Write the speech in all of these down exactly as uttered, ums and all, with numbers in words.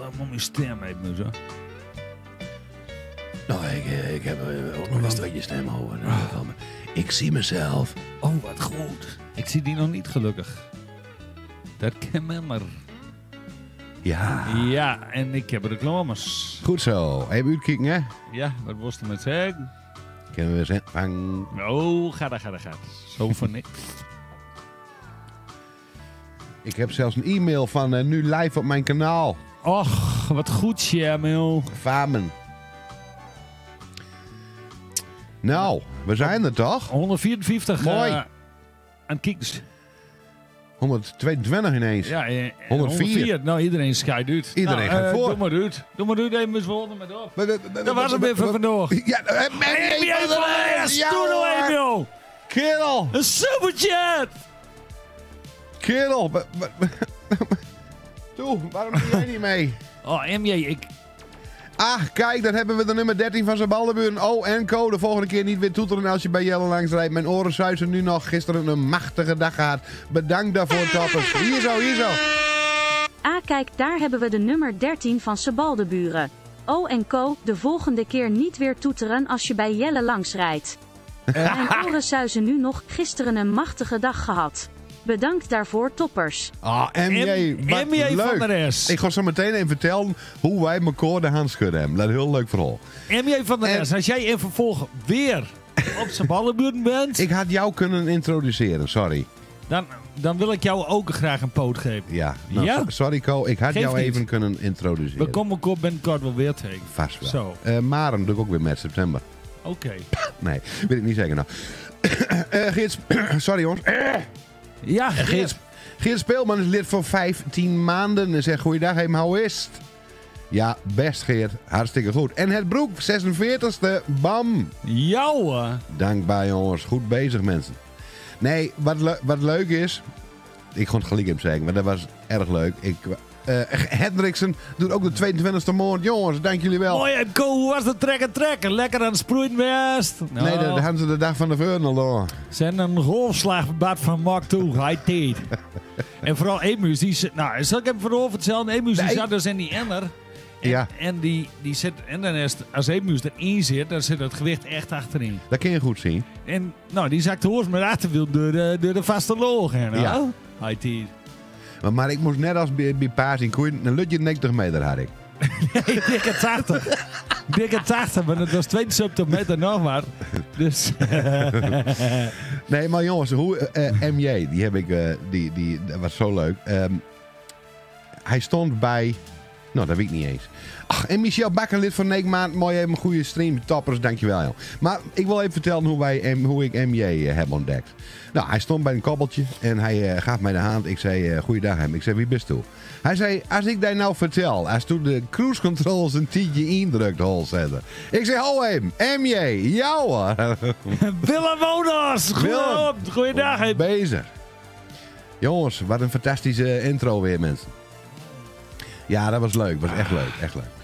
moet mijn stem even zo. Nou, ik, ik heb uh, ook nog wel een beetje stem over. Ik zie mezelf. Oh, wat goed. Ik zie die nog niet gelukkig. Dat kan maar. Ja. Ja, en ik heb reclames. Goed zo. Even uitkijken, hè? Ja, wat was er met zeggen? Kunnen we eens vangen. Oh, ga daar, ga daar, ga daar. Zo van niks. Ik heb zelfs een e-mail van uh, nu live op mijn kanaal. Och, wat goed, Shermil. Famen. Nou, we zijn er toch? honderdvierenvijftig. Mooi. Uh, aan kijkers. honderdtweeëntwintig ineens. Ja, eh, honderdvier. honderdvier. Nou, iedereen scheidt uit. Iedereen nou, gaat uh, voor. Doe maar uit. Doe maar uit, even zwoorden met op. Dat Dat was hem weer van vandaag. Ja, Hey, van de rest, doe nou even, joh. Kerel. Een superchat. Kerel. Toe, waarom doe jij niet mee? Oh, M J, ik... Ah, kijk, dan hebben we de nummer dertien van Zabaldenburen. Oh, en Co, de volgende keer niet weer toeteren als je bij Jelle langs rijdt. Mijn oren zuizen nu nog. Gisteren een machtige dag gehad. Bedankt daarvoor, toppers. Hier zo, hier zo. Ah, kijk, daar hebben we de nummer dertien van Sebaldeburen. Oh en Co, de volgende keer niet weer toeteren als je bij Jelle langs rijdt. Mijn oren zuizen nu nog. Gisteren een machtige dag gehad. Bedankt daarvoor, toppers. Ah, M J, wat M J leuk. van de rest. Ik ga zo meteen even vertellen hoe wij elkaar de hand schudden hebben. Dat is een heel leuk verhaal. M J van de En- rest, als jij in vervolg weer op zijn ballenbuurt bent, Ik had jou kunnen introduceren, sorry. dan, dan wil ik jou ook graag een poot geven. Ja, nou, Ja? so- sorry Co, ik had Geeft jou niet. even kunnen We introduceren. komen elkaar binnenkort wel weer tegen. Vast wel. Zo. Uh, Maren doe ik ook weer met september. Oké. Nee, weet ik niet zeggen nou. Eh Geert, Sp- sorry jongens. Ja, Geert, Sp- Geert Speelman is lid voor vijftien maanden en zegt goeiedag, hey, maar hoe is het? Ja, best Geert, hartstikke goed. En het Broek, zesenveertigste, bam. Jouwe. Dankbaar jongens, goed bezig mensen. Nee, wat, le- wat leuk is, ik kon het gelijk even zeggen, maar dat was erg leuk. Ik, eh Hendriksen doet ook de tweeëntwintigste maand. Jongens, dank jullie wel. Mooi en Co, hoe was de trekken trekken? Lekker aan het sproeien best. Nou, Nee, daar hadden ze de dag van de Veurnal door. zijn een golfslagbad van Mark toe. Hij deed. En vooral Emus, die zit, nou, zal ik hem voorover vertellen? Emus die Nee. zat dus in die emmer. En, Ja. en die, die zit, en dan is het, als Emus erin zit, dan zit het gewicht echt achterin. Dat kun je goed zien. En nou, die zakt de hoors met achterwiel door de, door de vaste loog. En, nou, Ja. hij deed. Maar, maar ik moest net als bij, bij Paas in Koeien, een lutje negentig meter had ik. Nee, dikke tachtig. Dikke tachtig, maar dat was tweeënzeventig meter nog maar. Dus... Nee, maar jongens, hoe, eh, M J, die heb ik, eh, die, die, dat was zo leuk. Ehm, hij stond bij, nou dat weet ik niet eens. Ach, en Michel Bakker, lid van negen maand, mooi even een goede stream, toppers, dankjewel joh. Maar ik wil even vertellen hoe, wij, M- hoe ik M J eh, heb ontdekt. Nou, hij stond bij een kabbeltje en hij uh, gaf mij de hand. Ik zei, uh, goeiedag hem. Ik zei, wie bist u? Hij zei, als ik dat nou vertel, als toen de cruise controls een tientje indrukt, holzetter. Ik zei, ho hem, M J, jou hoor. Willem Woners! Willem. Goeiedag. hè. Bezig. Jongens, wat een fantastische intro weer, mensen. Ja, dat was leuk. was echt leuk. Echt leuk.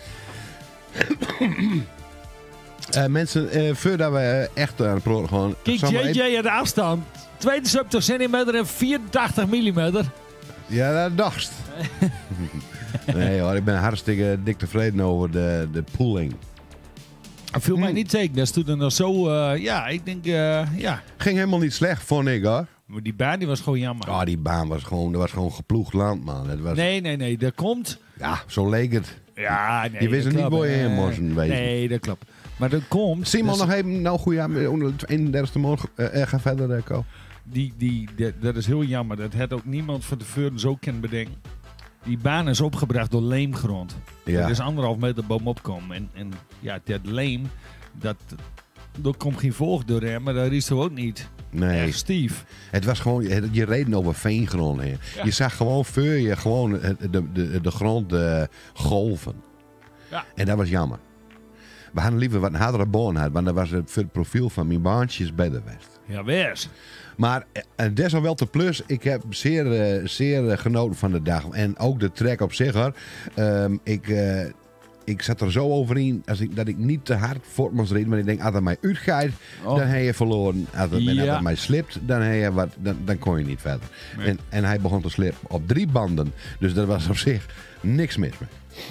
Uh, mensen, uh, voordat we uh, echt aan het pro gewoon... Kijk, zal maar J J aan de afstand. tweeënzeventig centimeter en vierentachtig millimeter. Ja, dat dacht. Nee hoor, ik ben hartstikke dik tevreden over de, de pooling. Dat viel mij niet tegen. Dat stond er nog zo... eh, ja, ik denk... eh, ja. Ging helemaal niet slecht, vond ik hoor. Maar die baan die was gewoon jammer. Oh, die baan was gewoon, dat was gewoon geploegd land, man. Het was, Nee, nee, nee. Dat komt... Ja, zo leek het. Ja, nee. Je wist dat er niet klopt. waar je in Eh, moest wezen. Nee, dat klopt. Maar dat komt... Simon, dus nog even, nou goed, ja, onder de eenendertigste morgen. Uh, uh, ga verder, uh, Ko. Die, die, dat- dat is heel jammer. Dat had ook niemand van tevoren zo kunnen bedenken. Die baan is opgebracht door leemgrond. Ja. Er is anderhalf meter bovenop komen. En, en ja, dat leem, dat, dat komt geen volg door hem, maar dat is er ook niet. Nee. Echt stief. Het was gewoon, je je reed over veengrond heen. Ja. Je zag gewoon voor je gewoon de, de, de, de grond uh, golven. Ja. En dat was jammer. We hadden liever wat een hardere boon had, want dat was het voor het profiel van mijn baantjes beter geweest. Ja, wees. Maar uh, desalwel te plus, ik heb zeer, uh, zeer uh, genoten van de dag. En ook de track op zich hoor. Um, ik, uh, ik zat er zo over in als ik, dat ik niet te hard voort moest rijden. Maar ik denk, als het mij uitgaat, Oh. dan heb je verloren. Als het, en als Ja. het mij slipt, dan, heb je wat, dan, dan kon je niet verder. Nee. En, en hij begon te slippen op drie banden. Dus dat was op zich niks mis mee.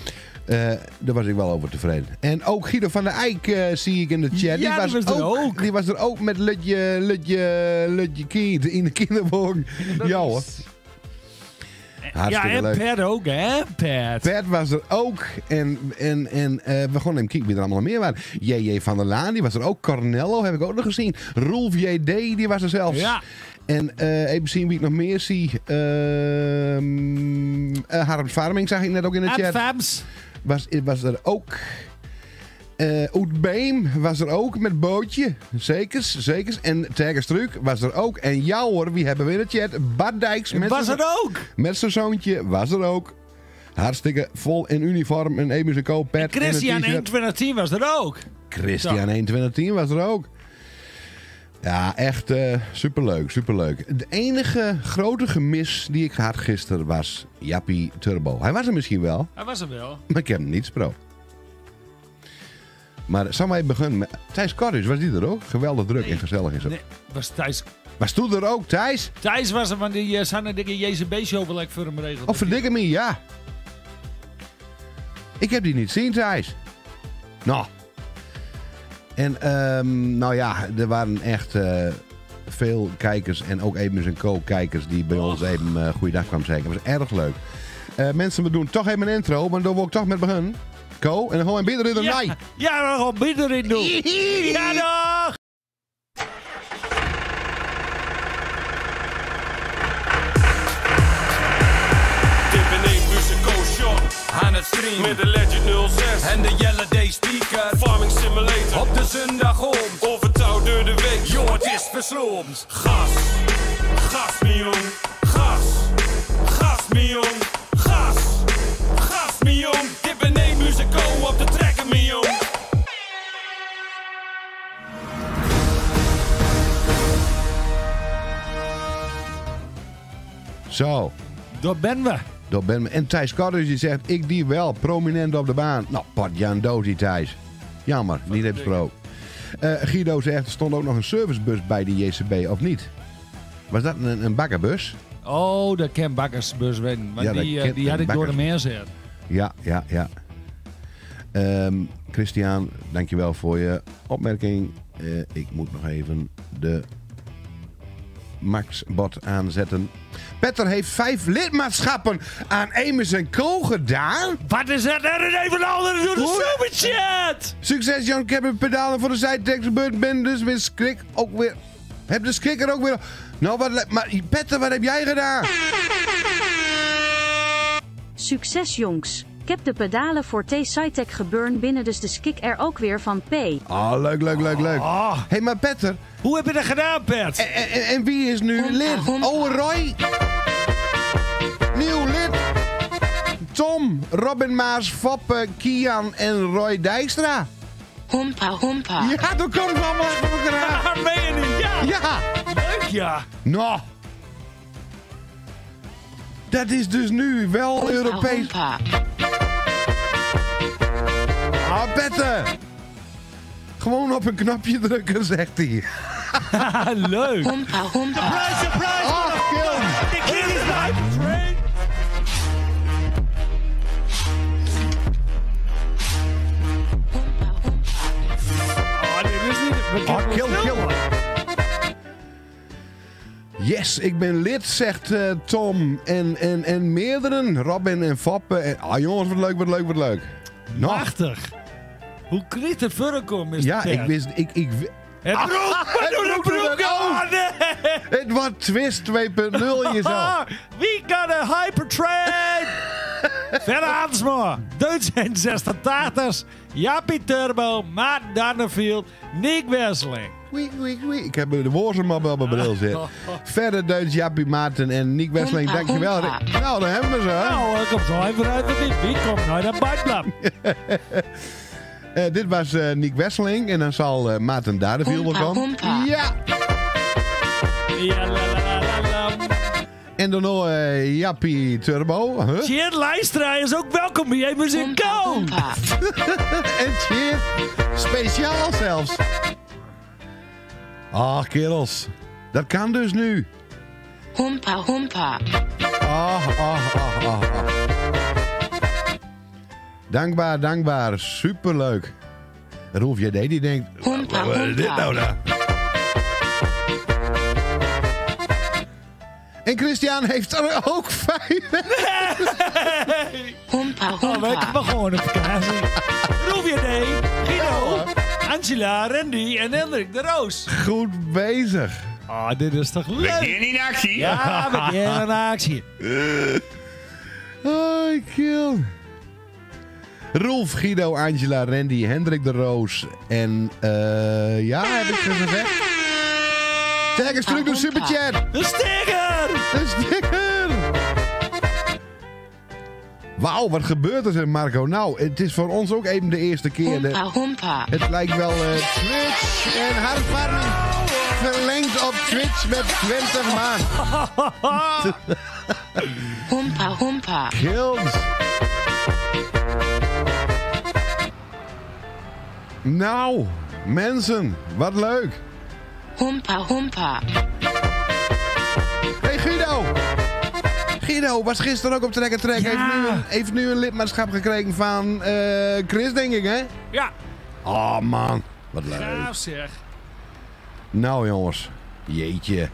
Uh, daar was ik wel over tevreden. En ook Guido van der Eyck uh, zie ik in de chat. Ja, die, was die was er ook. Die was er ook met Lutje, Lutje, Lutje Kind in de kinderboog. Ja hoor. Hartstikke ja, en leuk. Pat ook, hè? Pat. Pat was er ook. En, en, en uh, we gaan hem kijken wie er allemaal nog meer waren. J J van der Laan, die was er ook. Cornello heb ik ook nog gezien. Rolf J D, die was er zelfs. Ja. En uh, even zien wie ik nog meer zie. Uh, uh, Harm Farming zag ik net ook in de En chat. Fabs. Was, was er ook. Uh, Oet Beem was er ook met Bootje. Zekers, zekers. En Tergerstruik was er ook. En jou hoor, wie hebben we in de chat? Bart Dijks. Met Was zijn- er ook. Met zijn zoontje was er ook. Hartstikke vol in uniform. En Emus en Co. Pet Christian en een t-shirt. eenentwintig tien was er ook. Christian eenentwintig tien was er ook. Ja, echt uh, superleuk, superleuk. De enige grote gemis die ik had gisteren was Jappie Turbo. Hij was er misschien wel, Hij was er wel. maar ik heb hem niet gesproken. Maar zal wij beginnen met... Thijs Corus, was die er ook? Geweldig druk Nee. en gezellig en zo. Nee, was Thijs. Was toen er ook, Thijs? Thijs was er, want die uh, Sanne dikke J C B-show wel lekker voor hem regelen. Of verdikke me, ja. Ik heb die niet zien, Thijs. Nou. En, um, nou ja, er waren echt uh, veel kijkers en ook Emus en Co. kijkers die bij Och. ons even uh, goeiedag kwamen zeggen. Dat was erg leuk. Uh, mensen, we doen toch even een intro, maar dan wil ik toch met beginnen. Co, en dan gewoon een bieder in de Ja, naai. ja, we gaan bieder in doen. Ja, nog. Dit ben ik, Musical Shot. Aan het stream met de Legend nul zes en de Yellow Day Speaker. Farming Simulator op de zondag om. Overtouwd door de week, joh, het is versloomd. Gas, gas, me jong. Gas, gas, me jong. Gas, gas, me jong. Dit ben ik, Musical op de trekker, me jong. Zo, Daar ben we. dat ben me. En Thijs Corus die zegt, ik die wel, prominent op de baan. Nou, Pat-Jan Dozie, Thijs. Jammer, niet heb gesproken. Uh, Guido zegt, er stond ook nog een servicebus bij die J C B, of niet? Was dat een, een bakkerbus? Oh, dat kan Bakkersbus winnen. Want Ja, dat die, uh, kent die had een ik door de Bakkers. meer zet. Ja, ja, ja. Um, Christian, dankjewel voor je opmerking. Uh, ik moet nog even de Max-bot aanzetten. Petter heeft vijf lidmaatschappen aan Emus en Co gedaan. Wat is dat? Er even een andere door de superchat. Succes Jan, ik heb een pedalen voor de zijtekst gebeurd. Ben dus weer skrik ook weer. Heb de schrikker ook weer. Nou, wat, le- maar Petter, wat heb jij gedaan? Succes jongs. Ik heb de pedalen voor T-Cytec geburn binnen dus de skik er ook weer van P. Oh, leuk, leuk, leuk, leuk. Oh, Hé, hey, maar Petter, hoe heb je dat gedaan, Pet? en, en, en wie is nu lid? Oh, Roy. Nieuw lid. Tom, Robin Maas, Foppe, Kian en Roy Dijkstra. Hompa, hompa. Ja, toen komt het allemaal achter elkaar aan. Ah, meen je niet? Ja. Ja. Leuk, ja. Nou. Dat is dus nu wel Hompa, Europees. hompa. Ah, Petter. Gewoon op een knopje drukken, zegt hij. Leuk. Hompa, hompa. Surprise, surprise. Oh, kill. De kid is live train. Oh, dit is niet... we Oh, kunnen kill, wel kill. filmen. Yes, ik ben lid, zegt uh, Tom. En, en, en meerderen. Robin en Foppe. En, ah, jongens, wat leuk, wat leuk, wat leuk. Nou, Machtig. Hoe kreeg het voorkomen, mister ja, Ted? ik wist... Ik, ik, Het Ah, broek! het Wat doet broek het broek? er ook. Oh, nee! het wordt Twist twee punt nul in jezelf. Ah, we got a hypertrain! Verder Hansmoor, Duits en zesentachtig, Jappie Turbo, Maat Dannefield, Nick Wesseling. Wee, wee, wee. Ik heb de woordenmap op mijn bril zitten. Verder Duits, Jappie Maarten en Nick Wesseling. Hompa, Dankjewel. hompa. Nou, dan hebben we ze. hè. Nou, ik kom zo even uit de wie. Wie komt naar de buitenblad? Uh, dit was uh, Nick Wesseling. En dan zal uh, Maarten Dadeviel wel Hompa, komen. hompa. Ja. Ja, la la la la. En dan nog uh, Jappie Turbo. Huh? Tjeerd Lijstra is ook welkom bij je muziek. Hompa, Go! hompa. En cheer. Speciaal zelfs. Ach, kerels. Dat kan dus nu. Hompa, hompa. Ah, ah, ah, ah, ah. Dankbaar, dankbaar. Superleuk. Rolf J D die denkt... Hompa, Wat is dit hompa. nou dan? En Christian heeft er ook vijf. Hompa, Oh, wij hompa. gaan gewoon op vakantie. Rolf J D, Guido, Angela, Randy en Hendrik de Roos. Goed bezig. Oh, dit is toch leuk? in actie. Ja, we beginnen een actie. Oh, kill. Rolf, Guido, Angela, Randy, Hendrik de Roos en eh ja, heb ik gezegd. Kijk eens terug door Superchat. Een sticker! Een sticker. Wauw, wat gebeurt er, Marco? Nou, het is voor ons ook even de eerste keer. De, Hompa, hompa. het lijkt wel eh, Twitch en Hartvarming verlengd op Twitch met twintig maanden. Hompa, hompa. Kills. Nou, mensen, wat leuk. Hompa, hompa. Hey Guido. Guido was gisteren ook op Trek en Trek. Ja. Heeft, nu een, heeft nu een lidmaatschap gekregen van eh, Chris, denk ik, hè? Ja, Oh man, wat leuk. gaaf zeg. Nou jongens, jeetje.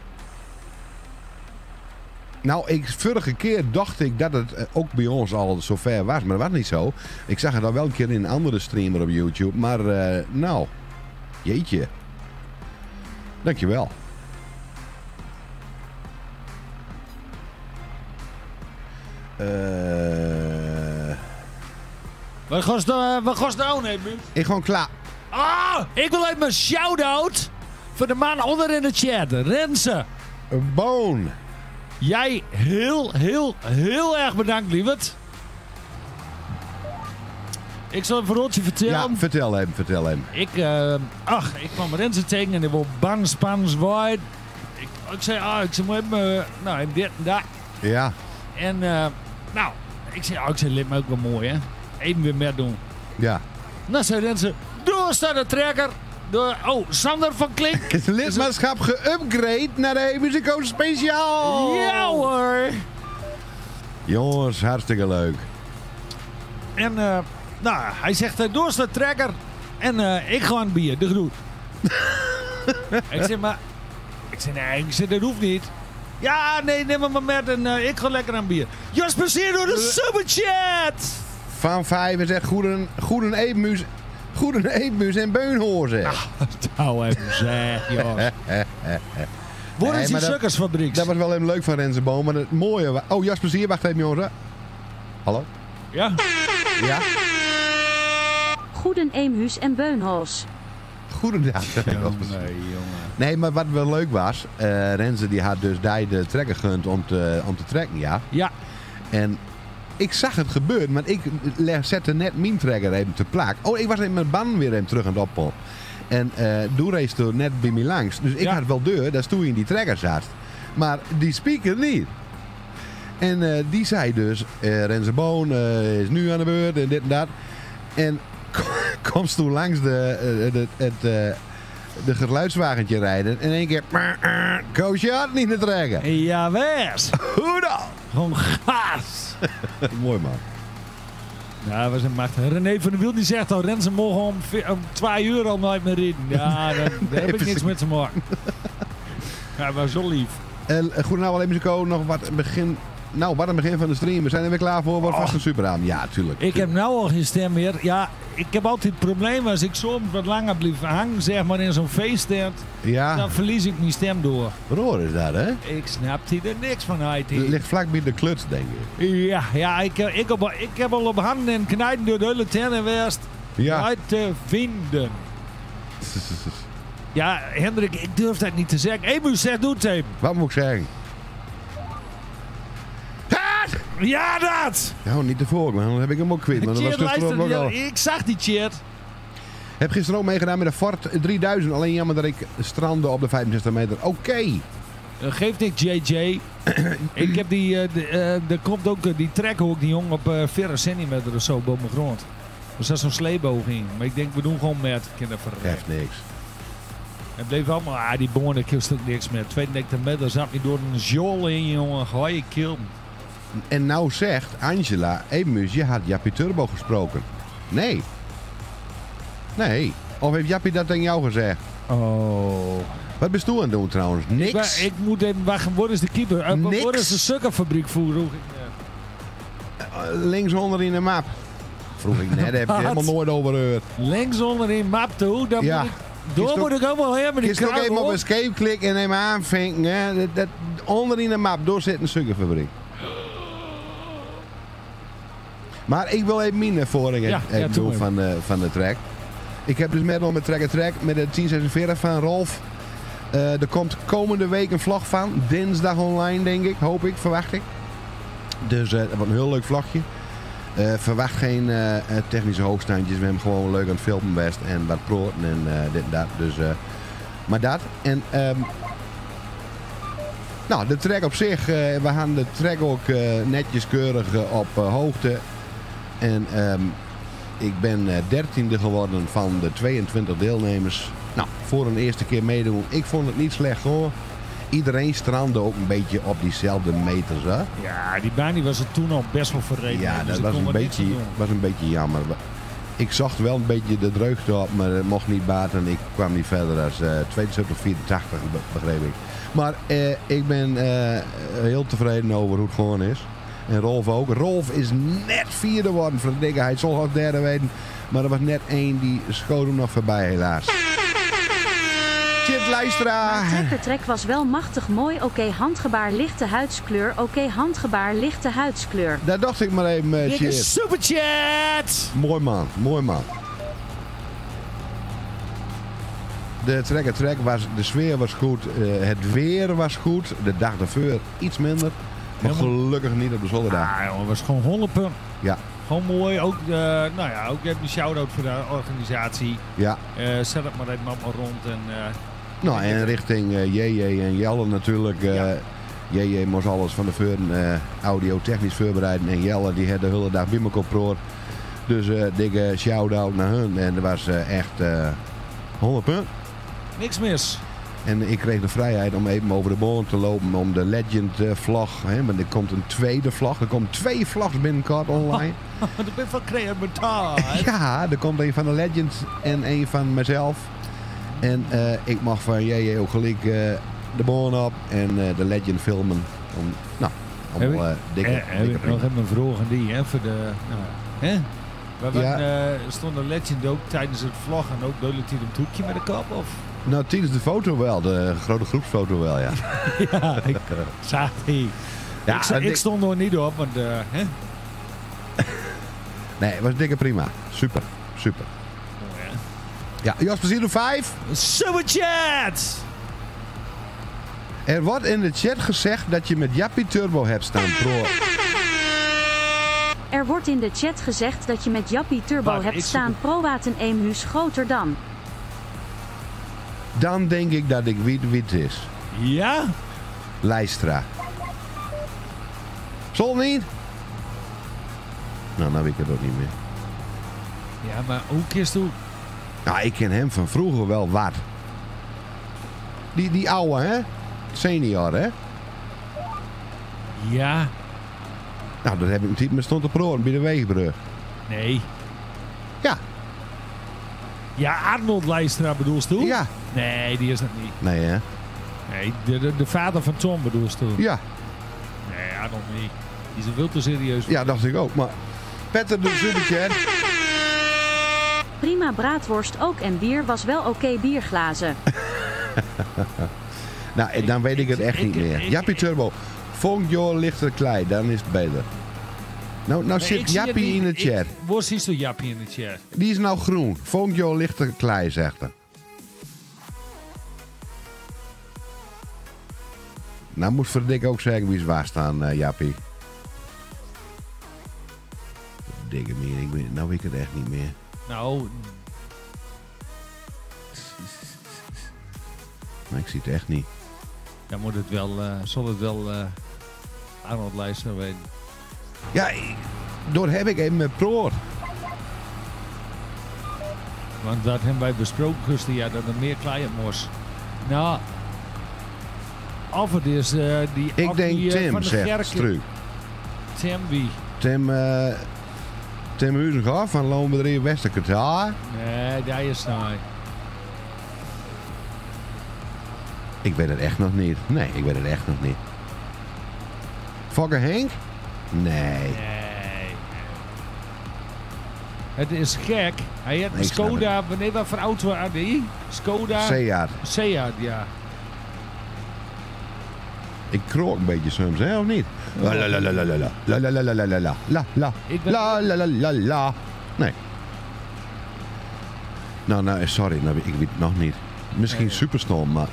Nou, ik, vorige keer dacht ik dat het eh, ook bij ons al zover was, maar dat was niet zo. Ik zag het al wel een keer in een andere streamer op YouTube, maar eh, nou, jeetje. Dankjewel. Eh... Wat kost de, wat kost de own, hè, Buut? ik gewoon klaar. Ah, ik wil even een shout-out voor de man onder in de chat. Renze. Een boon. Jij heel, heel, heel erg bedankt, lieverd. Ik zal een verhaaltje vertellen. Ja, vertel hem, vertel hem. Ik, uh, ach, ik kwam Renze tegen en ik wil bang, spannend, wide. Ik, ik zei, ah, ik zei, moet even, uh, nou, even dit en dat. Ja, En, uh, nou, ik zei, oh, ik zei, lijkt me ook wel mooi, hè. Even weer meer doen. ja. Nou, zei Renze, door staat de trekker. Door, oh, Sander van Klink. Het lidmaatschap geüpgrade naar de Musico Speciaal. Ja hoor. Jongens, hartstikke leuk. En, uh, nou, hij zegt, uh, door staat de trekker. En uh, ik ga een bier, de groet. Ik zeg, maar... Ik zeg, nee, ik zeg, dat hoeft niet. Ja, nee, neem maar met en uh, ik ga lekker aan bier. Jasper, zie je door de superchat. Van vijf is echt goede, goede eetmuus. Goede eetmuus en beunhoor zeg. Nou, even zeg, jongens. Waar Nee, is die maar dat- sukkersfabriek? Dat was wel even leuk van Renze Boom. Maar het mooie... wa- Oh, Jasper, zie je? Wacht even, jongens. hè. Hallo? Ja? Ja? Goeden Eemhuis en Beunhos. Goedendag. Nee, jongen. Nee, maar wat wel leuk was... eh Renze die had dus die de trekker gegund om te, om te trekken, ja. Ja. En ik zag het gebeuren, maar ik leg- zette net mijn trekker even te plaak. Oh, ik was in mijn ban weer even terug aan het oppompen. En eh Doe race er net bij mij langs. Dus ik Ja. had wel deur, dat toen je in die trekker zat. Maar die speaker niet. En eh, die zei dus, eh Renze Boon eh, is nu aan de beurt en dit en dat. En komst toen langs de, eh, de, het, eh, de geluidswagentje rijden. En in één keer, koos je had niet te trekken. Ja, wees. Hoe dan? Gewoon gas. Mooi man. Ja, dat was een macht. René van der Wiel die zegt al, Renze mogen om, vi- om twee uur al nooit meer rijden. Ja, daar, daar heb ik niks met te maken. Ja, maar zo lief. En uh, goed, nou alleen Musico, nog wat begin. Nou, wat een begin van de stream. We zijn er weer klaar voor. Wordt vast een superaan. Ja, tuurlijk. Ik heb nou al geen stem meer. Ja, ik heb altijd het probleem als ik soms wat langer blijf hangen, zeg maar in zo'n feesttent, Ja, dan verlies ik mijn stem door. roor is dat, hè? Ik snap hier er niks van uit. Het ligt vlak bij de kluts, denk ik. Ja, ja ik, heb- ik, heb, ik heb al op handen en knijden door de hele tent en west Ja. uit te vinden. Ja, Hendrik, ik durf dat niet te zeggen. Ebu, zeg, doe het even. Wat moet ik zeggen? Ja, dat! Nou, niet te voor, man. Dan heb ik hem ook kwijt. Maar dat was Tjeerd, gisteren ook luister, al. ja, ik zag die chat. Heb gisteren ook meegedaan met de Ford drieduizend. Alleen jammer dat ik strandde op de vijfenzestig meter. Oké. Uh, geeft niks, J J. Ik heb die, uh, de, uh, er komt ook uh, die trekhoek, die jongen op uh, veertig centimeter of zo boven de grond. Dus dat is zo'n sleeboog in. Maar ik denk, we doen gewoon met kinderverrek. Geeft niks. Het bleef allemaal, ah, die bonen, ik heb er niks meer. tweeëndertig meter zat niet door een jol in, jongen. Ga je killen. en nou zegt Angela, Emus, je had Jappie Turbo gesproken. Nee. Nee. Of heeft Jappie dat aan jou gezegd? Oh. Wat ben je aan het doen trouwens? Ik, Niks. wa- ik moet even wachten. Wat is de keeper? Uh, Niks. Wat is de sukkerfabriek voor? Vroeg ik, uh, Uh, linksonder in de map. Vroeg ik net, heb je Wat? helemaal nooit over gehoord. Linksonder in map toe. Dan Ja. moet ik, door Kies moet ook- ik allemaal hebben. Je ook even op escape klikken en even aanvinken. Hè. Dat, dat, onder in de map, door zit een suikerfabriek. Maar ik wil even mijn ervaring Ja, even ja, doe doen maar. van de, van de track. Ik heb dus met nog met Track en Track met de tien zesenveertig van Rolf. Uh, er komt komende week een vlog van. Dinsdag online, denk ik. Hoop ik, verwacht ik. Dus uh, dat wordt een heel leuk vlogje. Uh, verwacht geen uh, technische hoogstandjes. We hebben gewoon leuk aan het filmen best. En wat proten en uh, dit en dat. Dus, uh, maar dat. En um, nou, de track op zich. Uh, we gaan de track ook uh, netjes keurig uh, op uh, hoogte. En um, ik ben uh, dertiende geworden van de tweeëntwintig deelnemers. Nou, voor een eerste keer meedoen. Ik vond het niet slecht hoor. Iedereen strandde ook een beetje op diezelfde meters. Hè? Ja, die baan die was er toen al best wel verreden. Ja, dus dat ik was kon een, er niks beetje, aan doen. was een beetje jammer. Ik zag wel een beetje de dreugde op, maar het mocht niet baten. Ik kwam niet verder dan uh, tweeënzestig vierentachtig, begreep ik. Maar uh, ik ben uh, heel tevreden over hoe het gewoon is. En Rolf ook. Rolf is net vierde geworden voor de dikke. Hij zal ook derde weten. Maar er was net één die schoot hem nog voorbij helaas. Chit luisteraar. Maar Trek was wel machtig mooi. Oké, okay, handgebaar lichte huidskleur. Oké, okay, handgebaar lichte huidskleur. Daar dacht ik maar even, uh, Dikke Chit. superchat! Mooi man, mooi man. De track en track was, de sfeer was goed, uh, het weer was goed, de dag ervoor iets minder. Maar gelukkig niet op de zondag. Ah, jongen, het was gewoon honderd punten. Ja. Gewoon mooi. Ook, uh, nou ja, ook even een shout-out voor de organisatie. Ja. Uh, zet het maar even allemaal rond. En, uh, nou, en richting uh, J J en Jelle natuurlijk. Uh, ja. J J moest alles van de veurn uh, audio-technisch voorbereiden. En Jelle die had de hele dag bij elkaar proor. Dus uh, dikke shout-out naar hun. En er was uh, echt uh, honderd punten. Niks mis. En ik kreeg de vrijheid om even over de boom te lopen om de Legend uh, vlag. Hè, maar er komt een tweede vlag. Er komen twee vlags binnenkort online. Dat ben van creatief. Ja, er komt een van de Legends en een van mezelf. En uh, ik mag van J J ook gelijk uh, de boom op en uh, de Legend filmen. Om, nou, allemaal uh, dikke, eh, dikke Heb ik nog even een vraag aan die, hè? Voor de, nou, hè? Maar ja. uh, stond de Legend ook tijdens het vlog en ook duidelijk hij een hoekje met de kop? Of? Nou, tijdens de foto wel. De grote groepsfoto wel, ja. Ja, ik zag die. Ja, ik, ik dik... stond er niet op, want... Uh, hè? Nee, het was dikke prima. Super, super. Oh, ja. Ja, Jasper Zero vijf. Superchat! Er wordt in de chat gezegd dat je met Jappie Turbo hebt staan pro. Er wordt in de chat gezegd dat je met Jappie Turbo Wacht, hebt staan prowaten eemhuis groter dan. Dan denk ik dat ik weet wie het is. Ja? Lijstra. Zal niet? Nou, nou weet ik het ook niet meer. Ja, maar hoe kist u? Nou, ik ken hem van vroeger wel wat. Die, die oude, hè? Senior, hè? Ja. Nou, dat heb ik een type met stond te proren bij de Wegenbrug. Nee. Ja. Ja, Arnold Lijstra bedoelst u? Ja. Nee, die is dat niet. Nee, hè? Nee, de, de, de vader van Tom bedoelst u? Ja. Nee, Arnold niet. Die is veel te serieus. Ja, dacht ik ook. Maar Petter de superchat. Prima braadworst ook en bier was wel oké okay bierglazen. Nou, dan weet ik het echt niet meer. Jappie Turbo. Vond joh lichter klei, dan is het beter. Nou, nou Nee, zit Jappie in de chat. Waar ziet u Jappie in de chat? Die is nou groen. Vond joh lichter klei, zegt hij. Nou moet Verdik ook zeggen wie ze waar staan, uh, Jappie. Dikke meer, ik weet, nou weet ik het echt niet meer. Nou... Maar ik zie het echt niet. Dan moet het wel, uh, zal het wel uh, Arnold Lijstra weten. Ja, ik, door heb ik even met proor. Want dat hebben wij besproken, Gusten, ja, dat er meer client moest. Nou, of het is uh, die... Ik of denk die, uh, Tim, van de zegt Gerken. Stru. Tim wie? Tim, uh, Tim Huizenga van Loonbedrijf Westerkwartaal. Nee, daar is hij. Ik weet het echt nog niet. Nee, ik weet het echt nog niet. Fokker Henk? Nee. Nee. Het is gek. Hij heeft Nee, een ik snap Skoda. Wanneer wat voor auto had hij? Skoda? Seat. Seat, ja. Ik krook een beetje soms, hè, of niet? La la la la la la la la la la la la la la la Ik ben- la la la la la. Nee. Nou, nou, sorry, nou, ik weet het nog niet. Misschien Nee. superstom, maar...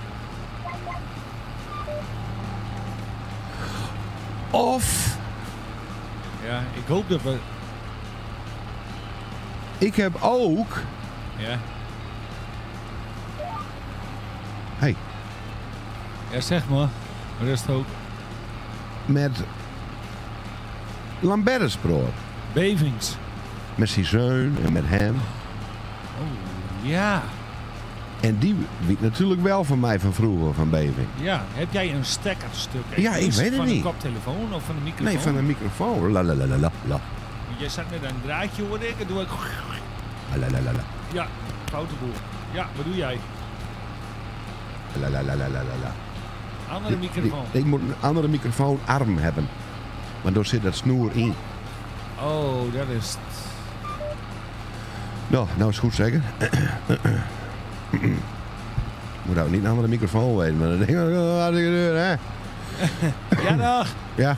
Of... Ja, ik hoop dat we... Ik heb ook... Ja, Hey, ja zeg maar. Maar dat is het ook. met... Lambertusbrood. Bevings. Met zijn zoon en met hem. Oh, ja. En die weet natuurlijk wel van mij van vroeger, van Beving. Ja, heb jij een stekkerstuk? Ja, ik Is weet het van niet. Van een koptelefoon of van een microfoon? Nee, van een microfoon. La la la la la la. Jij zat met een draadje, hoorde ik. En doe ik... La la la la. Ja, foute boel. Ja, wat doe jij? La la la la la la. Andere microfoon. Ik, ik moet een andere microfoonarm hebben. Maar daar zit dat snoer in. Oh, dat is het. Nou, nou is goed zeker. Moet ook niet een andere microfoon weten. Maar dan denk ik, wat had ik gedaan, hè? Ja, dag. Ja.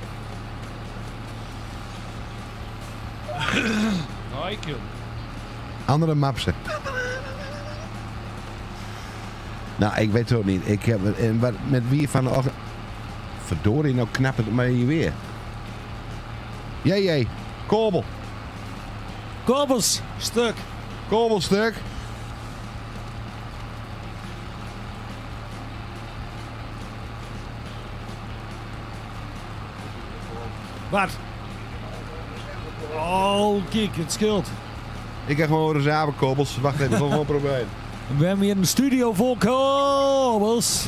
Hoi, Kim. Andere mapsen. Nou, ik weet het ook niet. Ik heb, en wat, met wie van de ochtend... Verdorie, nou knapt het mij hier weer. Jee, jee. Korbel. Kobbels, stuk. Korbelstuk. Wat? Oh, kijk, het scheelt. Ik heb gewoon reservekobbels. Wacht even, gewoon proberen. We hebben hier een studio vol kobbels.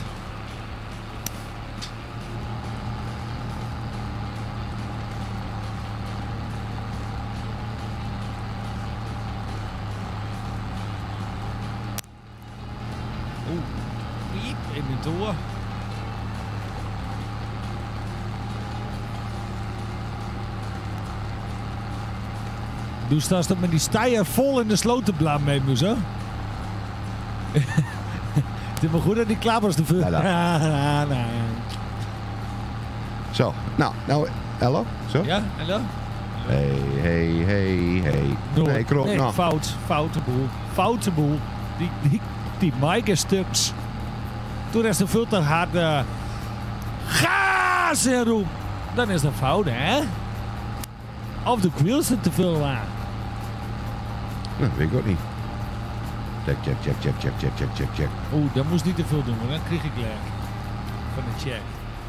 Oeh, piep in de toer. Doe straks dat met die stijer vol in de slotenblaam mee moet, zo. Het is maar goed dat die klappers te veel. Ja, dat. Ja, nou, Zo, nou, nou, hallo? Zo? ja, hallo? Hey, hey, hey, hey. Door. Nee, klopt, nee, nou. fout, foute boel, foute boel. Die, die, die mic is stuks. Toen is er veel te hard uh, gaas in roep. Dan is dat fout, hè? Of de wheels er te veel aan. Nou, weet ik ook niet. Check, check, check, check, check, check, check, check, check. Oeh, dat moest niet te veel doen, want dan kreeg ik lek. Van de check.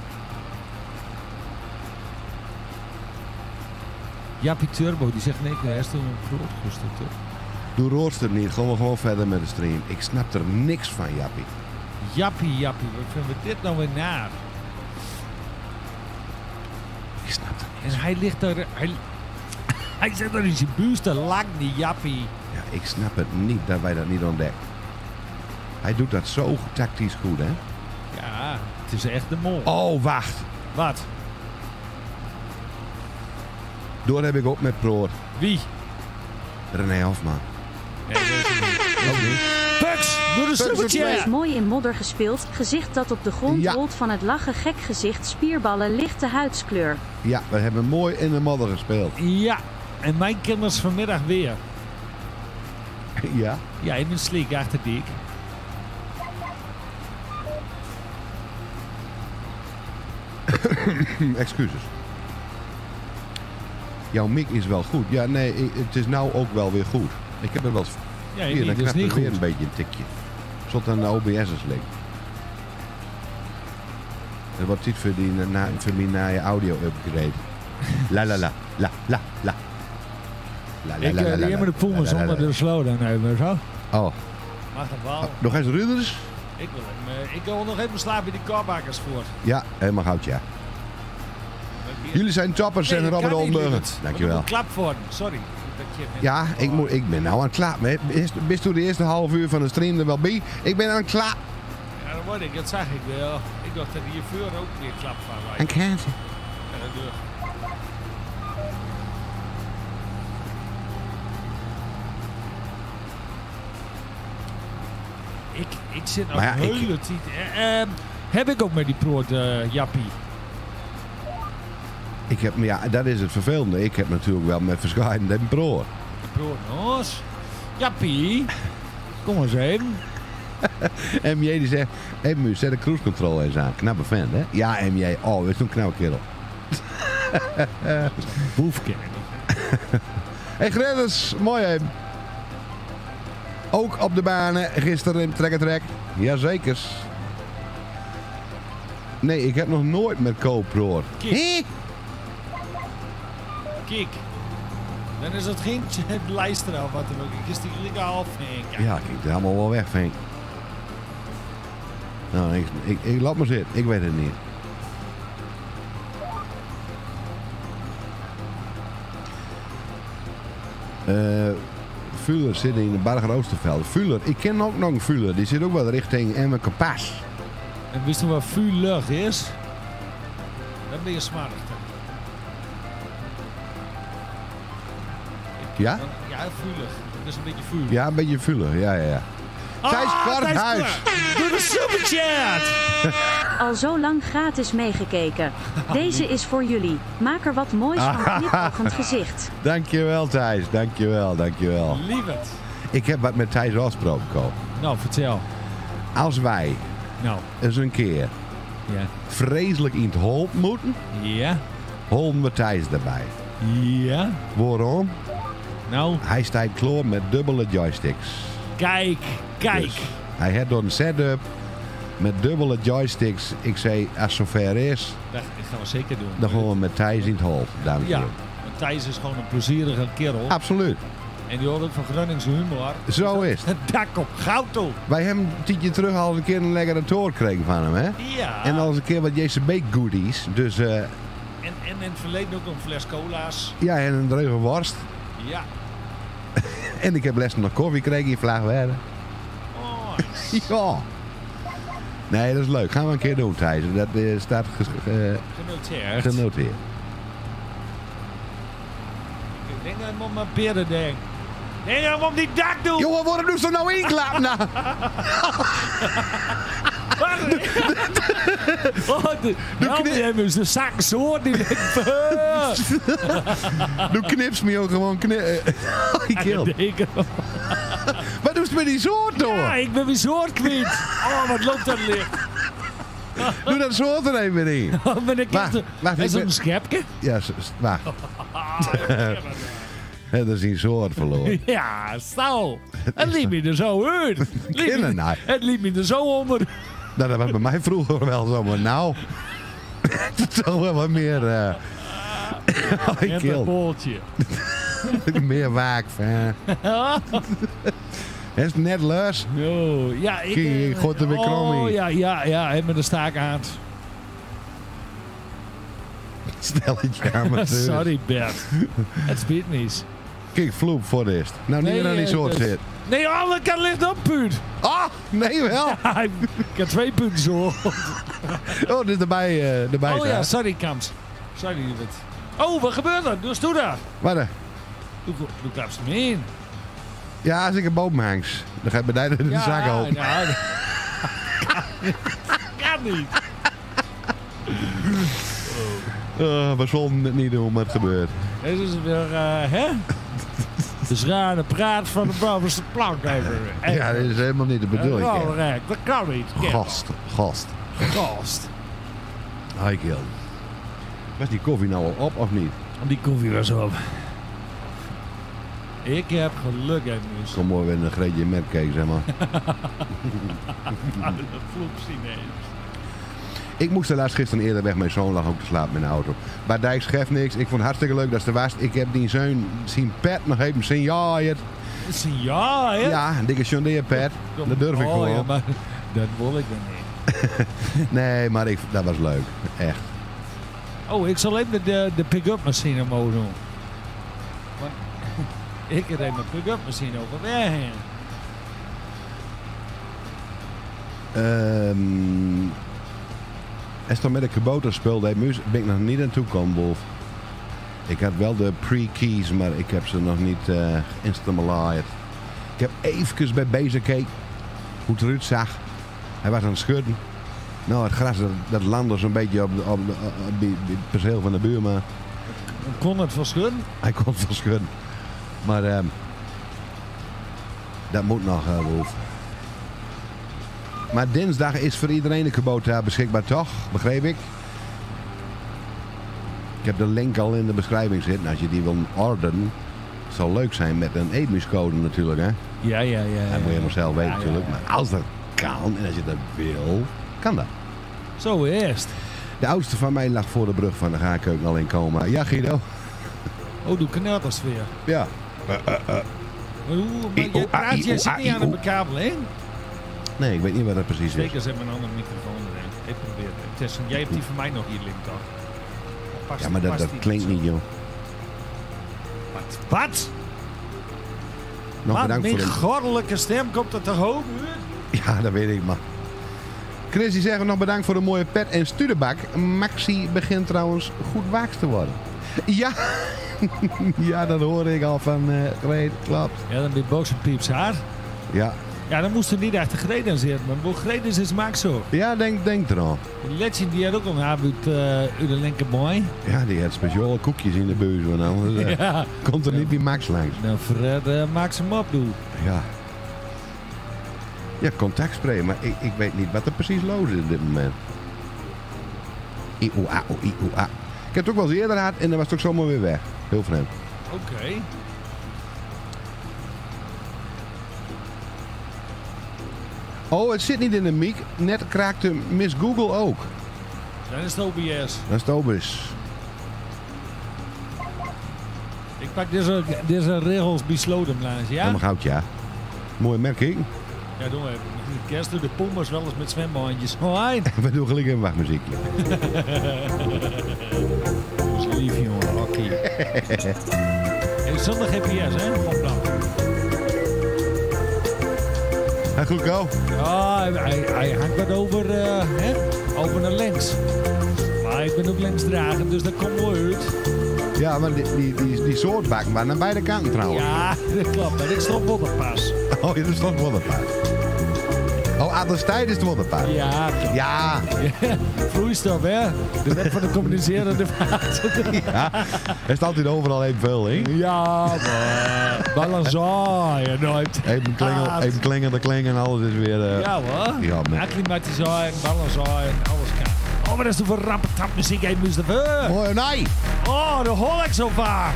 Jappie Turbo, die zegt nee, hij is toen een groot constructeur. Doe rooster niet, gewoon gewoon verder met de stream. Ik snap er niks van, Jappie. Jappie, jappie, wat vinden we dit nou weer naar? Ik snap er niks. En hij ligt daar, hij, hij zit er in zijn buurt te lang, die jappie. Ja, ik snap het niet dat wij dat niet ontdekken. Hij doet dat zo tactisch goed, hè? Ja, het is echt de mol. Oh, wacht. Wat? Door heb ik ook met Proor. Wie? René Hofman. Nee, dat is het niet. Ook niet. Pux, doe de doet slippertje. mee. Mooi in modder gespeeld, gezicht dat op de grond Ja. rolt van het lachen, gek gezicht, spierballen, lichte huidskleur. Ja, we hebben mooi in de modder gespeeld. Ja, en mijn kinders vanmiddag weer. Ja. Ja, in een slik achter dik. Excuses. Jouw mic is wel goed. Ja, nee, i- het is nou ook wel weer goed. Ik heb er wel eens... Ja, Hier, niet, dan dat is knapt niet er weer goed. een beetje een tikje. Zot aan de O B S'ers ligt. Dat wordt dit voor, die, na, voor mij na je audio upgrade. La la la, la la la. La la Ik la la uh, la. die hebben de poemen la, la, la, zonder la. de slow dan even, zo. Oh, Mag dat wel. nog eens Ruders? Ik wil hem, uh, ik wil nog even slapen in die karbakkers voor. Ja, helemaal goud, ja. Met Jullie zijn toppers, Nee, zeggen dat Robert kan niet, Oldenburger. Lievert. Dankjewel. Er moet klap voor. Sorry. Dat je met- Ja, ik, moet, ik ben nou aan het klappen. Bist, bist u de eerste half uur van de stream er wel bij? Ik ben aan het klappen. Ja, dat word ik. Dat zag ik wel. Ik dacht dat hier voor ook weer klap van was. Een kaartje. Ja, dat doe ik. Ik, ik zit nog Maar ja, een ik- hele tijd. Eh, ehm, heb ik ook met die proot, eh, Jappie? Ik heb, ja, dat is het vervelende. Ik heb natuurlijk wel met verschillende pro. Proot, noos. Jappie, kom eens even. M J die zegt, hé hey, zet de cruise control eens aan. Knappe fan, hè? Ja, M J. Oh, is zo'n knappe kerel. Boefke. Hey Gredders, mooi hè. Ook op de banen, gisteren in Trek en Trek. Jazekers. Nee, ik heb nog nooit met co-pro. Kijk. Hé? Kijk. Dan is het geen lijster of wat dan ook. Ik is die legaal van. Ja, kijk, het is allemaal wel weg, vind ik. Nou, ik, ik, ik laat maar zitten. Ik weet het niet. Eh... Fuller zit in de Bergen Oosterveld. Fuller, ik ken ook nog een Fuller. Die zit ook wel richting Emmen Kapas. En wist je wat vuurlucht is? Dan ben je smarrig. Ja? Ja, vuurlucht. Dat is een beetje vuur. Ja, een beetje Fuller. Ja, ja, ja. Thijs Kwarthuis. Doe de superchat! Al zo lang gratis meegekeken. Deze is voor jullie. Maak er wat moois van een knipoogend gezicht. Dankjewel Thijs, dankjewel, dankjewel. Lieverd. Ik heb wat met Thijs afgesproken, Ko. Nou, vertel. Als wij Nou, eens een keer ja. vreselijk in het hol moeten, Ja. holen we Thijs erbij. Ja. Waarom? Nou, Hij staat klaar met dubbele joysticks. kijk. Kijk. Dus hij heeft door een setup met dubbele joysticks. Ik zei, als het zover is, Dat gaan we zeker doen. dan gaan we met Thijs in het hol. Dames en Ja. heren. Want Thijs is gewoon een plezierige kerel. Absoluut. En die hoort ook van Groningse humor. Zo is het. Het dak op goud toe. Wij hebben een tijdje terug al een keer een lekkere toor gekregen van hem, hè? Ja. En al eens een keer wat J C B goodies. Dus eh, En, en in het verleden ook nog een fles cola's. ja, en een dreuge worst. Ja. En ik heb les nog koffie gekregen in Vlaagwerden. Oh, Ja. Nee, dat is leuk. Gaan we een keer doen, Thijs. Dat eh, staat ges- eh, genoteerd. genoteerd. Ik denk dat ik op mijn peren denk. Nee, dat ik op die dak doen. Jongen, waarom doe je er nou inklappen? Nou? Oh, de, nou, die hebben ze de zak zo. Die Doe knips me ook gewoon knip. Oh, ik kill. Wat doe je met die soort door? Ja, ik ben weer soort kwijt. Oh, wat loopt dat licht. Doe dat soort er even in. Oh, ben ik Wacht, echt... wacht, Is ik dat ben- een schepje? Ja, s- s- wacht. Ah, Het is die soort verloren. ja, zo. Het liep me er zo uit. Het liep me- Kennen, nou. Het liep me er zo onder. Nou, dat was bij mij vroeger wel zo, maar nou... Toch wel wat meer... eh oh, ik Met een kill. booltje. Meer waak. Van. Het is net los. Oh, ja, ik... Kijk, eh, ik gooi er weer krom Oh, in. ja, ja, ja. Heb me de staak aan. Stel het je aan mijn deur. Sorry, Bert. Het speelt niet. Kijk, vloep voor de eerst. Nou, niet Nee, meer aan die eh, soort dat- zit. Nee, alle kan ligt op, puut. Ah, nee wel. ik heb twee punten zo. Oh, dit erbij, uh, erbij Oh ja, staat. sorry, Kams. Sorry, lieverd. Oh, wat gebeurt er? Dus doe dat. Wat dan? Doe, doe klapst me in. Ja, als ik een boom hangs, dan ga je bij de Ja, zak open. ja. Kan niet. Uh, we zullen het niet doen, maar het gebeurt. Dit is weer, uh, hè? De schrale praat van de bovenste plank even. even. Ja, dat is helemaal niet de bedoeling. Oh, hè. rek, dat kan niet. kerel. Gast, gast. Gast. Hi, kill. Was die koffie nou al op of niet? Die koffie was op. Ik heb geluk, hè, dus. Kom maar weer een greetje merkcake, zeg maar. Dat vloept ineens. Ik moest helaas gisteren eerder weg. Mijn zoon lag ook te slapen in de auto. Bij Dijk schreef niks. Ik vond het hartstikke leuk dat ze er was. Ik heb die zoon zien pet nog even zien. Ja, het. Dat is een ja, hè? Ja, een dikke John pet. Dat durf ik oh, gewoon. Ja, maar dat wil ik dan niet. Nee, maar ik, dat was leuk. Echt. Oh, ik zal even de, de pick-up machine omhoog doen. Want ik heb even mijn pick-up machine overweg. Ehm als je dan met de kabouter speelde, ben ik nog niet aan toe gekomen, Wolf. Ik had wel de pre-keys, maar ik heb ze nog niet uh, geïnstalleerd. Ik heb even bij bezig gekeken hoe het eruit zag. Hij was aan het schudden. Nou, het gras dat, dat landde zo'n beetje op, de, op, de, op die, die perceel van de buurman. Kon het verschudden? Hij kon het verschudden. Maar uh, dat moet nog, uh, Wolf. Maar dinsdag is voor iedereen de kabouter beschikbaar, toch? Begreep ik? Ik heb de link al in de beschrijving zitten. Als je die wil orderen, het zal leuk zijn met een Eetmuscode natuurlijk, hè? Ja, ja, ja. ja dat moet je helemaal zelf weten ja, natuurlijk. ja, ja. Maar als dat kan en als je dat wil, kan dat. Zo eerst. De oudste van mij lag voor de brug van de gaarkeuken al in coma. Ja, Guido? Oh, doe knaters weer. Ja. Uh, uh, uh. Maar hoe, maar je praat, jij zit niet aan de bekabeling? Nee, ik weet niet wat dat precies is. Zeker, ze hebben een andere microfoon erin. Ik probeer het. Tessen, jij hebt die van mij nog hier link toch? Past, Ja, maar dat, dat klinkt niet, joh. Wat? Wat? Nog Wat bedankt mijn voor de... goddelijke stem komt er toch ook uit? Ja, dat weet ik, maar. Chris die zegt nog bedankt voor de mooie pet en studerbak. Maxi begint trouwens goed waaks te worden. Ja, ja, dat hoor ik al van uh, Greet, klopt. Ja, dan ben je boos op pieps haar. Ja, Ja, dan moest er niet achter Greden zitten. Maar hoe Greden is, maakt zo. ja denk, denk eraan. Die Legend die had ook al een haat uit, uh, uit de linkerboy. Ja, die had speciale koekjes in de buis. Want anders uh, Ja. komt er niet die Max langs. Nou, Fred, uh, maak ze hem op, doe. Ja. Ja, contactspray, maar ik, ik weet niet wat er precies los is op dit moment. I O A, I O A. Ik heb het ook wel eens eerder gehad en dan was het ook zomaar weer weg. Heel vreemd. Oké. Okay. Oh, het zit niet in de mic. Net kraakte Miss Google ook. Dan is het O B S. Dat is het O B S. Ik pak deze, deze regels besloten, Blaas, ja? Helemaal goud, ja. Mooie merking. Ja, doen we even. De kerst door de Pumas wel eens met zwembandjes. Hoi! We doen gelijk een wachtmuziekje. Dat is lief, jongen. Oké. Hey, zonder G P S, hè? Van plan. Hij goed, go. Ja, hij, hij, hij hangt wat over, uh, hè? Over naar links. Maar ik ben ook linksdragend, dus dat komt wel uit. Ja, maar die, die, die, die soort bakken waren aan beide kanten trouwens. Ja, dat klopt. Maar ik stond Wodderpas. Oh, ja, dat is toch het Wodderpaard. Oh, Adelstijd is het Wodderpaard. Ja, klopt. Ja. Ja, vloeistof, hè? De wet van de communicerende vaart. Ja. Er staat altijd overal evenveel, hè? Ja, maar. Balançaar, nooit. Even klingen, even klingen, de klingen en alles is weer... Uh... Ja, hoor. Ja, man. Acclimatiseren, balanceren, alles kan. Oh, maar dat is toch voor rampetap muziek, hè, Mustafa? Oh, nee. Oh, dat hoor ik zo vaak.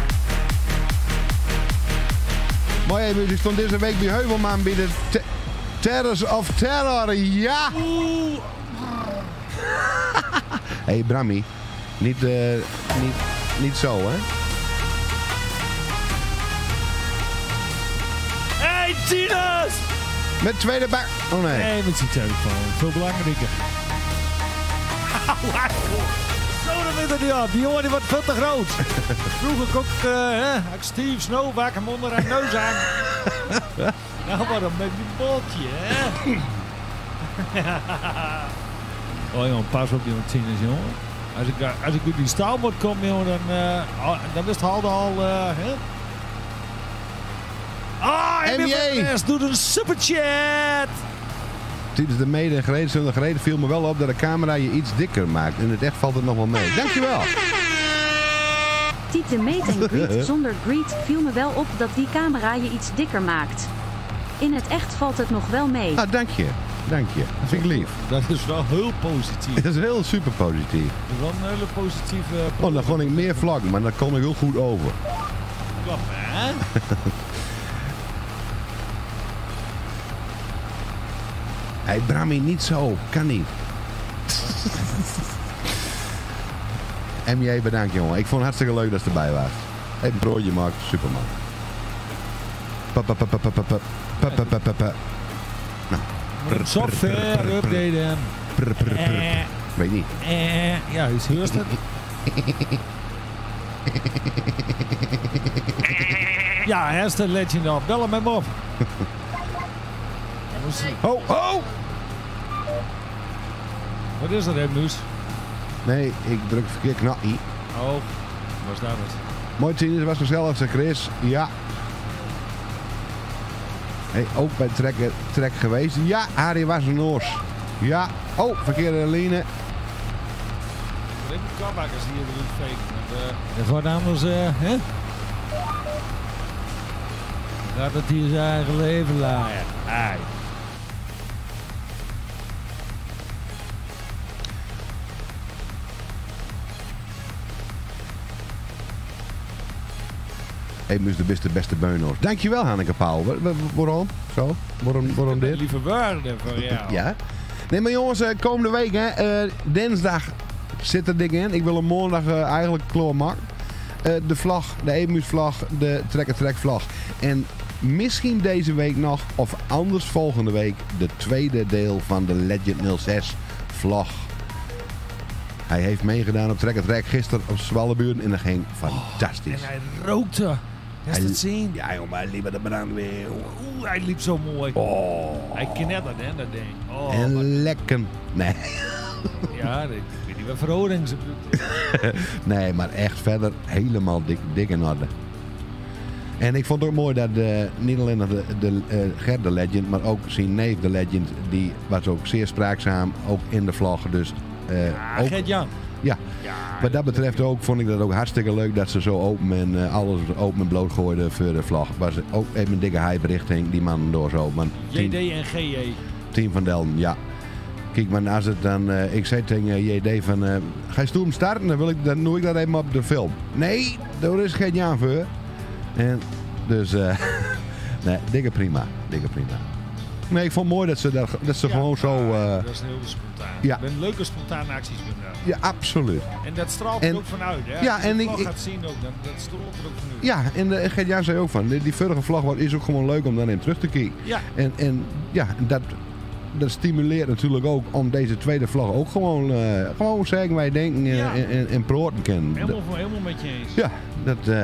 Mooi, even, ik stond deze week bij Heuvelman bij de te Terrors of Terror. Ja! Oeh. Hé, hey, Brammy. Niet, uh, niet, niet zo, hè? Hey, Tinus! Met tweede bak. Oh, nee. Nee, met zijn telefoon. Veel belangrijker. Zo, dat weet ik niet op. Die jongen die wordt veel te groot. Vroeger ook, uh, hè, had ik Steve Snowback hem onder haar neus aan. Nou, wat een met die bootje, hè. Oh, jongen, pas op, jongen, Tinus, jongen. Als ik, als ik uit die staal moet komen, jongen, dan, uh, oh, dan wist Halde al, uh, hè. Ah, oh, M J doet een superchat. Tijdens de mede en gereden, zullen gereden viel me wel op dat de camera je iets dikker maakt. In het echt valt het nog wel mee. Dankjewel. Tiet de meet en greet zonder greet viel me wel op dat die camera je iets dikker maakt. In het echt valt het nog wel mee. Ah, dank je. Dank je. Dat vind ik lief. Dat is wel heel positief. Dat is heel super positief. Dat is wel een hele positieve... Oh, dan kon ik meer vlak, maar dat kon ik heel goed over. Klap, hè? Hé, hey, Brammy, niet zo. Kan niet. M J, bedankt, jongen. Ik vond het hartstikke leuk dat ze erbij was. Even een broodje maken, superman. Pa, pa, pa, pa, pa, pa, pa, pa, pa, pa, pa. Nou. Software updaten. Prr, prr, prr. Eh, Weet niet. eh, ja, is heerst het. Ja, hij is de legend op. Bel hem hem op. Oh, oh! Wat is dat, Muus? Nee, ik druk verkeerd knopje. Oh, was dat het? Mooi te zien, het was gezellig, zei Chris. Ja. Hey, ook bij Trek, trek geweest. Ja, Harry was een oors. Ja. Oh, verkeerde line. De kabakkers hier erin fake. Dat wordt anders, uh, hè? Gaat het hier zijn eigen leven laaien. Ai. Hey, Mus de beste, beste beunhoos. Dankjewel, Hanneke Pauw. Wa- wa- Waarom? Zo? Waarom, waarom dit? Lieve woorden voor jou. Ja. Nee, maar jongens, eh, komende week, hè, eh, dinsdag zit er dik in. Ik wil hem maandag eh, eigenlijk klaarmaken. Eh de vlag, de Emus-vlag, de trekker-trek-vlag. En misschien deze week nog, of anders volgende week, de tweede deel van de Legend nul zes vlag. Hij heeft meegedaan op trekker-trek gisteren op Zwallenbuurt en dat ging fantastisch. En hij rookte. Heb je Hij- het zien? Ja, jongen, maar hij liep er brand weer. Oeh, hij liep zo mooi. Oh. Hij knetterde, hè, dat ding. Oh, En wat- lekker. Nee. ja, ik weet niet wat verhouding ze Nee, maar echt verder helemaal dik, dik in orde. En ik vond het ook mooi dat de, niet alleen de, de uh, Gert de Legend, maar ook zijn neef de Legend, die was ook zeer spraakzaam, ook in de vlog. Dus uh, Ja, ook, Gert-Jan. ja, Ja, wat dat betreft ook, vond ik dat ook hartstikke leuk dat ze zo open en uh, alles open en bloot gooiden voor de vlog. Was ook even een dikke hype richting die man door zo. Man, J D en G J. Team van Delden, ja. Kijk, maar als het dan... Uh, ik zei tegen J D van... Uh, ga je stoem starten? Dan, wil ik, dan doe ik dat even op de film. Nee, daar is geen ja voor. En dus... Uh, nee, dikke prima. Dikke prima. Nee, ik vond het mooi dat ze, dat, dat ze Ja, gewoon zo... Uh, dat is heel spontaan. ja. Ik ben leuke spontane acties gedaan. ja, absoluut. En dat straalt En- er ook vanuit. Hè? ja, Als je en de ik- vlog ik- gaat zien ook, dan, dat straalt er ook vanuit. Ja, en de Gert-Jan zei ook van... Die, die vorige vlag was- is ook gewoon leuk om dan in terug te kijken. Ja. En, en ja, dat... Dat stimuleert natuurlijk ook om deze tweede vlag ook gewoon, uh, gewoon zeggen wij denken uh, Ja. en, en, en proten kennen. Helemaal, helemaal met je eens. Ja, dat... Uh,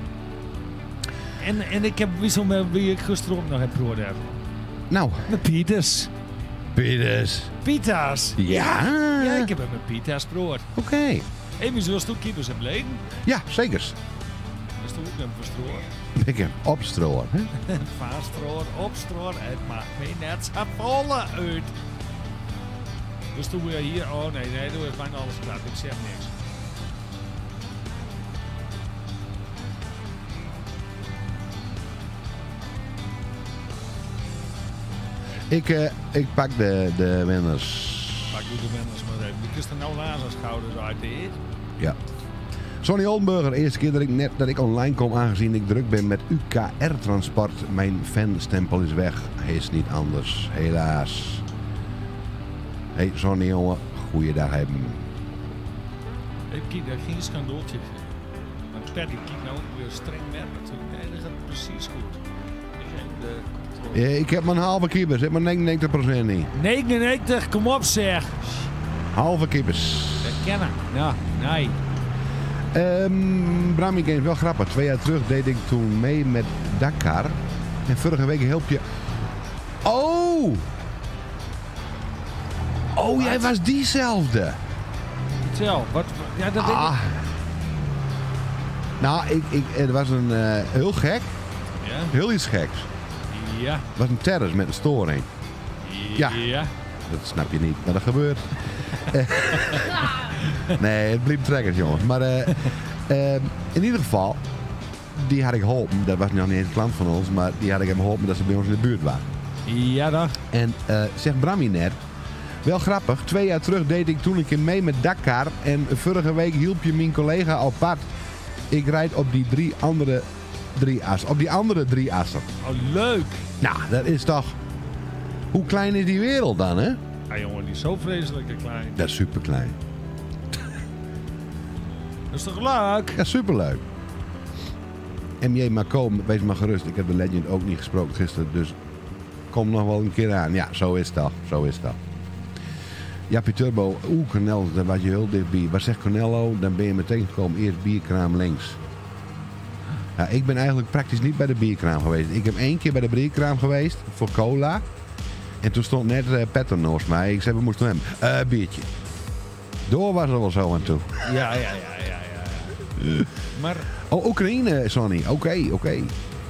En, en ik heb wissel met wie ik gisteren ook nog heb gehoord heb. nou, Met Pieters. Pieters. Pieters. Ja. Ja, ik heb hem met Pieters brood. Oké. Okay. Hé, wie zoals toen kiepers hebben leden? Ja, zeker. Dat is toch ook een verstroor. Ik heb opstroor. Hè? Vaarstroor, opstroor, het maakt me net zo volle uit. Dus toen we hier, oh nee, nee, doe ik bijna alles gedaan, ik zeg niks. Ik, uh, ik pak de, de winners. Maar ik doe de mensen maar even. Ik is er nou naast zijn schouders uit de eet. Ja. Sonny Oldenburger, eerste keer dat ik net dat ik online kom aangezien ik druk ben met U K R-transport. Mijn fanstempel is weg. Hij is niet anders, helaas. Hey Sonny jongen, goeiedag hebben. Ik kijk, dat ging een schandooltje. Maar Paddy kijkt nou ook weer streng met natuurlijk. Nee, dat gaat precies goed. Ik heb de controle. Ja, ik heb mijn halve keepers, ik heb mijn negenennegentig procent niet. negenennegentig, kom op zeg. Halve keepers. Dat kennen. Ja, nee. Um, Brammy Games, wel grappig. Twee jaar terug deed ik toen mee met Dakar. En vorige week hielp je... Oh! Oh, jij was diezelfde. Vertel, wat, ja dat weet Ah. ik. Nou, ik, ik, het was een uh, heel gek. Ja, Heel iets geks. ja, Het was een terrace met een storing. Ja. ja. Dat snap je niet, maar dat gebeurt. Nee, het bleef trekkers, jongens. Maar uh, uh, in ieder geval, die had ik geholpen. Dat was nog niet eens een klant van ons, maar die had ik hem geholpen dat ze bij ons in de buurt waren. Ja, dag. En uh, zegt Brammy net, wel grappig, twee jaar terug deed ik toen een keer mee met Dakar. En vorige week hielp je mijn collega al pad. Ik rijd op die drie andere drie assen. Op die andere drie assen. Oh, leuk. Nou, dat is toch... Hoe klein is die wereld dan, hè? Ah jongen, die is zo vreselijk klein. Dat is super klein. Dat is toch leuk? Ja, superleuk. M J Marco, wees maar gerust. Ik heb de Legend ook niet gesproken gisteren, dus kom nog wel een keer aan. Ja, zo is dat. Zo is dat. Jappie Turbo, oeh, Cornel, daar was je heel dichtbij. Wat zegt Cornello? Dan ben je meteen gekomen. Eerst bierkraam links. Ja, ik ben eigenlijk praktisch niet bij de bierkraam geweest. Ik heb één keer bij de bierkraam geweest voor cola. En toen stond net uh, Petter naast mij. Ik zei, we moesten hem. Eh, uh, biertje. Door was er wel zo aan toe. Ja, ja, ja, ja, ja. ja. Maar... Oh, Oekraïne, Sonny. Oké, okay, oké. Okay.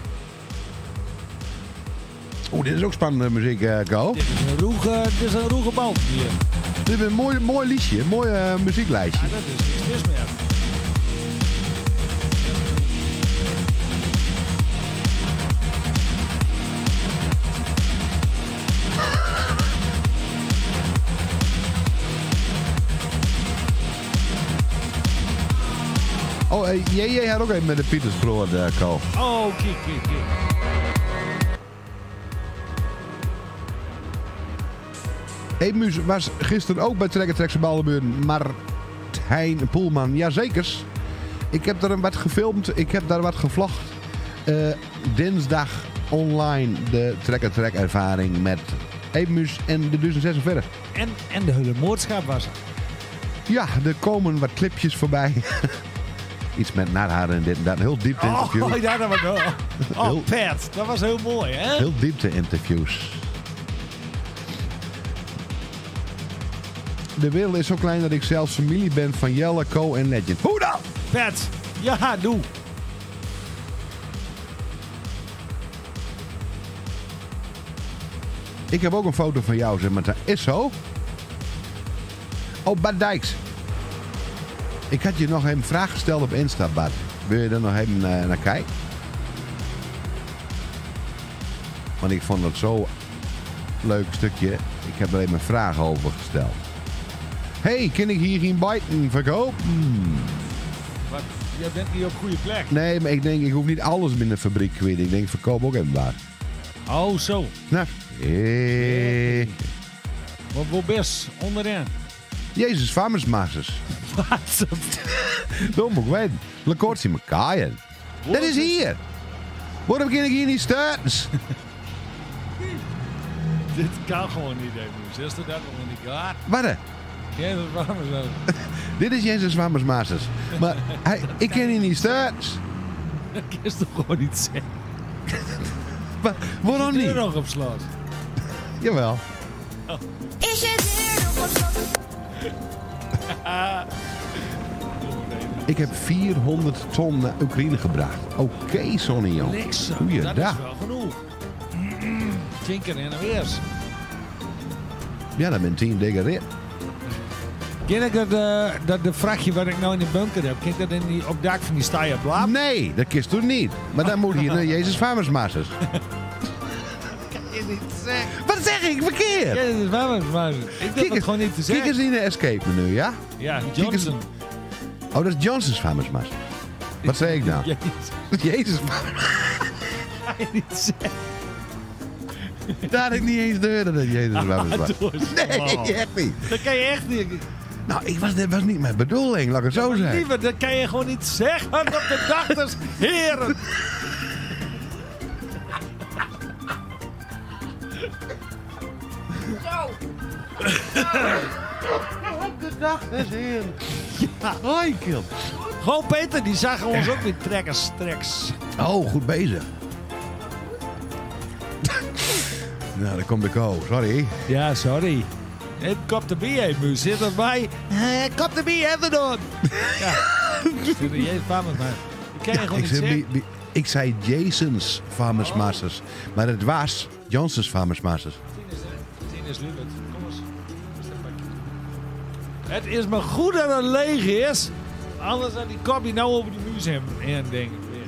Oeh, dit is ook spannende muziek, uh, Go. Dit is een roege, dit is een roege band hier. Dit is een mooi, mooi liedje, een mooi uh, muzieklijstje. Ja, dat is niks mis meer. Oh, uh, jij, jij had ook even met de Pieters gehoord, uh, Ko. Oh, kijk, kijk, kijk. Emus was gisteren ook bij Trekker Trekse Ballenbuurt. Martijn Poelman, jazekers. Ik heb daar wat gefilmd, ik heb daar wat gevlogd. Uh, dinsdag online de Trekker Trek ervaring met Emus en de duizend zesenveertig. En, en de hele moordschap was het. Ja, er komen wat clipjes voorbij. Iets met narharen en dit en dat. Een heel diepte interview. Oh, ja, dat was oh, oh Pet, dat was heel mooi, hè? Heel diepte interviews. De wereld is zo klein dat ik zelfs familie ben van Jelle, Co en Legend. Hoe dan? Pet, ja, doe. Ik heb ook een foto van jou, zeg maar. Dat is zo. Oh, Bart Dijks. Ik had je nog even een vraag gesteld op Insta, Bart. Wil je er nog even uh, naar kijken? Want ik vond het zo leuk stukje. Ik heb er even een vraag over gesteld. Hey, kan ik hier geen bijten verkopen? Hmm. Wat? Jij bent niet op goede plek. Nee, maar ik denk, ik hoef niet alles in de fabriek te weten. Ik denk, verkoop ook even waar. Oh, zo. Nou, hey. Wat wil best? Onderin. Jezus, Farmersmasters. Wat? Dat moet ik weten. Lekort in elkaar. In. Dat is hier. Waarom kan ik hier niet starten? Dit kan gewoon niet, even. Is dat dat nog niet gaat? Wat? Ja, dat was maar zo. Dit is Jezus Farmersmasters. Maar hij, ik kan hier niet starten. Dat is toch gewoon niet zeggen. Maar waarom Is niet? er nog op slot? Jawel. Oh. Is je deur nog op slot? Ik heb vierhonderd ton naar Oekraïne gebracht. Oké, okay, Sonny, joh. Niks. Goeiedag. Dat is wel genoeg. Tien keer in de weers. Ja, dat bent tien dikke rit. Ken ik dat, uh, dat de vrachtje wat ik nou in de bunker heb, ken ik dat in die, op dak van die staaien blab? Nee, dat kist toen niet. Maar dan moet hier naar Jezus Farmersmasters. Kan je niet zeggen. Wat zeg ik verkeerd? Ja, dat is waar, maar ik durf het gewoon niet te Kijk zeggen. eens in de escape menu, ja? Ja, eens- Johnson. Oh, dat is Johnson's Farmersmasters. Wat zei ik nou? Ja, Jezus, kan je niet zeggen. daar had ik niet eens de dat Jezus Farmersmasters. Doe eens. Nee, Oh. echt niet. Dat kan je echt niet. Nou, ik was, dat was niet mijn bedoeling, laat ik het zo zeggen. Liever, dat kan je gewoon niet zeggen op de dag des heren. De dag des heren. Ja, hoi, kind. Gewoon Peter, die zagen ons ook weer trekkers streks. Oh, goed bezig. Nou, daar komt de ko. Sorry. Ja, sorry. Het kop de bier even zit erbij. Eh, kop de bier even doen. Ja. Zit er jezus van me, maar. Ik kan je gewoon ik, niet zei, zeggen. wie- wie- ik zei Jason's Farmers Masters. Maar het was Johnson's Farmers Masters. Tien is Lubert. Kom eens. Het is maar goed dat het leeg is. Anders had die kopje nou over de muur hebben. En denk ik weer.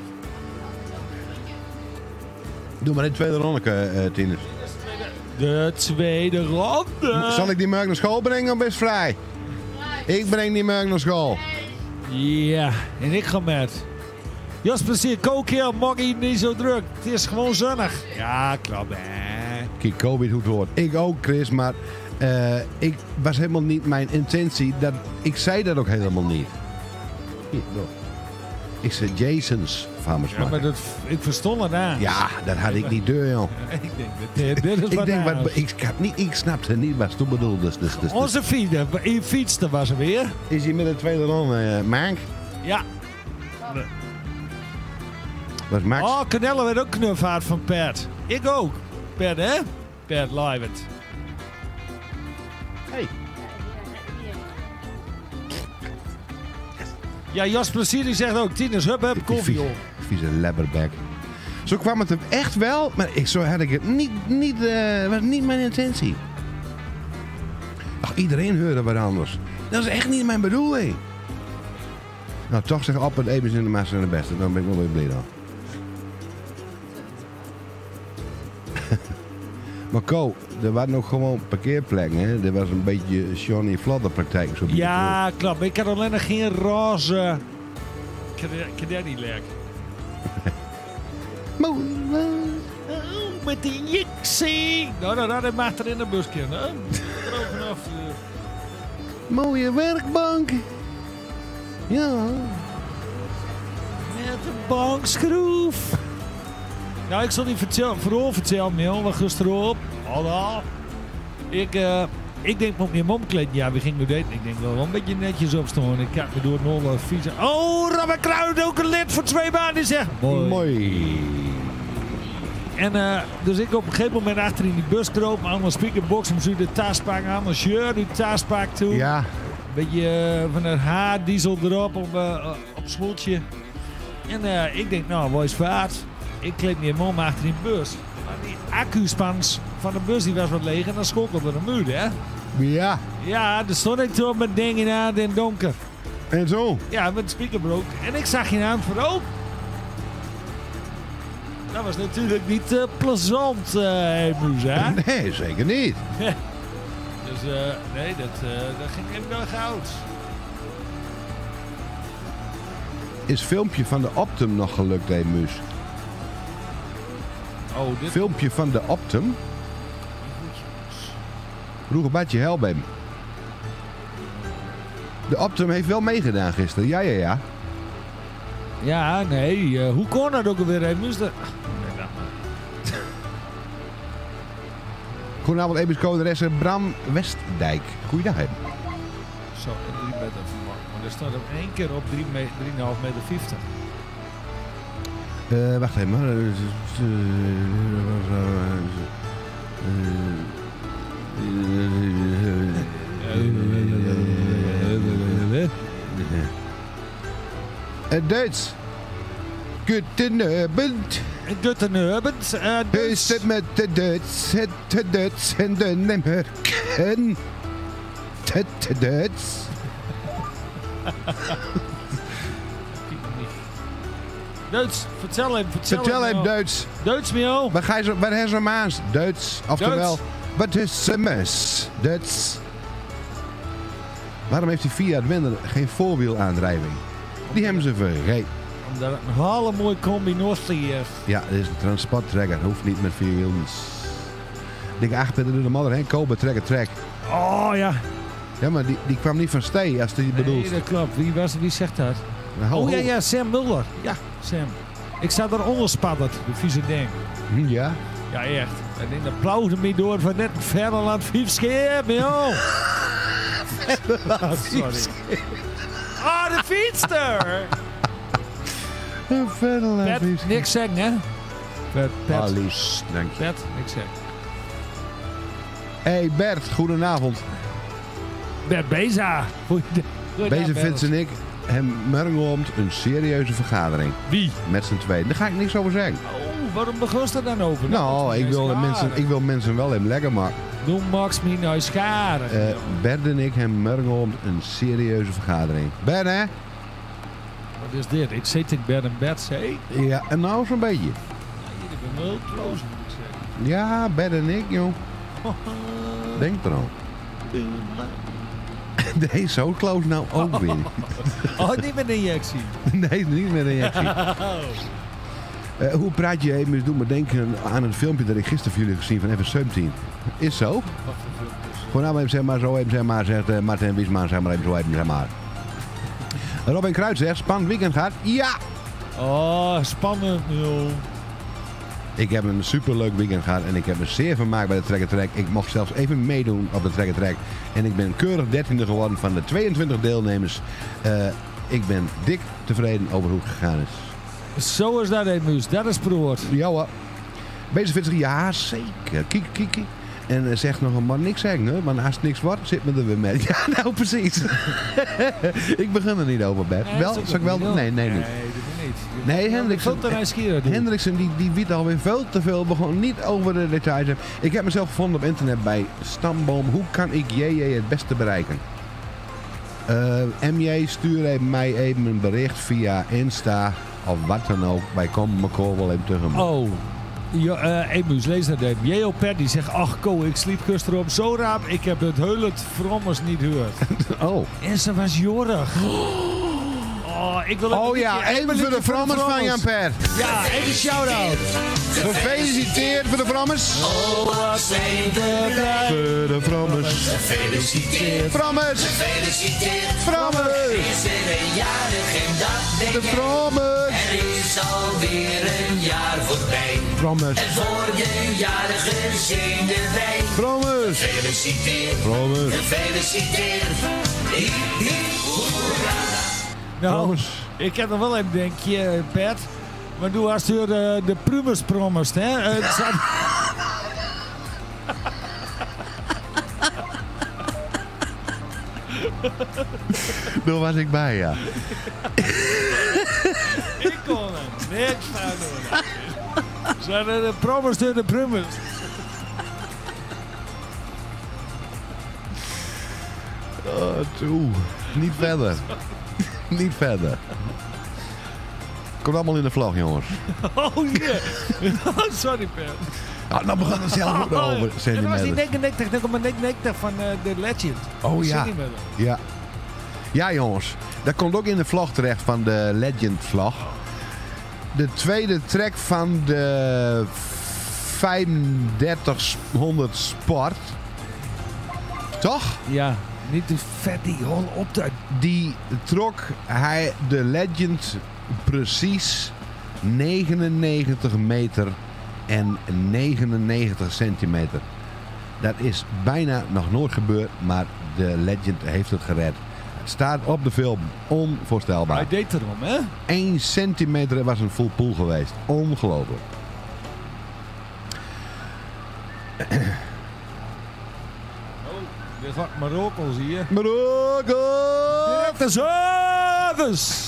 Doe maar in de tweede ronde, uh, Tinus. De tweede ronde. Zal ik die merk naar school brengen of is vrij? Ik breng die merk naar school. Ja, en ik ga met. Jos, plezier, kookheer, moggie niet zo druk. Het is gewoon zonnig. Ja, klopt, hè. Kijk, Covid hoe het hoort. Ik ook, Chris, maar uh, ik was helemaal niet mijn intentie. Dat, ik zei dat ook helemaal niet. Hier, door. Ik zei Jason's van me Ja, smaken. maar dat, ik verstond het aan. Ja, dat had ik niet door, joh. Ik denk, dit, dit is Ik, wat denk, aan. wat, ik, ik, niet, ik snapte niet wat ze bedoelde. Dus, dus, dus, dus. Onze fietser, je fietste was er weer. Is hij met een tweede ronde, uh, Maak? Ja. Was Max? Oh, Canelle werd ook knufhaard van Pert. Ik ook. Pert, hè? Pert Liwet. Hey. Ja, Jas Plezier die zegt ook, Tinus, hup, hup, koffie op. Vieze lebberbek. Zo kwam het er echt wel, maar ik, zo had ik het niet, niet, uh, was niet mijn intentie. Ach, iedereen hoorde wat anders. Dat is echt niet mijn bedoeling. Nou, toch zeg op het even in de massa en de beste. Dan ben ik wel weer blij dan. Maar Ko, er waren nog gewoon parkeerplekken, hè? Er was een beetje Johnny Flodder praktijk. Zo Ja, klopt. Ik had alleen nog geen roze. Ik kan, ik kan dat niet lekker. Oh, met die injectie. Nou, nou, dat mag er in de bus kunnen. Hè? Er vanaf. Uh... Mooie werkbank. Ja. Met een bankschroef. Nou, ik zal niet vertellen, vooral vertellen, Mil, wat gisteren op. Hallo. Ik, uh, ik denk op mijn momkleed. Ja, we gingen nu daten. Ik denk wel wel een beetje netjes opstaan. Ik kijk me door het nolle fietsen. Oh, Robert Kruid, ook een lid voor twee baan. Die zegt, mooi. Mooi. En uh, dus ik op een gegeven moment achter in die bus kroop. Aan mijn speakerbox om zo de tas pakken. Aan mijn shirt die tas pakken toe. Ja. Een beetje uh, van het haar, diesel erop op, uh, op smoeltje. En uh, ik denk, nou, wat is vaart? Ik kleed me helemaal maar achter in de bus. Maar die accuspans van de bus die was wat leeg en dan schokkelde er een muur, hè? Ja. Ja, daar stond ik toen met dingen aan in het donker. En zo. Ja, met speakerbroek. En ik zag je aan van, oh! Dat was natuurlijk niet uh, plezant, uh, Muus, hè? Nee, zeker niet. Dus, uh, nee, dat, uh, dat ging even nog goud. Is filmpje van de Optum nog gelukt, hé, Muus? Oh, dit... Filmpje van de Optum? Vroeger badje Helbem. De Optum heeft wel meegedaan gisteren. Ja, ja, ja. Ja, nee. Uh, hoe kon dat ook alweer, hè, Muus? Dat... Goedenavond, Eberscoderessen Bram Westdijk. Goeiedag, hè. Zo, en drie meter verwacht. Maar er staat op één keer op drie komma vijf meter vijftig. Uh, wacht even, maar. Het Duits. Guttenabend. Guttenabend. Is het met de Duits, het de Duits en de Nemmerken. Het Duits. Duits, vertel hem, vertel, Vertel hem. hem Duits. Duits, Mio. Wat ga je zo, wat is er maas? Duits. Oftewel, Duits. wat is er mis? Duits. Waarom heeft die Fiat Winder geen voorwielaandrijving? Die hebben ze vergeten. Omdat het een hele mooie combinatie is. Ja, dit is een transporttrekker. Hoeft niet met vier wielen. Ik denk achter de modder heen kopen, trekken, trek. Oh ja. Ja, maar die, die kwam niet van Stee, als die bedoelt. Nee, dat klopt. Wie, was, wie zegt dat? Nou, Oh ja, ho. ja, Sam Mulder. Ja, Sam. Ik zat eronder spatterd, de vieze ding. Ja. Ja, echt. En in de plauwde me door van net verder laat vijf scheep, joh. Oh, sorry. Oh, de fietster! En verder laat Pet, iets. niks zeggen, hè? Pet, Pet, Ah, lief. Dank je. Pet, niks zeggen. Hey Bert, goedenavond. Bert Beza. Goeiedag, Deze Bert. Vince en ik hebben morgenavond een serieuze vergadering. Wie? Met z'n tweeën. Daar ga ik niks over zeggen. Oh, waarom begon dat dan over? Nou, ik wil, mensen, ik wil mensen wel even lekker, maar Doe Max me nou scharen. uh, Bert en ik hebben morgenavond een serieuze vergadering. Bert, hè? Wat is dit? Ik zit in bed en bed, zei. Ja, en nou zo'n beetje. Ik ben wel close, moet ik zeggen. Ja, Bert en ik, joh. Denk er aan. Nee, zo close nou ook weer niet. Oh, niet met een injectie. Nee, niet met een injectie. Uh, hoe praat je even? Doe me denken aan een filmpje dat ik gisteren voor jullie gezien van F zeventien. Is zo? Wat voor filmpjes? Gewoon nou even zeg maar zo even zeg maar, zegt uh, Martin Wiesman zeg maar even zo even zeg maar. Robin Kruid zegt, spannend weekend gaat. Ja! Oh, spannend, joh. Ik heb een superleuk weekend gehad en ik heb me zeer vermaakt bij de Trek en Trek. Ik mocht zelfs even meedoen op de Trek en Trek. En ik ben keurig dertiende geworden van de tweeëntwintig deelnemers. Uh, ik ben dik tevreden over hoe het gegaan is. Zo is dat, Emus. Dat is proord. Ja hoor. Bezig vindt zich, ja zeker. Kijk, kijk, kijk. En uh, zegt nog maar niks zeggen, hè? Maar als het niks wordt, zit me er weer mee. Ja, nou precies. Ik begin er niet over, Bert. Nee, wel, zal ik wel? niet Nee, nee, niet. Nee, dat niet. Nee, Hendriksen, Hendriksen die, die weet alweer veel te veel. Begon niet over de details. Ik heb mezelf gevonden op internet bij Stamboom. Hoe kan ik J J het beste bereiken? Uh, M J stuur mij even een bericht via Insta of wat dan ook. Wij komen elkaar wel even tegemoet. Oh. Ja, uh, Emus, lees dat even. J O Pet die zegt, ach Ko, ik sliep gisteren op zo raap, ik heb het heulend vrommers niet gehoord. Oh. En ze was jorrig. Oh, ik wil oh ja, even voor de vrommers van Jan Per. Ja, even shout-out. Gefeliciteerd voor de vrommers. Oh, wat zijn we blij. Voor de vrommers. Gefeliciteerd. Vrommers. Gefeliciteerd. Vrommers. Is er een jarig en dat denk De vrommers. Er is alweer een jaar voorbij. Vrommers. En voor de jarige zingen wij. Vrommers. Gefeliciteerd. Vrommers. Gefeliciteerd. Hiep, hiep, hoera. Nou, ik heb nog wel een denkje, Pet. Maar doe als je de, de prumers promost, hè? Uh, zat... Daar was ik bij, ja. Ik kon er niks van doen. Zijn er de promos door de prumers? Oh, toe. Niet verder. Niet verder. Komt allemaal in de vlog, jongens. Oh, yeah. Oh, sorry, Pet. Ah, nou begon het zelf ook over. Ja, dat was die negenennegentig, dat komt negenennegentig van uh, The Legend. Oh ja. Niet meer. Ja. Ja, jongens. Dat komt ook in de vlog terecht van de Legend vlog. De tweede track van de vijfendertighonderd Sport. Toch? Ja, niet te vet die hol op de... Die trok hij de Legend precies negenennegentig meter en negenennegentig centimeter. Dat is bijna nog nooit gebeurd, maar de Legend heeft het gered. Het staat op de film. Onvoorstelbaar. Hij deed erom, hè? één centimeter was een full pool geweest. Ongelooflijk. Dit gaat Marokko, zie je. Marokko! Directe service!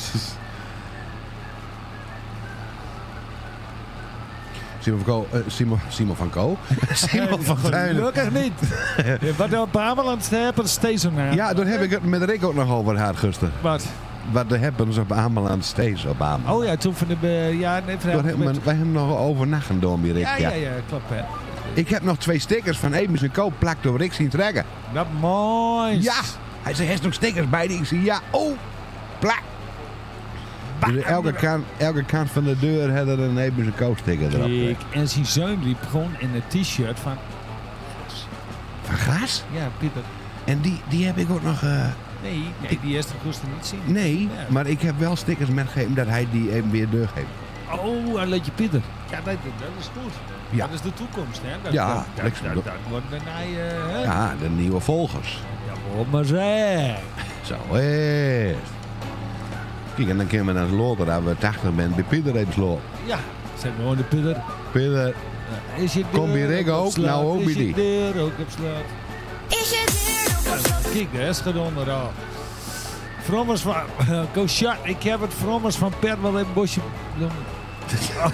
Simon van Ko. Uh, Simon, Simon van Ko? Simon van Tuinen. Gelukkig niet. Wat op Ameland hebben steeds een... Ja, daar heb ik het met Rick ook nog over gehad gisteren. Wat? Wat de happens op Ameland steeds op Ameland. Oh ja, toen van de... Ja, nee, Daar hebben we, wij hebben nog overnachten door, Rick. Ja, ja, ja, klopt, hè. Ik heb nog twee stickers van Emus en Co. plakt door Rick zien trekken. Dat mooi. Ja! Hij zei, hij heeft nog stickers bij die. Ik zei, ja, oh, plak. Dus elke, kant, elke kant van de deur had er een Emus en Co. sticker erop. Ik, en zijn zoon liep gewoon in een t-shirt van... Van gas? Ja, Pieter. En die, die heb ik ook nog... Uh, nee, nee ik, die eerste moesten niet zien. Nee, ja. Maar ik heb wel stickers metgegeven dat hij die even weer doorgeeft. Oh, hij laat je Pieter. Ja, dat, dat is goed. Ja. Dat is de toekomst, hè? Dat, Ja, dat, dat, dat, dat, dat wordt daarna... Uh, hè? Ja, de nieuwe volgers. Ja, waarom maar zeg. Zo is. Kijk, en dan kunnen we naar de loter, dat we tachtig bent bij Pieter even sloten. Ja, zeg gewoon de Pieter. Pieter. Uh, is je kom je Rick ook? Nou ook bij die. Is je deur ook op slot? Is je deur nog op slot? Kijk, daar is het onderal. Vrommers van... Uh, go shot. Ik heb het Vrommers van Per wel in het bosje... Oh,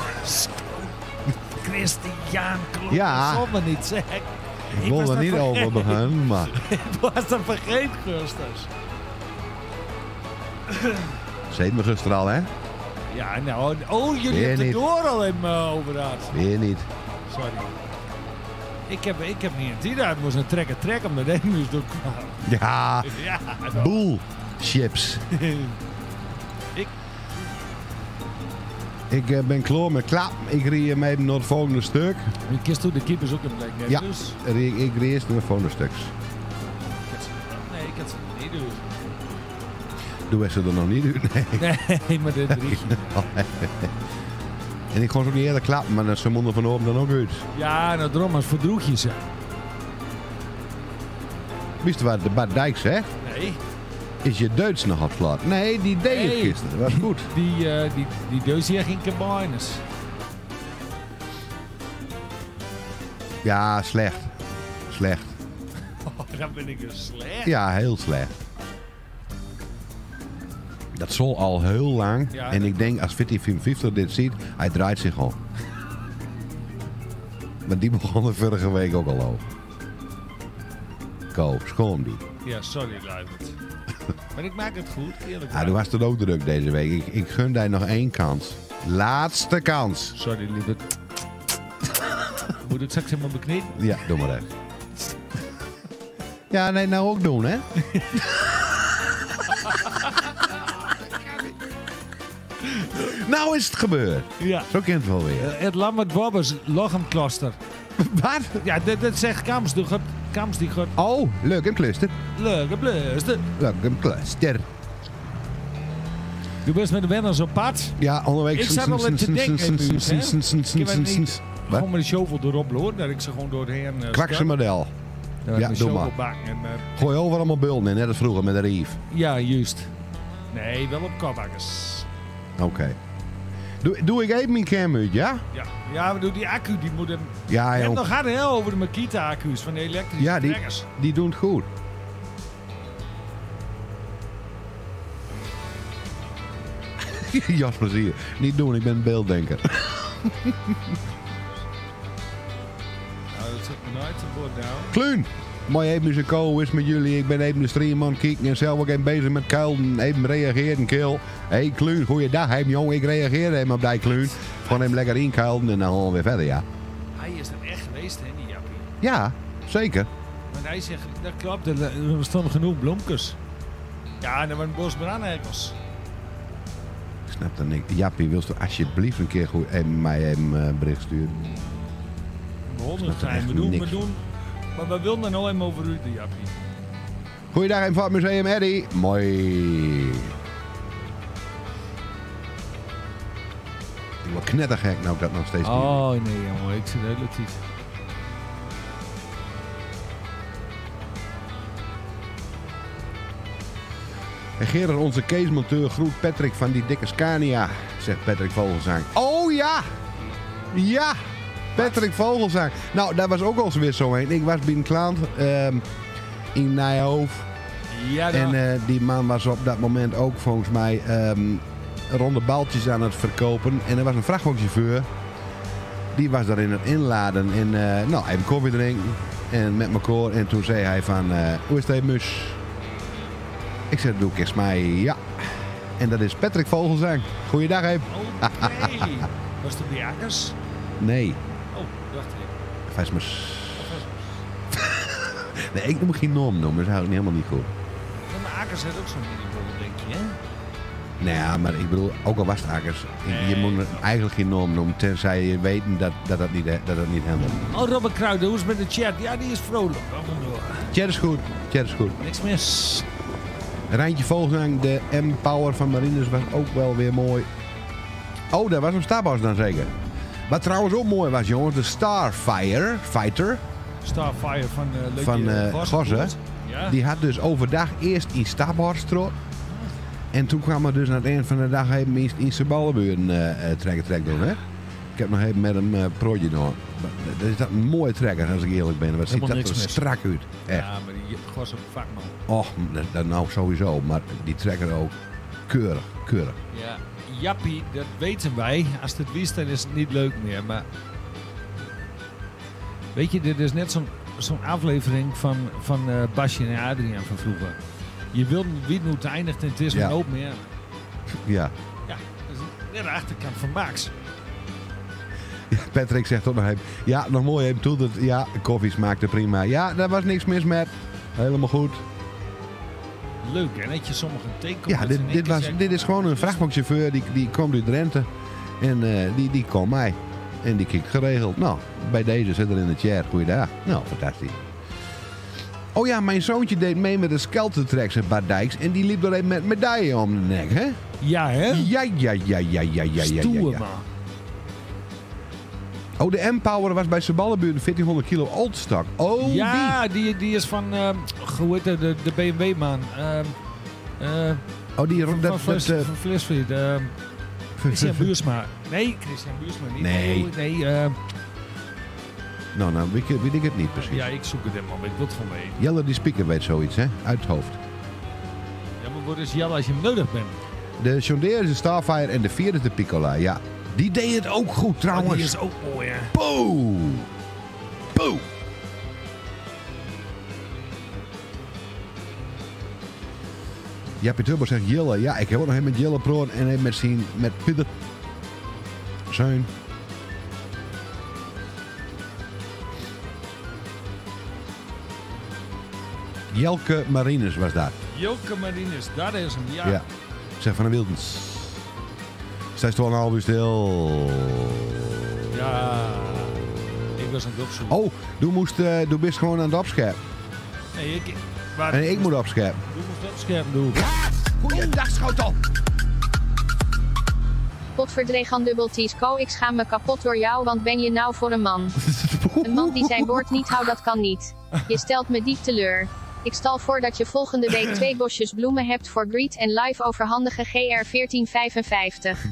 Christian Klopp. Ja. Dat zal me niet zeg. Ik wil er niet over beginnen, maar... Ik was dat vergeten, Gustus. Zeet me gisteren al, hè? Ja, nou... Oh, jullie Weer hebben niet. het door al in me over gehad. Weer niet. Sorry. Ik heb, ik heb niet een tijd uit. moest een trekken trek om de Emus door kwam. Ja. Ja. Boel. Chips. ik... Ik uh, ben klaar met klap. Ik rie hem even naar het volgende stuk. Je kist toen de keepers ook in blijk net. Ja. Dus... Ik, ik rie eerst naar het volgende stuk. Nee, ik had ze niet dus. Doe ze er nog niet uit? Nee. Nee, maar dit berichtje. En ik kon ze ook niet eerder klappen, maar ze monden van open dan ook uit. Ja, nou daarom als verdroeg je ze. Wist je wat de Bad Dijks, hè? Nee. Is je Duits nog op slot? Nee, die deed het Nee. gisteren. Dat was goed. Die, uh, die, die deus hier geen cabines. Ja, slecht. Slecht. Oh, dan ben ik dus slecht. Ja, heel slecht. Dat zal al heel lang. Ja, en dat- ik denk als Fitty vijfenvijftig dit ziet, hij draait zich om. Maar die begon er vorige week ook al over. Ko, schoon die. Ja, sorry, Luivert. Maar ik maak het goed, eerlijk. Ja, toen was het ook druk deze week. Ik, ik gun daar nog één kans. Laatste kans. Sorry, Luivert. Moet het straks helemaal bekneden? Ja, doe maar even. Ja, nee, nou ook doen, hè? Nou is het gebeurd. Ja. Zo kent het wel weer. Uh, het Lambert Bobbers Lochemkloster. Wat? Ja, dat, dat zegt Kams. Die gaat, Kams die gaat Oh, leuk en cluster. leuke bluster. Leuk en cluster. Je bent met de wenners op pad. Ja, onderweg. Ik zat al te denken in buurt, hè. Ik heb het niet Wat? gewoon met de shovel erop lopen. Dat ik ze gewoon doorheen uh, Kwakse model. Ja, Ja, met doe shovel maar. bakken en, uh, Gooi over allemaal bulten in, net als vroeger met de rief. ja, juist. Nee, wel op kopakkers. Oké. Doe, doe ik even mijn cam uit, ja? Ja, ja, maar doe die accu, die moet hem... Ja, Je hebt joh. nog gehad heel over de Makita-accu's van de elektrische Ja, die, trekkers. die doen het goed. Jasper, zie je. Niet doen, ik ben een beelddenker. Nou, dat zit me nooit te boord nou. Kluun! Mooi even muzico, hoe is het met jullie? Ik ben even de stream aan het kijken en zelf ook even bezig met kuilen. Even reageren, kill. Hé hey, Kluun, goeiedag. Hey, jong, ik reageer even op die Kluun. Gewoon hem lekker inkuilen en dan gaan we weer verder, ja. Hij is er echt geweest, hè, die jappie. Ja, zeker. Maar hij zegt, dat klopt, er, er stonden genoeg bloemkes. Ja, en er waren bos brandnegels. Ik snap dat niet. Jappie, wilst du alsjeblieft een keer goed even mij even uh, bericht sturen? We honden Snap er zijn, echt we doen, we niks. doen. Maar we wilden er nou even over u, de jappie. Goeiedag in het Museum Eddy. Mooi. Ik word knettergek nou ik dat nog steeds niet Oh nee, jongen, ik zit relatief. En Gerard, onze keesmonteur, groet Patrick van die dikke Scania, zegt Patrick Vogelsang. Oh ja! Ja! Patrick Vogelsang. Nou, daar was ook al weer zo heen. Ik was bij een klant ehm, in Nijhoofd. Ja, En dan. eh, die man was op dat moment ook volgens mij ehm, ronde baltjes aan het verkopen. En er was een vrachtwagenchauffeur. Die was daar in het inladen. En eh, nou, even koffie drinken. En met mijn koor. En toen zei hij van, eh, hoe is het, mus? Ik zei, doe ik eens mij, ja. En dat is Patrick Vogelsang. Goeiedag, hè. Oké. Was het op die akkers? Nee, Oh, dacht ik. Vijsmus. Nee, ik noem geen norm noemen. Dat is eigenlijk helemaal niet goed. Ja, maar akkers heeft ook zo'n mini-bollen, denk je, hè? Nou ja, maar ik bedoel, ook al was het akkers, je Nee. moet het eigenlijk geen norm noemen, tenzij je weet dat dat, dat niet, dat dat niet handelt. Oh, Robert Kruiden, hoe is het met de chat? Ja, die is vrolijk. Allemaal door. Chat is goed, chat is goed. Niks mis. Rijntje Vogelsang, de M-Power van Marines was ook wel weer mooi. Oh, dat was een Starbucks dan zeker. Wat trouwens ook mooi was, jongens, de Starfire Fighter Starfire van uh, Leukje van uh, Gossen. Ja. Die had dus overdag eerst in Starbucks trot. En toen kwam er dus aan het eind van de dag even in, in zijn ballenburen uh, uh, trekken trek doen, hè. Ik heb nog even met hem uh, prootje gedaan. Maar Dat is dat een mooie trekker, als ik eerlijk ben. Wat ziet Helemaal dat niks er mis. strak uit. Echt. Ja, maar die Gossen vakman. Och, dat, dat nou sowieso. Maar die trekker ook keurig, keurig. Ja, Jappie, dat weten wij. Als het wist, dan is het niet leuk meer. Maar weet je, dit is net zo'n zo'n aflevering van, van uh, Basje en Adriaan van vroeger. Je wilt wie hoe het eindigt en het is Ja. een hoop meer. Ja. Ja, dat is net de achterkant van Max. Patrick zegt ook nog even. Ja, nog mooi even toe. Dat, ja, koffie smaakte prima. Ja, daar was niks mis met. Helemaal goed. Leuk, hè? Dat je sommige tekenkomt. Ja, dit, dit, was, dit is gewoon een vrachtwagenchauffeur. Die, die komt uit Drenthe. En uh, die, die kwam mij. En die kreeg geregeld. Nou, bij deze zit er in de chat. Goeiedag. Nou, fantastisch. Oh ja, mijn zoontje deed mee met de Skeltertreks in Bad Dijks. En die liep er even met medaille om de nek, hè? Ja, hè? Ja, ja, ja, ja, ja, ja, ja, Stoer, ja. man. Oh, de M-Power was bij Seballenbuurt een veertienhonderd kilo oldstock. Oh, Ja, die, die is van, uh, hoe heet het, de, de B M W-man. Uh, uh, die. Oh, die... van, Dat, van, Fles, dat, uh, van Flesvliet. Uh, Christian Buursma. Nee, Christian Buursma niet. Nee. Nee, uh, nou, nou, weet, ik- weet ik het niet precies. ja, ik zoek het helemaal, maar ik wil het gewoon weten. Jelle die speaker weet zoiets, hè? Uit het hoofd. Ja, maar wat is Jelle als je hem nodig bent? De John Deere is de Starfire en de vierde is de Piccola. Ja, die deed het ook goed trouwens. Oh, die is ook mooi, hè? Poeh! Poeh! Jappie Turbo zegt Jelle. Ja, ik heb ook nog even met Jelle Proon en even met, zien, met Pieter Zijn. Jelke Marines was dat. Joke Marines, daar is hem, ja. Ja. Zeg van de Wildens. Zij stond een half uur stil. Ja. Ik was aan het opzoeken. Oh, du moest, uh, du bist gewoon aan het opscheppen. Nee, ik... Waar, En ik moet opscheppen. Du moest opscherpen doen. Goeiedag, schotel. Potverdregan dubbeltjes ko, ik schaam me kapot door jou, want ben je nou voor een man? Een man die zijn woord niet houdt, dat kan niet. Je stelt me diep teleur. Ik stel voor dat je volgende week twee bosjes bloemen hebt voor Greet en live overhandigen G R veertien vijfenvijftig.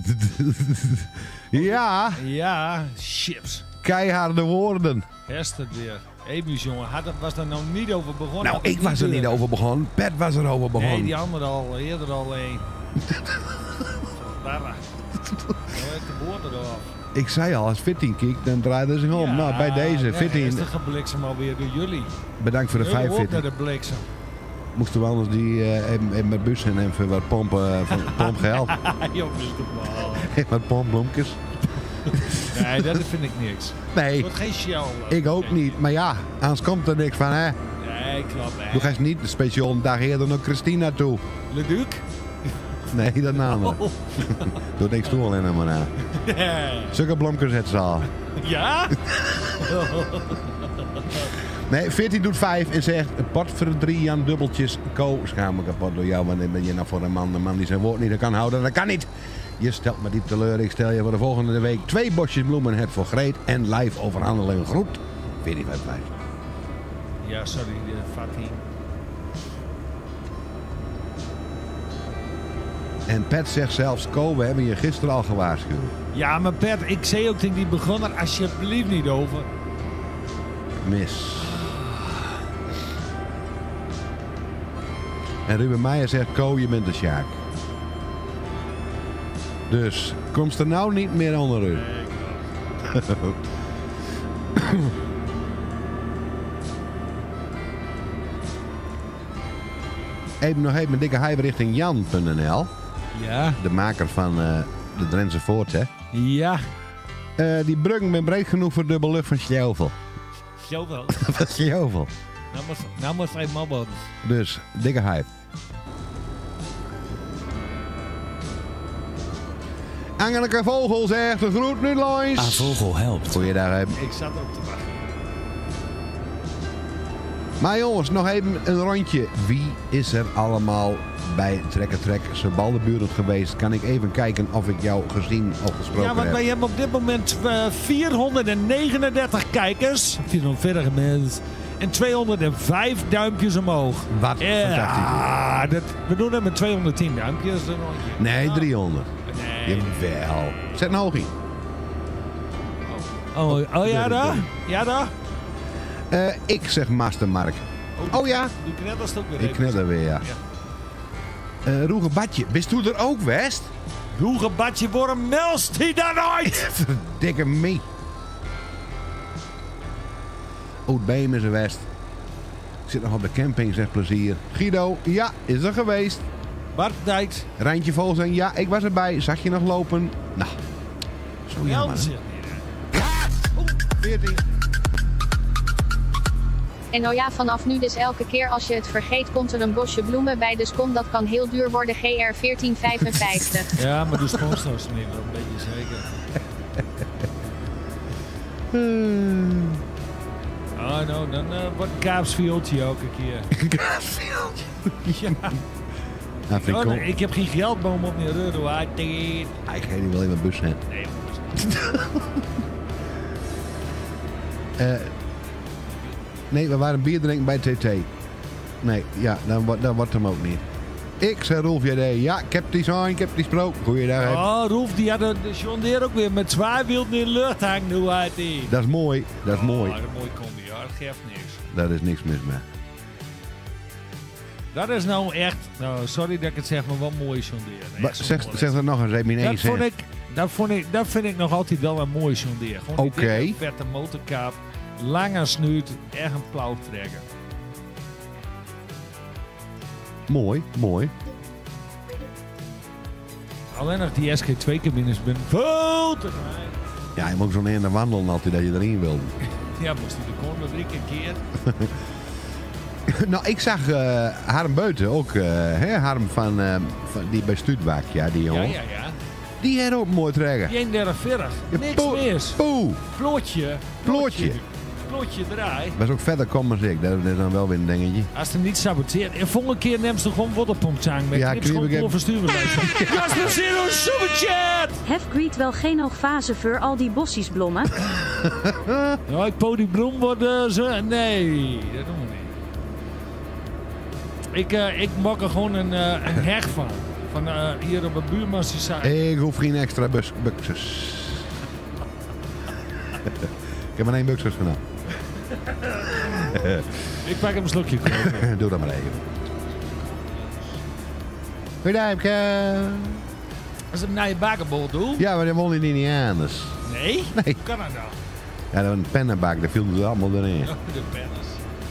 Ja, Ja, chips. keiharde woorden. Hester weer. Emus, jongen, had, het- was daar nou niet over begonnen? Nou, Had het ik was er niet durven. over begonnen. Pet was er over begonnen. Nee, die andere al, eerder al een. Barra. Nou, heeft de boord eraf. Ik zei al, als veertien kijkt, dan draaide ze zich om. nou, bij deze, veertien. Is de gebliksem alweer door jullie. Bedankt voor de Jullie ook vijfenveertig. naar de bliksem. Moesten we anders die uh, even, even met bus en even wat pompen uh, van pompgeld. Jongens, doe maar. Even wat pompbloemkes. Nee, dat vind ik niks. Het Nee, wordt geen shell. eh, ik ook niet. Maar ja, anders komt er niks van, hè. Nee, klopt. Doe Nee. gaat niet de speciaal een dag eerder naar Christina toe. Le Duc? Nee, dat naam. Oh. Doe niks toe alleen maar na. Nee. Zulke blomkes het ze al. Ja? Nee, veertien doet vijf en zegt pot voor drie Jan dubbeltjes. Ko, schaam me kapot door jou, want dan ben je nou voor een man. Een man die zijn woord niet kan houden, dat kan niet. Je stelt me diep teleur. Ik stel je voor de volgende week twee bosjes bloemen heb voor Greet en live overhandelen. Groet. veertien vijf. Ja, sorry, de Fatih. En Pet zegt zelfs, Ko, we hebben je gisteren al gewaarschuwd. Ja, maar Pet, ik zei ook tegen die begonnen, alsjeblieft niet over. Mis. En Ruben Meijer zegt, Ko, je bent de Sjaak. Dus, komst er nou niet meer onder u. Even nog even een dikke hype richting Jan punt n l. Ja. De maker van uh, de Drentse Voort, hè. Ja. Uh, die brug ben breed genoeg voor dubbel lucht van Sjouvel. Zo wel. Van Sjouvel. Nou maar, nou maar vrij mabbel. Dus, dikke hype. Angelijke Vogel zegt, de groet nu langs. A Vogel helpt. Goeiedag, hè. Ik zat erop te wachten. Maar jongens, nog even een rondje. Wie is er allemaal bij Trekker Trek Sebaldeburen geweest? Kan ik even kijken of ik jou gezien of gesproken Ja, want heb? wij hebben op dit moment uh, vierhonderdnegenendertig kijkers. vierhonderdveertig mensen. En tweehonderdvijf duimpjes omhoog. Wat fantastisch. Ja, dat, we doen het met tweehonderdtien duimpjes. Een rondje. Nee, Ah. driehonderd. Nee. Jawel. Zet een hoogie. Oh, oh ja, daar? Ja, daar? Uh, ik zeg Master Mark. Oh ja. Die knetterst ook weer. Ik even. knetter weer, ja. Ja. Uh, Roeger Badje, bist u er ook, West? Roeger Badje, waarom melst hij dan nooit? Dikke me. Oud Beem is er, West. Ik zit nog op de camping, zeg plezier. Guido, ja, is er geweest. Bart Dijks. Rijntje Volzang, ja, ik was erbij. Zag je nog lopen? Nou, zo jammer. Jan hè? zit niet, hè? veertien. En oh ja, vanaf nu dus elke keer als je het vergeet komt er een bosje bloemen bij, dus kom, dat kan heel duur worden. G R veertien vijfenvijftig. Ja, maar de sponsors niet, wel een beetje zeker. Oh, Nou, nou, dan uh, wordt een kaapsviooltje elke keer. Kaapsviooltje? Ja. Nou, vind ik Oh, cool. nee, ik heb geen geldboom op mijn rug. hoor. Nee, Ah, ik ga niet wel in mijn bus hebben. nee. Uh, nee, we waren bier drinken bij T T. Nee, ja, dan, wordt- dan wordt hem ook niet. Ik zei Rolf J D, ja, ik heb die zijn, ik heb die gesproken. Goeiedag. hè. Oh, Roef, die had de John Deere ook weer met zwaarwielden in de lucht hangen. Hoe uit die? Dat is mooi, dat is mooi. Oh, een mooi combi, hoor. Dat geeft niks. Daar is niks mis mee. Dat is nou echt... Nou, sorry dat ik het zeg, maar wel mooi John Deere. Nee, Ba- echt zo'n Zeg, mooie zeg dat nog eens, even in één Dat vond, zin. ik, dat, vond ik, dat vind ik nog altijd wel een mooi John Deere. Gewoon die Oké. dikke, vette motorkap, lange snuit, echt een plauwtrekker. Mooi, mooi. Alleen nog die S K twee cabines ben veel te klein. Ja, je moet ook zo'n ene wandelen altijd dat je erin wil. Ja, moest hij de komende drie keer. Nou, ik zag uh, Harm Beuten ook, uh, hè, Harm van, uh, van die bij Stuutbak, ja, die Ja, jongen. ja, ja. Die had ook een mooi trekken. Die eenendertig veertig. Ja, Niks poe- mis. Poeh, Plotje. Plootje. Plotje draai. was ook verder komen als ik, dat is dan wel weer een dingetje. Als het hem niet saboteert. En volgende keer neemt ze gewoon waterpompzang met Ja, knips knip gewoon ik hem. door verstuurbewijs. Jasper Zero Superchat! Hef Greet wel geen oogfase voor al die bossies blommen? Nou, ik podiumbloem worden zo. Nee, dat doen we niet. Ik, uh, ik maak er gewoon een, uh, een heg van. Van uh, hier op een buurmanszaak. Ik hoef geen extra bus- buxus. Ik heb maar één buxus gedaan. Ik pak hem een slokje kopen. Doe dat maar even. Goedenavond. Als ik hem naar je bakenbol doe. Ja, maar dan won hij niet anders. Nee? Nee. Hoe kan dat nou? Ja, dat was een pennenbak, daar viel het allemaal erin. Oh, de penners.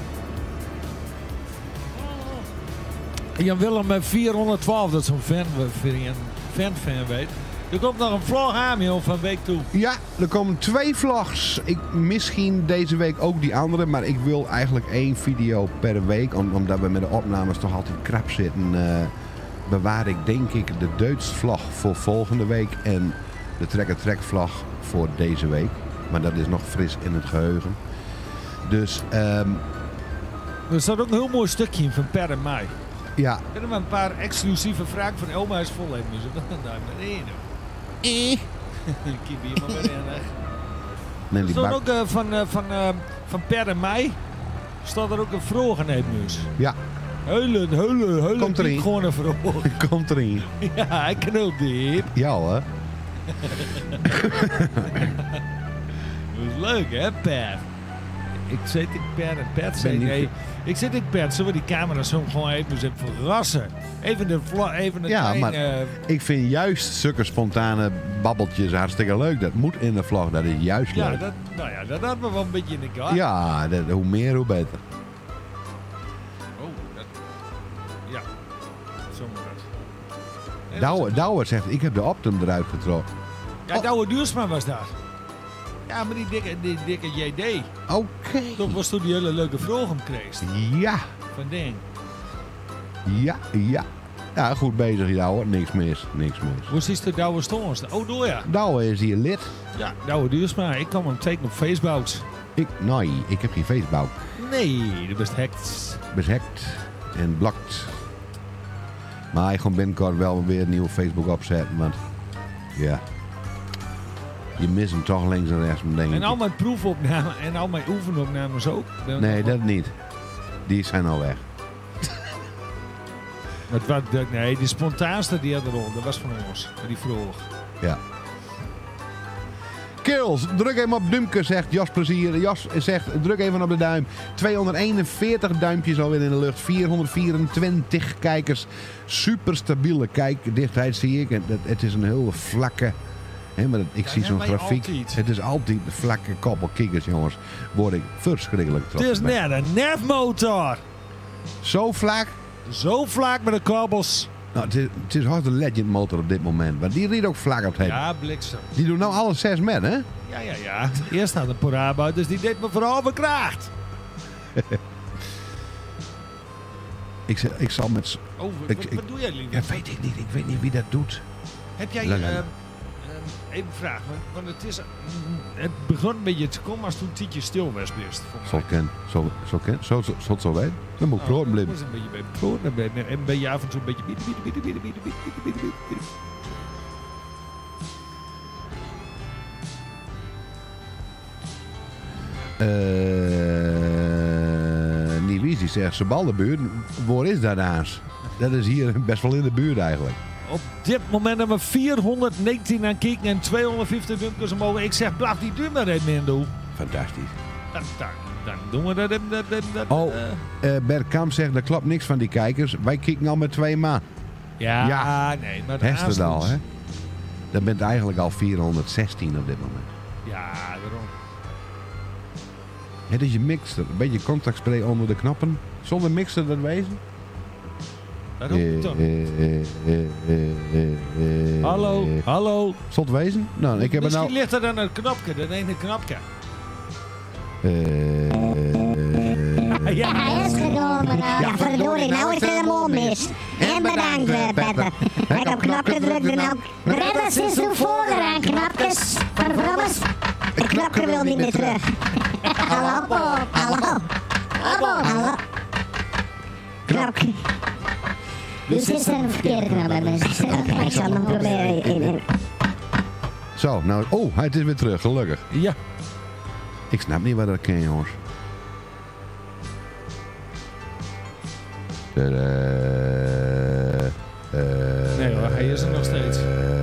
Jan Willem met vierhonderdtwaalf, dat is zo'n fan, een fan-fan weet. Er komt nog een vlog aan, joh, van week toe. Ja, er komen twee vlogs. Ik, misschien deze week ook die andere, maar ik wil eigenlijk één video per week. Om, omdat we met de opnames toch altijd krap zitten. Uh, bewaar ik denk ik de Duits vlog voor volgende week en de Trekker-Trek vlog voor deze week. Maar dat is nog fris in het geheugen. Dus um, er staat ook een heel mooi stukje in van Per en Mai. ja. Er zijn maar een paar exclusieve vragen van Oma is vol even. Dus dat daar met één. Eh. Kip hier maar weer in. Neem Er die staat bak. ook uh, van, uh, van, uh, van Per en Mai. Staat er ook een vroeg in mus. Ja, Huilen, huilen, huilen. Komt erin. Niet gewoon een vroeg. komt erin. Ja, hij knoopt diep. Ja hè. Dat is leuk, hè, Per? Ik zit in Per en Pet. Ben niet- Nee, ik zit in Pet. Zullen we die camera zo gewoon even eens even verrassen? Even de vla, even een Ja, klein... maar eh, ik vind juist zulke spontane babbeltjes hartstikke leuk. Dat moet in de vlog, dat is juist ja, leuk. dat, nou ja, dat hadden we wel een beetje in de kaart. Ja, dat, hoe meer hoe beter. Oh, dat... Ja. Zo moet dat. Nee, dat Douwe, is- Douwe zegt, ik heb de Optum eruit getrokken. Ja, Douwe Duursma was daar. Ja, maar die dikke, die dikke J D. Oké. Dat was toen die hele leuke vroeg hem kreeg. Ja, Van ding. ja, ja. Ja, goed bezig Douwe. Niks mis, niks mis. Hoe is de Douwe Stoorns? Oh, door ja. Douwe is hier lid. Ja, Douwe Duursma. Ik kan hem tekenen op Facebook. Ik, nee, ik heb geen Facebook. Nee, dat is hackt. Bezhekt en blokt. Maar ik ga binnenkort wel weer een nieuwe Facebook opzetten, want ja. Je mist hem toch links en rechts, denk ik. En al mijn proefopnamen en al mijn oefenopnames ook. Dan Nee, nog dat niet. Die zijn al weg. wat, wat, dat- nee, die spontaanste die had eronder, dat was van ons. Die vroeg. Ja. Kills, druk even op duimpje, zegt Jas Plezier. Jas zegt, druk even op de duim. tweehonderdeenenveertig duimpjes alweer in de lucht. vierhonderdvierentwintig kijkers. Super stabiele kijkdichtheid zie ik. En dat, het is een heel vlakke... Hè, maar dat- ik Dat zie zo'n hebben wij grafiek. altijd. Het is altijd een vlakke koppel kikkers, jongens. Word ik verschrikkelijk Het trots. is mee. net een nefmotor. Zo vlak. Zo vlak met de kabbels. Nou, het, is, het is hard een legend motor op dit moment. Maar die riet ook vlak op het. Ja, bliksem. Die doen nou alle zes met, hè? Ja, ja, ja. Eerst had een Poraba, dus die deed me vooral bekraagd. Ik, zeg- ik zal met... s- Oh, wat, Ik- wat, ik- wat doe jij, lief? Ja, weet ik niet. Ik weet niet wie dat doet. Heb jij Lang ehm, aan. ehm, even vragen. Want het, is, het begon een beetje te komen als toen Tietje stil was best. Zo ken, zo, zo ken, zo, zo, zo, zo weet. Dan moet ik proten Ik blijven. moest een beetje bij proten en bij- en een beetje af en toe een beetje bieden, bieden, bieden, bieden, bieden, bieden, bieden, bieden, bieden. Eh, niet wie die zegt, Sebaldebuurt. Waar is dat aans? Dat is hier best wel in de buurt eigenlijk. Op dit moment hebben we vierhonderdnegentien aan kijken en tweehonderdvijftig dunkers omhoog. Ik zeg, blijf die duur maar even in doen. Fantastisch. Dan, dan, dan doen we dat. dat, dat, dat Oh, eh. eh, Bert Kamp zegt, er klopt niks van die kijkers. Wij kijken al met twee man. Ja, Ja. nee, maar Hesterdal, aansluit- hè? Dat bent eigenlijk al vierhonderdzestien op dit moment. Ja, daarom. Het is je mixer. Een beetje contactspray onder de knoppen. Zonder mixer dat wezen. Daarom Eh, toch. eh, eh, eh, eh, eh, Hallo, eh, hallo. Zot wezen? Nou, ik heb er Misschien nou... ligt er dan een knopje, dat ene knopje. eh, eh, Ja, Hij is genomen. Ja, verdorie, nou is het helemaal mis. En bedankt, eh, Petter. Ik heb op knopje gedrukt en ook. De redders is toen vooraan, knapjes. Vervrommers. Het knopje wil niet meer terug. Hallo, hallo. Hallo, hallo. Knopje. Dus is er een verkeerde knop bij mensen. Ik zal nog proberen. in- Zo, nou... Oh, hij is weer terug, gelukkig. ja. Ik snap niet wat dat ken, jongens. Eh, eh, Nee hoor, hij is er nog steeds.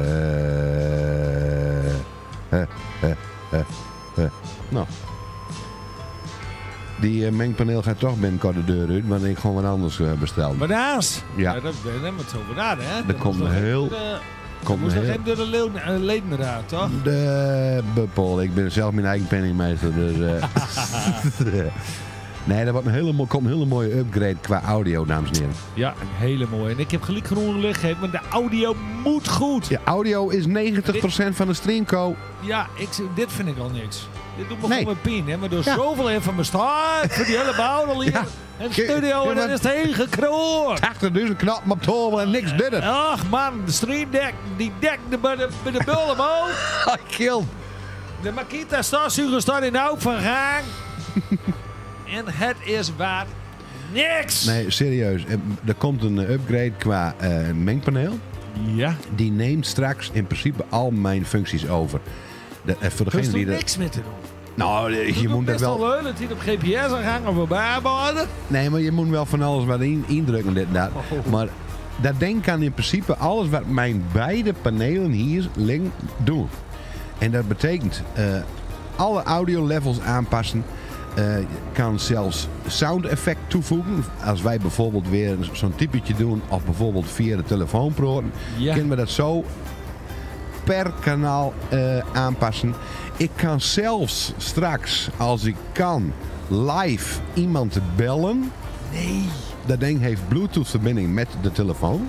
eh, eh, eh, eh, eh. Nou. Die eh, mengpaneel gaat toch binnenkort de deur uit, want ik gewoon wat anders eh, besteld. Maar naast. Ja. Daar hebben we het over na, hè. Er komt een heel... Komt Komt er een heel... geen dure leeuw- eh, leden meer aan, toch? De Buppel, ik ben zelf mijn eigen penningmeester, dus... eh. Nee, er wordt een hele, mo- komt een hele mooie upgrade qua audio, dames en heren. Ja, een hele mooie. En ik heb gelijk groen licht gegeven, maar de audio moet goed. Ja, audio is negentig procent van de streamco. Ja, ik, dit vind ik al niks. Dit doet me Nee. Nee. gewoon met pijn, hè. Maar door Ja. zoveel in van mijn staat, voor die hele bouw al hier. Ja. En Ja, studio, en maar- dan is het heen gekroord. achtigduizend knappen op tafel en niks dit het. Ach man, de streamdeck, die dek bij de, bij de bullen omhoog. I killed. De Makita stofzuiger staat in de hoek van gang. En het is waard niks. Nee, serieus. Eh, Er komt een eh, upgrade qua eh, mengpaneel. Ja. Die neemt straks in principe al mijn functies over. De, eh, voor Er degene is die er dat... niks mee te doen. Nou, eh, je Je moet dat wel... leuk dat hij op G P S aan gaan of voorbij worden. Nee, maar je moet wel van alles wat in, indrukken dit en dat. Oh. Maar dat ding kan in principe alles wat mijn beide panelen hier link doen. En dat betekent eh, alle audio levels aanpassen. Eh, je kan zelfs sound effect toevoegen. Als wij bijvoorbeeld weer zo'n typetje doen of bijvoorbeeld via de telefoon praten, Ja. kunnen we dat zo per kanaal eh, aanpassen. Ik kan zelfs straks, als ik kan, live iemand bellen. Nee. Dat ding heeft Bluetooth verbinding met de telefoon.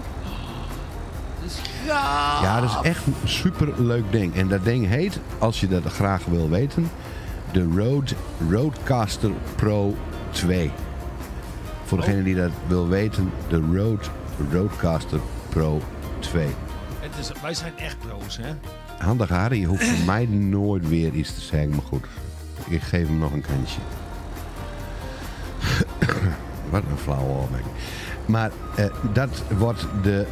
Ja. Ja, dat is echt een super leuk ding. En dat ding heet, als je dat graag wil weten, de Rode Rodecaster Pro twee. Voor degene die dat wil weten, de Rode Rodecaster Pro twee. Het is, wij zijn echt pro's, hè? Handig Harry, je hoeft voor mij nooit weer iets te zeggen, maar goed. Ik geef hem nog een kantje. Wat een flauwe opmerking. Maar eh, dat wordt de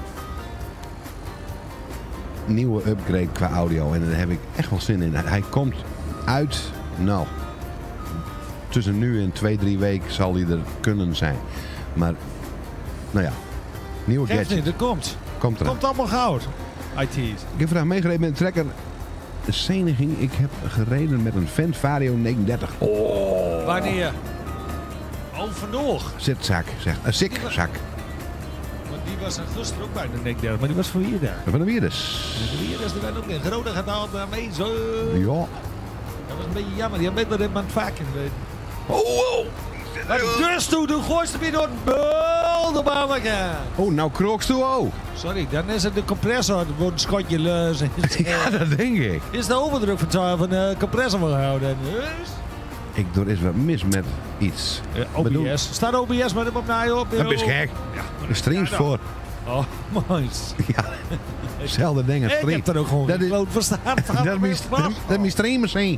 nieuwe upgrade qua audio. En daar heb ik echt wel zin in. Hij komt uit, nou, tussen nu en twee, drie weken zal hij er kunnen zijn. Maar, nou ja, nieuwe Geef gadget niet, dat komt. komt eraan. Komt allemaal goud. I T's. Ik heb vandaag meegereden met een trekker. De Seniging. Ik heb gereden met een Fendt Vario negenendertig. Oh. Wanneer? Oh, vandoor. Zitzak, zeg. Een zikzak. Want die was er gisteren ook bij de nekderde, maar die was voor hier daar. Van de Wierdes. Hier is er wel ook in grote getal mee. Zo. Ja. Dat was een beetje jammer. Die hebben beter in mijn vaak in weten. Oh, oh. Wat dus toe? Toen gooist er weer door het bul de banneke. Oh, nou krookst toe, oh. Sorry, dan is het de compressor. Er wordt een schotje leus. Ja, dat denk ik. Is de overdruk van de compressor wil houden. Dus. Ik, er is wat mis met iets. Ja, O B S. Bedoel- Staat O B S met hem op naar je op? Dat is gek. Ja, maar De streams ja, dan. voor. Oh, mooi. Ja, hetzelfde ding als Ik stream. heb er ook gewoon Dat geen is- kloot verstaan van. Dat is mijn- dat is mijn streammachine.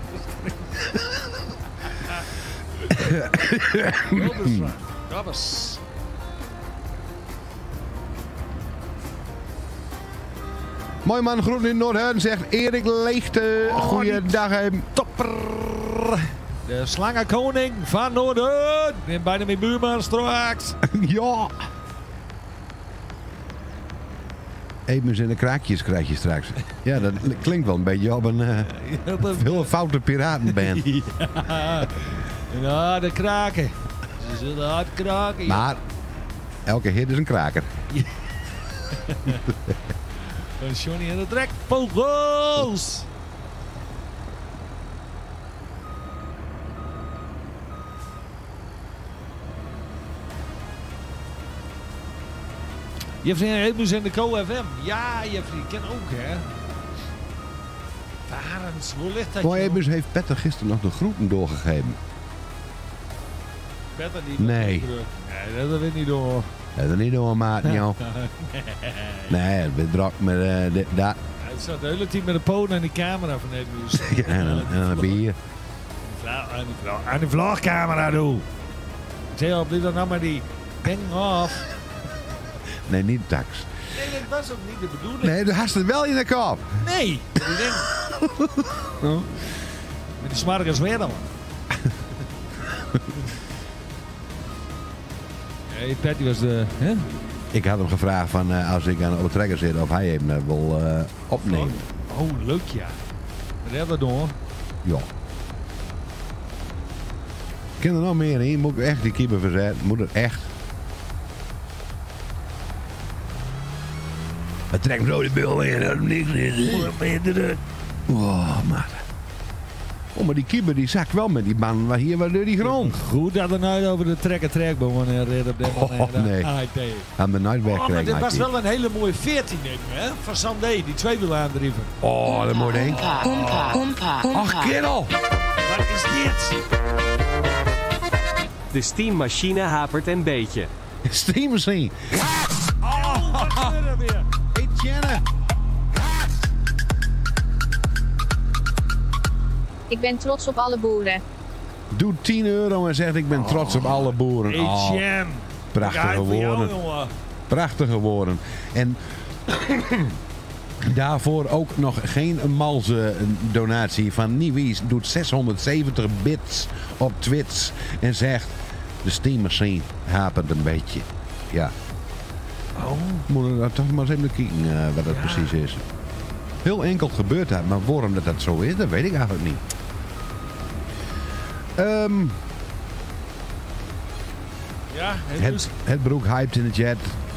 Robbers. Mooi man, groeten in Noordhuiden, zegt Erik Leegte. Oh, Goeiedag. hè. Topper. De slangenkoning van Noorden. En bijna mijn buurman straks. Ja. Even in de kraakjes krijg je straks. Ja, dat klinkt wel een beetje op een uh, veel foute piratenband. Ja. Ja, de kraken. Ze zullen hard kraken. ja. Maar elke hit is een kraker. En Johnny en de trekvogels. Jeffrey Hebus en de Co F M. Ja, Jeffrey, ken ook, hè. Barends, hoe ligt dat? Mooi joh? Ebus heeft Petter gisteren nog de groeten doorgegeven. Petter niet. Nee. Nee, dat weet niet door. Dat is niet door, maat. joh. Nee, het is druk met uh, de, da, Het zat de hele team met de poot en die camera van Hebus. ja, en, een- en een bier. Aan die vlog- aan die vlogcamera doe. Theo, blijf dan nou maar die ding af. Nee, niet tax. Nee, dat was ook niet de bedoeling. Nee, du hast het wel in de kop. Nee, die ding. Oh. Met die smarkers weer dan. Hey, Patty was de... Hè? Ik had hem gevraagd van uh, als ik aan de trekker zit of hij hem uh, wil uh, opnemen. Oh, leuk ja. Wat hebben we doen? Ja. Ik ken er nog meer in. Moet ik echt die keeper verzetten? Moet het echt? Het trekt me zo de bil in. Dat is niks in. Oh, man. Oh, maar die keeper die zakt wel met die baan waar hier waar door die grond. Goed dat er nou over de trekker trek begon en red op de Oh, nee. Aan de nooit Oh, maar wegkrijgen. dit was wel een hele mooie veertien, denk ik, hè? Van Sandé, die twee wiel aandrieven. Oh, dat moet ik. Hompa, hompa, hompa, Ach, kerel. Wat is dit? De steammachine hapert een beetje. Steammachine. Oh, wat gebeurt er weer? Etienne. Ik ben trots op alle boeren. Doe tien euro en zegt ik ben trots op alle boeren. Oh, Etienne. prachtige Kijk voor jou, woorden. jongen. Prachtige woorden. En daarvoor ook nog geen malse donatie van Niewies. Doet zeshonderdzeventig bits op Twitch. En zegt, de Steam Machine hapert een beetje. Ja. Oh. Moeten we nou toch maar eens even kijken uh, wat dat precies is. Heel enkel gebeurt dat, maar waarom dat, dat zo is, dat weet ik eigenlijk niet. Ehm Ja, het Het, is... het broek hyped in de chat.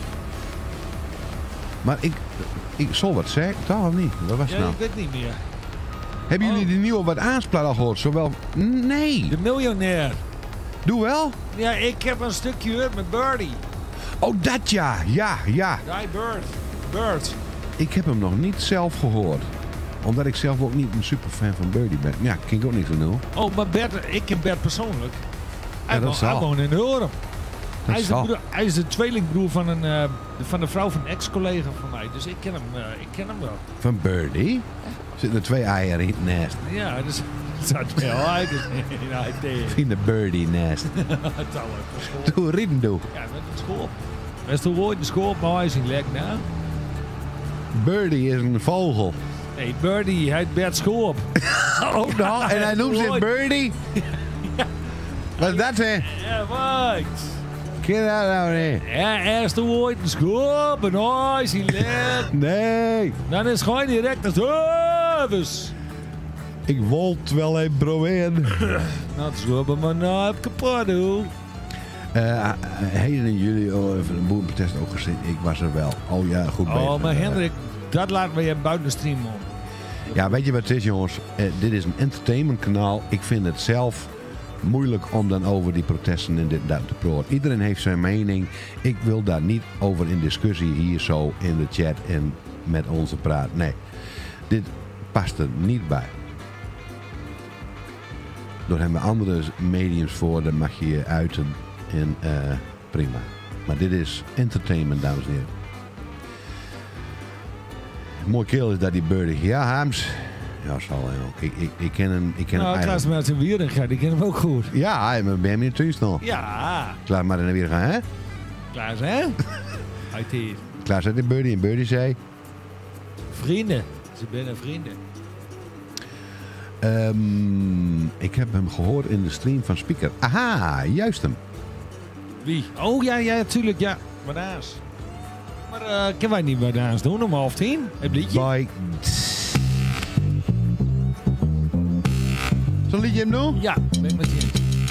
Maar ik, ik zal wat zeggen, toch of niet? Wat was Ja, het nou? ik weet niet meer. Hebben Oh. jullie de nieuwe wat aanspraak al gehoord? Zowel... Nee. De miljonair. Doe wel? Ja, ik heb een stukje gehoord met Birdie. Oh, dat ja. Ja, ja. Die Bird. Bird. Ik heb hem nog niet zelf gehoord. Omdat ik zelf ook niet een superfan van Birdie ben. Ja, kan ik ook niet zo doen. Oh, maar Bert, ik ken Bert persoonlijk. Hij, dat woont- zal. hij woont in Horen. Hij is, de zal. broer- hij is de tweelingbroer van, een, eh, van de vrouw van een ex-collega van mij. Dus ik ken hem, eh, ik ken hem wel. Van Birdie? Zitten er twee eieren in het nest. Ja, dus het zat wel uit. Dus, ja, ik deed In de Birdie nest. het. Ja, Doe ridden doe. met een school. Dat is toch ooit een school op mijn huis in Lek, nou? Birdie is een vogel. Nee, Birdie, hij heet Bert Schoop. Oh, nou, en hij noemt zich Birdie? Wat is dat, hè? Ja, wacht. Ken dat nou niet? Ja, eerst toen ooit een school op een huis in Lek. Nee. Dan is gewoon direct naar service. Ik wil het wel even proberen. Nou, het is wel, maar nou heb ik kapot, hoor. Uh, heden en jullie oh, even een boerenprotest ook gezien. Ik was er wel. Oh ja, goed bezig. Oh, maar Hendrik, dat laten we je buiten de stream om. Ja, weet je wat het is, jongens? Uh, dit is een entertainmentkanaal. Ik vind het zelf moeilijk om dan over die protesten en dit en dat te praten. Iedereen heeft zijn mening. Ik wil daar niet over in discussie hier zo in de chat en met onze praat. Nee, dit past er niet bij. Door hebben we andere mediums voor, dan mag je je uiten en uh, prima. Maar dit is entertainment, dames en heren. Mooi kerel is dat die Birdie. Ja, Harms. Ja, zal hij ook. Ik, ik, ik ken hem, ik ken Nou, hem Klaas eigenlijk. met zijn Wieringa, die ken hem ook goed. Ja, hij ben je in de tuin nog. Ja, Klaar maar dan weer gaan, hè? Klaas, hè? Uit hier. Klaar zei de Birdie en Birdie zei... Vrienden. Ze zijn vrienden. Ehm, ik heb hem gehoord in de stream van Speaker. Aha, juist hem. Wie? Oh, ja, ja, tuurlijk, ja. Banaas. Maar uh, kunnen wij niet banaas doen om half tien? Het liedje? Bye. Zal liedje hem doen? Ja, ben ik met je.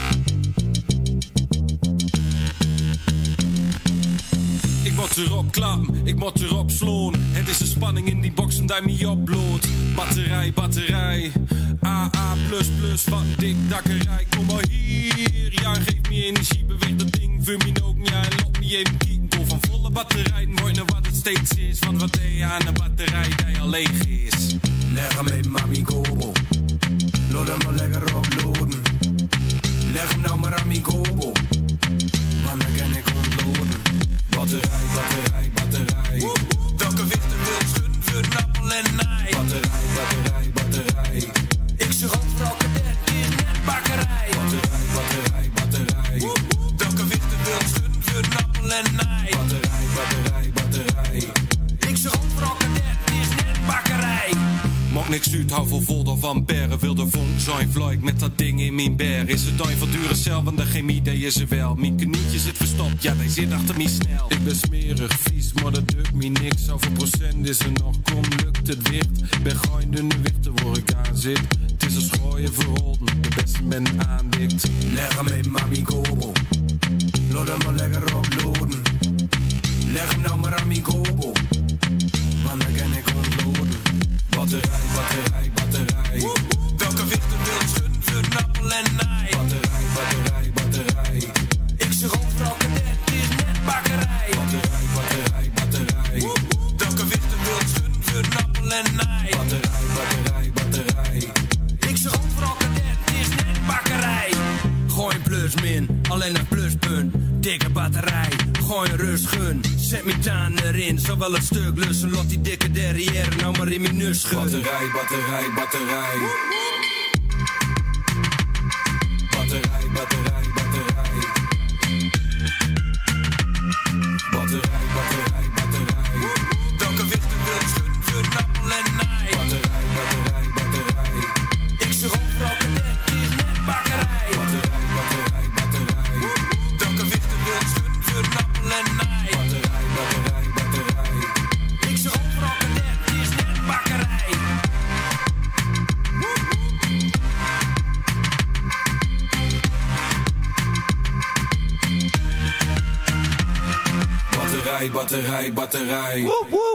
Ik moet erop klappen, ik moet erop slaan. Het is de spanning in die box en die me opbloot. Batterij, batterij. A A plus plus, wat dik dakkerij. Kom maar hier, ja, geef me energie. Beweeg dat ding voor me ook, ja. En laat me even kijken. Door van volle batterij, mooi naar wat het steeds is. Want wat deed je aan de batterij die al leeg is? Leg hem in, mami, gobo. Laat hem maar lekker oploaden. Leg hem nou maar aan mijn gobo. Want dan kan ik ontloaden. Batterij, batterij, batterij. Welke wichten wil schudden voor een appel en ei? Batterij, batterij, batterij. Ik zeg overal kadet, is net bakkerij. Batterij, batterij, batterij. Welke wichten wil schudden voor een appel en ei? Batterij, batterij, batterij. Ik zeg overal kadet, is net bakkerij. Mag niks uit, hou vol vol van perren. Wil de vonk zijn vloek met dat ding in mijn ber. Is het dan van dure cel, want de chemie deed is er wel. Mijn knietje zit verstopt, ja, die zit achter me snel. Ik ben smerig, vies, maar dat lukt me niks. Zoveel procent is er nog, kom, lukt het wicht. Ben gewoon dunne wichten waar ik aan zit. Het is een schooien verholden, de beste ben aandikt. Leg hem in, mami, gobo. Laat hem maar lekker oploaden. Leg hem nou maar aan mijn gobo. Want dan kan ik ontloaden. Batterij, batterij, batterij. Welke wichten wil schudden voor een appel en ei? Batterij, batterij, batterij. Ik zeg overal kadet, is net bakkerij. Batterij, batterij, batterij. Welke wichten wil schudden voor een appel en ei? Batterij, batterij, batterij. Ik zeg overal kadet, is net bakkerij. Gooi een plus min, alleen een pluspunt. Dikke batterij, gooi een rust gun. Zet mijn taan erin, zal wel een stuk lussen. Lot die dikke derrière nou maar in mijn nus schudden. Batterij, batterij, batterij. Batterij, batterij, batterij. Batterij, batterij, batterij. Welke wichten wil schudden voor een appel en ei? Batterij, batterij, batterij. Ik zeg overal kadet, is net bakkerij. Batterij, batterij, batterij. Welke wichten wil schudden voor een appel en ei? Batterij, batterij, batterij. Ik zeg overal kadet, is net bakkerij. Batterij, batterij, batterij. Woep, woep.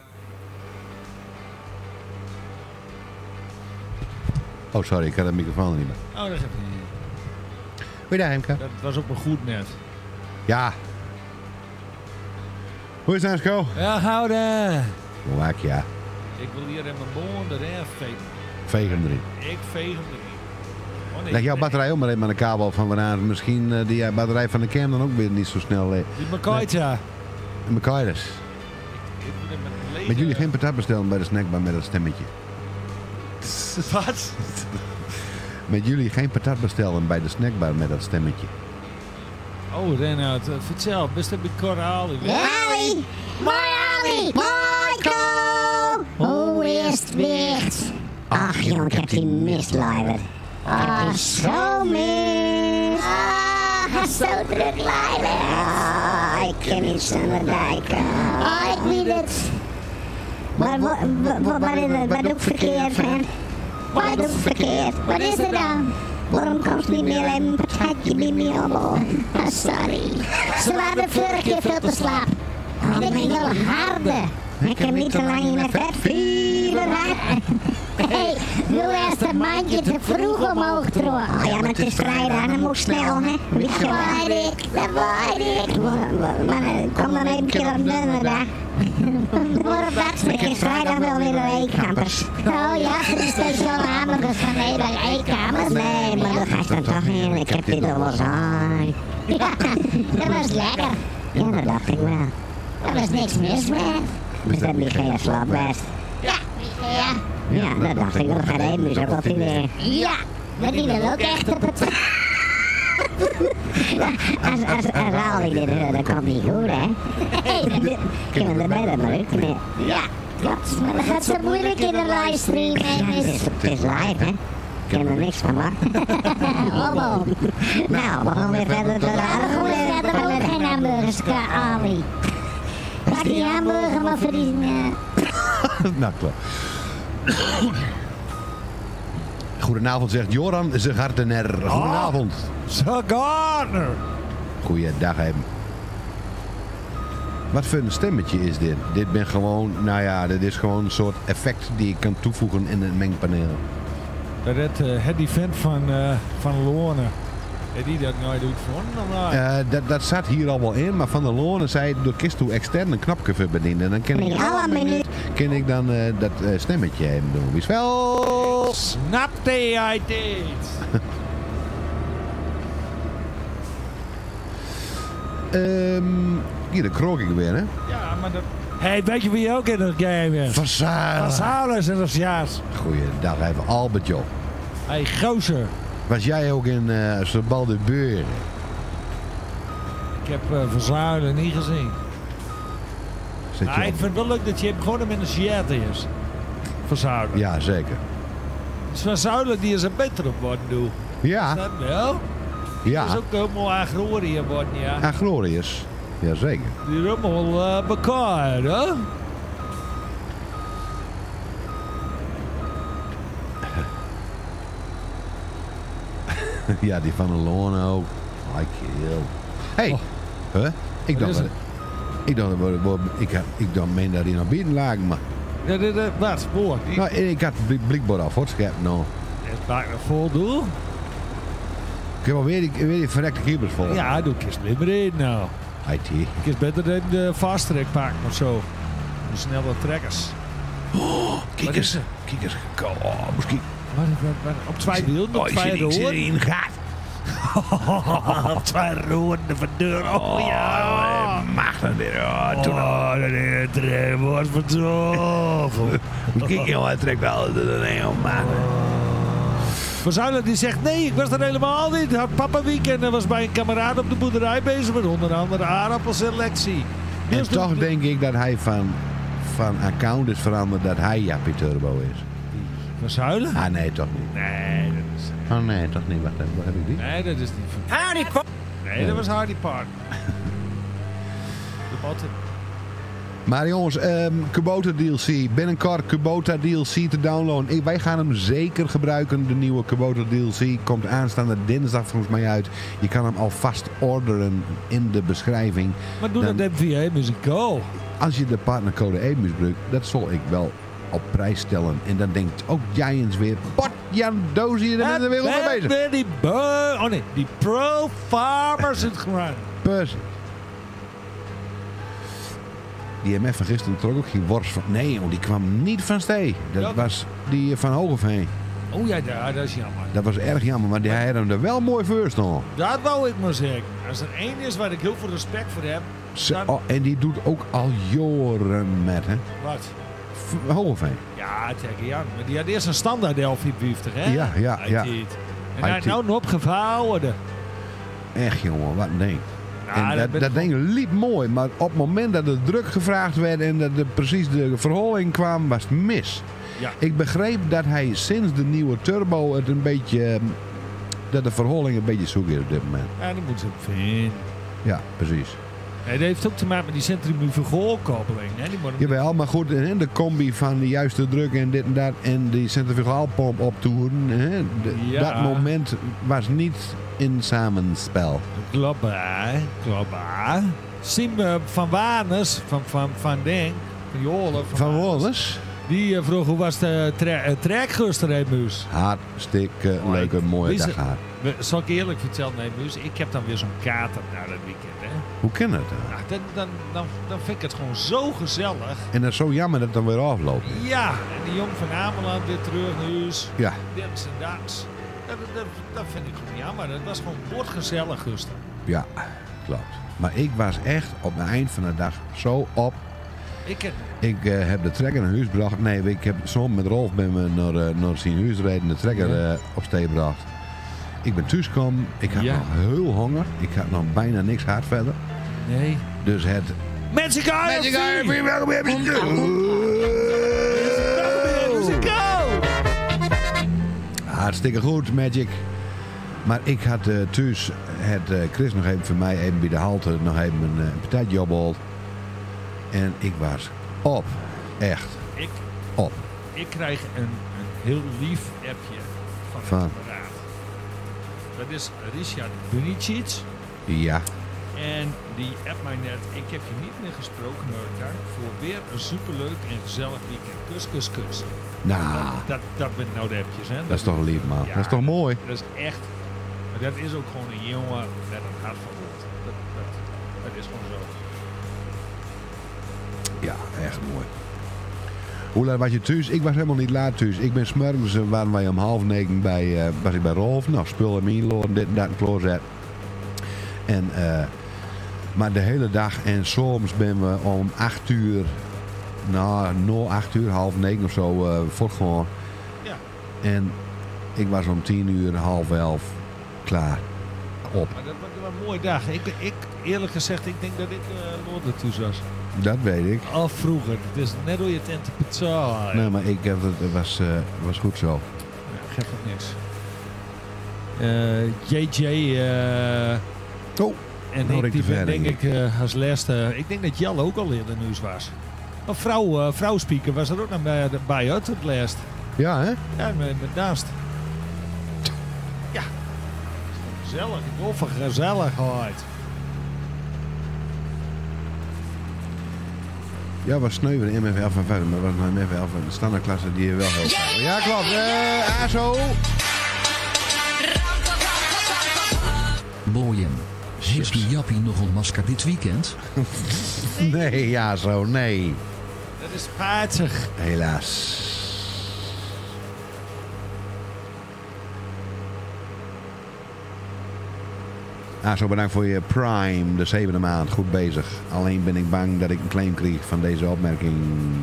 Oh, sorry, ik had de microfoon er niet bij. Oh, dat is even niet. Goeiedag, Hemke. Dat was ook maar goed net. Ja. Hoe is het, Ansco? Ja, houden. Waak, ja. Ik wil hier in mijn boon erin vegen. Veeg hem erin. Ik veeg hem erin. Oh, nee, Leg jouw nee. batterij ook maar even aan de kabel van waarna misschien uh, die uh, batterij van de cam dan ook weer niet zo snel... Uh, Die McCoy, ja. in elkaar is. Ik moet hem met een lege- Met jullie geen patat bestellen bij de snackbar met dat stemmetje. Wat? Met jullie geen patat bestellen bij de snackbar met dat stemmetje. Oh, Renat, uh, vertel. Best heb ik koraal. Ali! Mooi Ali! Mooi Ko! Hoe is het weer? Ach jongen, ik heb die mist, Leiber. Ah, zo mis. Ah, zo druk, Leiber. Ah, ik kan niet zo naar dijken. Ah, ik weet het. Wat, wat, wat, wat, is het? Wat doe ik verkeerd, man? Wat doe ik verkeerd? Wat is er dan? Waarom komt niet meer een patatje bij me omhoog? Ah, sorry. Ze waren de vorige keer veel te slaap. Oh, ik ben heel harde. Ik heb niet te lang in mijn vet fever. Hé, hey, wil eerst dat mandje te vroeg omhoog drogen. Oh ja, maar het is vrijdag, dan moet snel, hè? Dat weet ik, dat weet ik. Maar kom dan even een keer op donderdag. Waarom dat? Ik is vrijdag wel weer de eetkamers. Oh ja, er is speciale hamburgers van nee bij eetkamers. Nee, maar dat gaat dan toch in. Ik heb dit al wel zijn. Ja, dat was lekker. Ja, dat dacht ik wel. Er was niks mis met. Dus dat Michael slap best. Ja, ja. Ja, dat dacht ik wel. Ga de emus ook op idee. Ja, maar die wil ook echt op het... Als, als, als al die dit hoort, dan komt niet goed, hè? Kunnen we erbij dat maar ook niet. Ja, klopt. Maar dat gaat zo moeilijk in de livestream, hè? Ja, het is, het is live, hè? Ik heb er niks van, hoor. Homo. Nou, we gaan weer verder tot de aardige. We gaan verder ook geen hamburgers, Ali. Pak die hamburger maar voor die... Nou, klaar. Goedenavond, zegt Joran Zegartener. Goedenavond. Zegartener. Goeiedag, hem. Wat voor een stemmetje is dit? Dit ben gewoon, nou ja, dit is gewoon een soort effect die ik kan toevoegen in het mengpaneel. Dat is uh, het event van, uh, van Lorne. Heb die dat nooit doet voor? Uh, dat, dat zat hier al wel in, maar Van der Loorne zei door kist toe extern een knopje verbedienen. En dan kan ik, kan ik dan uh, dat uh, stemmetje even doen. Wie is wel? Snapte hij dit? um, hier, dat krook ik weer, hè? Ja, maar dat... Hey, weet je wie ook in het game is? Verzalen. Verzalen is in het jaars. Goeiedag even, Albert Job. Hey, gozer. Was jij ook in uh, Sebalde Buren? Ik heb uh, Verzuilen niet gezien. Maar ik vind het wel leuk dat je hem gewoon met een shirt is. Verzuilen. Ja, zeker. Dus Verzuilen die is er beter op worden doen. Ja. Is dat wel? Ja. Dat is ook helemaal Agrorië worden, ja. Agrorius. Ja, zeker. Die is helemaal uh, bekend, hè? Ja, die van de Loorne ook. Like heel. Hey, oh. huh? Ik dacht dat ik dacht dat ik ik dacht meen dat hij nog bieden lag, maar. Ja, dit is wat spoor. Nou, ik had het blikbord af, hoor. Schep nou. Het maakt me vol doel. Ik heb alweer die, weer die verrekte keepers vol. Ja, doe kist meer in nou. I T. Ik is beter dan de fast track pakken of zo. De snelle trekkers. Oh, kijk eens. Kijk eens. Oh, misschien. Wat, wat, wat, op twee wielen, op twee roeren. Ik zit in gaat. Op twee roeren van deur. Oh, oh ja. Mag dat weer. Oh, toen oh, dat is het wordt verdorven. Kijk je wel, hij trekt wel de heel man. Verzuilen die zegt nee, ik was er helemaal niet. Had papa weekend en was bij een kameraad op de boerderij bezig met onder andere aardappelselectie. En dus toch de, denk ik dat hij van, van account is veranderd dat hij Jappie Turbo is. Verzuilen? Ah nee, toch niet. Nee, dat is... Oh nee, toch niet. Wacht even, waar heb ik die? Nee, dat is niet van... Hardy Park! Nee, nee, dat was Hardy Park. De botten. Maar jongens, um, Kubota D L C. Binnenkort Kubota D L C te downloaden. Ik, wij gaan hem zeker gebruiken. De nieuwe Kubota D L C komt aanstaande dinsdag volgens mij uit. Je kan hem alvast orderen in de beschrijving. Maar doe dan, dat even via Emus Go. Als je de partnercode Emus gebruikt, dat zal ik wel op prijs stellen. En dan denkt ook Giants weer, pot Jan Dozie, daar ben je weer op bezig. Weer die, oh nee, die Pro Farmers in het groen. Precies. Die M F van gisteren trok ook geen worst van. Nee, joh, die kwam niet van Stee. Dat ja. was die van Hogeveen. Oh ja, ja, dat is jammer. Dat was erg jammer, maar die had hem er wel mooi voor staan. Dat wou ik maar zeggen. Als er één is waar ik heel veel respect voor heb. Dan... Oh, en die doet ook al jaren met, hè? Wat? V- Hogeveen. Ja, tegen Jan. Maar die had eerst een standaard Delphi vijftig, hè? Ja, ja, ja. En hij heeft nou een opgevouwen. Echt, jongen, wat een ding. Ja, en dat, dat, dat ding liep mooi, maar op het moment dat het druk gevraagd werd en dat de, precies de verholing kwam, was het mis. Ja. Ik begreep dat hij sinds de nieuwe turbo het een beetje, dat de verholing een beetje zoek is op dit moment. Ja, dat moet ze vinden. Ja, precies. Ja, dat heeft ook te maken met die centrifugaalkoppeling. Jawel, maar goed, hè, de combi van de juiste druk en dit en dat en die centrifugaalpomp optoeren, hè, de, ja. dat moment was niet in samenspel. Klopt, hè? Klopt, hè? Sim uh, van Warnes, van, van, van Ding, van Jolen. Van, van Warnes? Die uh, vroeg hoe was de tra- uh, trekguster, hè, Muus? Hartstikke oh, leuke, mooie dag gehad. Zal ik eerlijk vertellen, nee, Muus? Ik heb dan weer zo'n kater na dat weekend, hè? Hoe kan het dan? Nou, dan, dan, dan? Dan vind ik het gewoon zo gezellig. En dat is zo jammer dat het dan weer afloopt. Ja, en die jong van Ameland weer terug naar huis. Ja. Dit en dat. Dat, dat, dat vind ik gewoon jammer. Dat was gewoon bordgezellig, Guster. Ja, klopt. Maar ik was echt op het eind van de dag zo op. Ik heb... Ik uh, heb de trekker naar huis gebracht. Nee, ik heb samen met Rolf ben we naar, uh, naar zijn huis gereden. De trekker uh, op stee gebracht. Ik ben thuisgekomen. Ik had Ja. nog heel honger. Ik had nog bijna niks hard verder. Nee. Dus het... Magic Eye! Magic Eye! Welkom bij Hartstikke goed, Magic. Maar ik had uh, thuis het uh, Chris nog even voor mij even bij de halte nog even een uh, patatjob gehaald. En ik was op. Echt. Ik, op. ik krijg een, een heel lief appje van Van? een kameraad. Dat is Richard Bunicic. Ja. En die appt mij net. Ik heb je niet meer gesproken met elkaar. Voor weer een superleuk en gezellig weekend. Kus, kus, kus. Nou. Dat, dat, dat zijn nou de appjes, hè? Dat is toch lief, man. Ja, Dat is toch mooi? Dat is echt. Maar dat is ook gewoon een jongen met een hart van goud. Dat, dat, dat is gewoon zo. Ja, echt mooi. Hoe laat was je thuis? Ik was helemaal niet laat thuis. Ik ben 's morgens, uh, waren wij om half negen bij, uh, was ik bij Rolf. Nou, spul en inloren, dit en dat en kloorzet. En, uh, maar de hele dag en soms ben we om acht uur, nou, no acht uur, half negen of zo, uh, voortgegaan. Ja. En ik was om tien uur, half elf, klaar. Op. Maar dat was een mooie dag. Ik, ik, eerlijk gezegd, ik denk dat ik uh, nooit thuis was. Dat weet ik. Al vroeger. Het is net hoe je het in te betalen. Nee, maar ik heb het, het was, uh, was goed zo. Ja, geeft ook niks. Uh, J J. Uh, oh. En nou, ik, die ben, denk ik uh, als laatste. Ik denk dat Jelle ook al in de nieuws was. Een vrouw, uh, vrouwspeaker was er ook nog bij, bij uit het laatst. Ja, hè? Ja, met, met naast. Ja. Gezellig. Ik hoor van gezelligheid. Ja, was sneu in M F L van verder, maar was een M F L van de standaardklasse die je wel helpt. Ja, klopt. Uh, A S O. Bojen. Heeft die Jappie nog ontmaskerd dit weekend? Nee, ja zo, nee. Dat is spijtig. Helaas. Ah, zo bedankt voor je Prime, de zevende maand. Goed bezig. Alleen ben ik bang dat ik een claim kreeg van deze opmerking.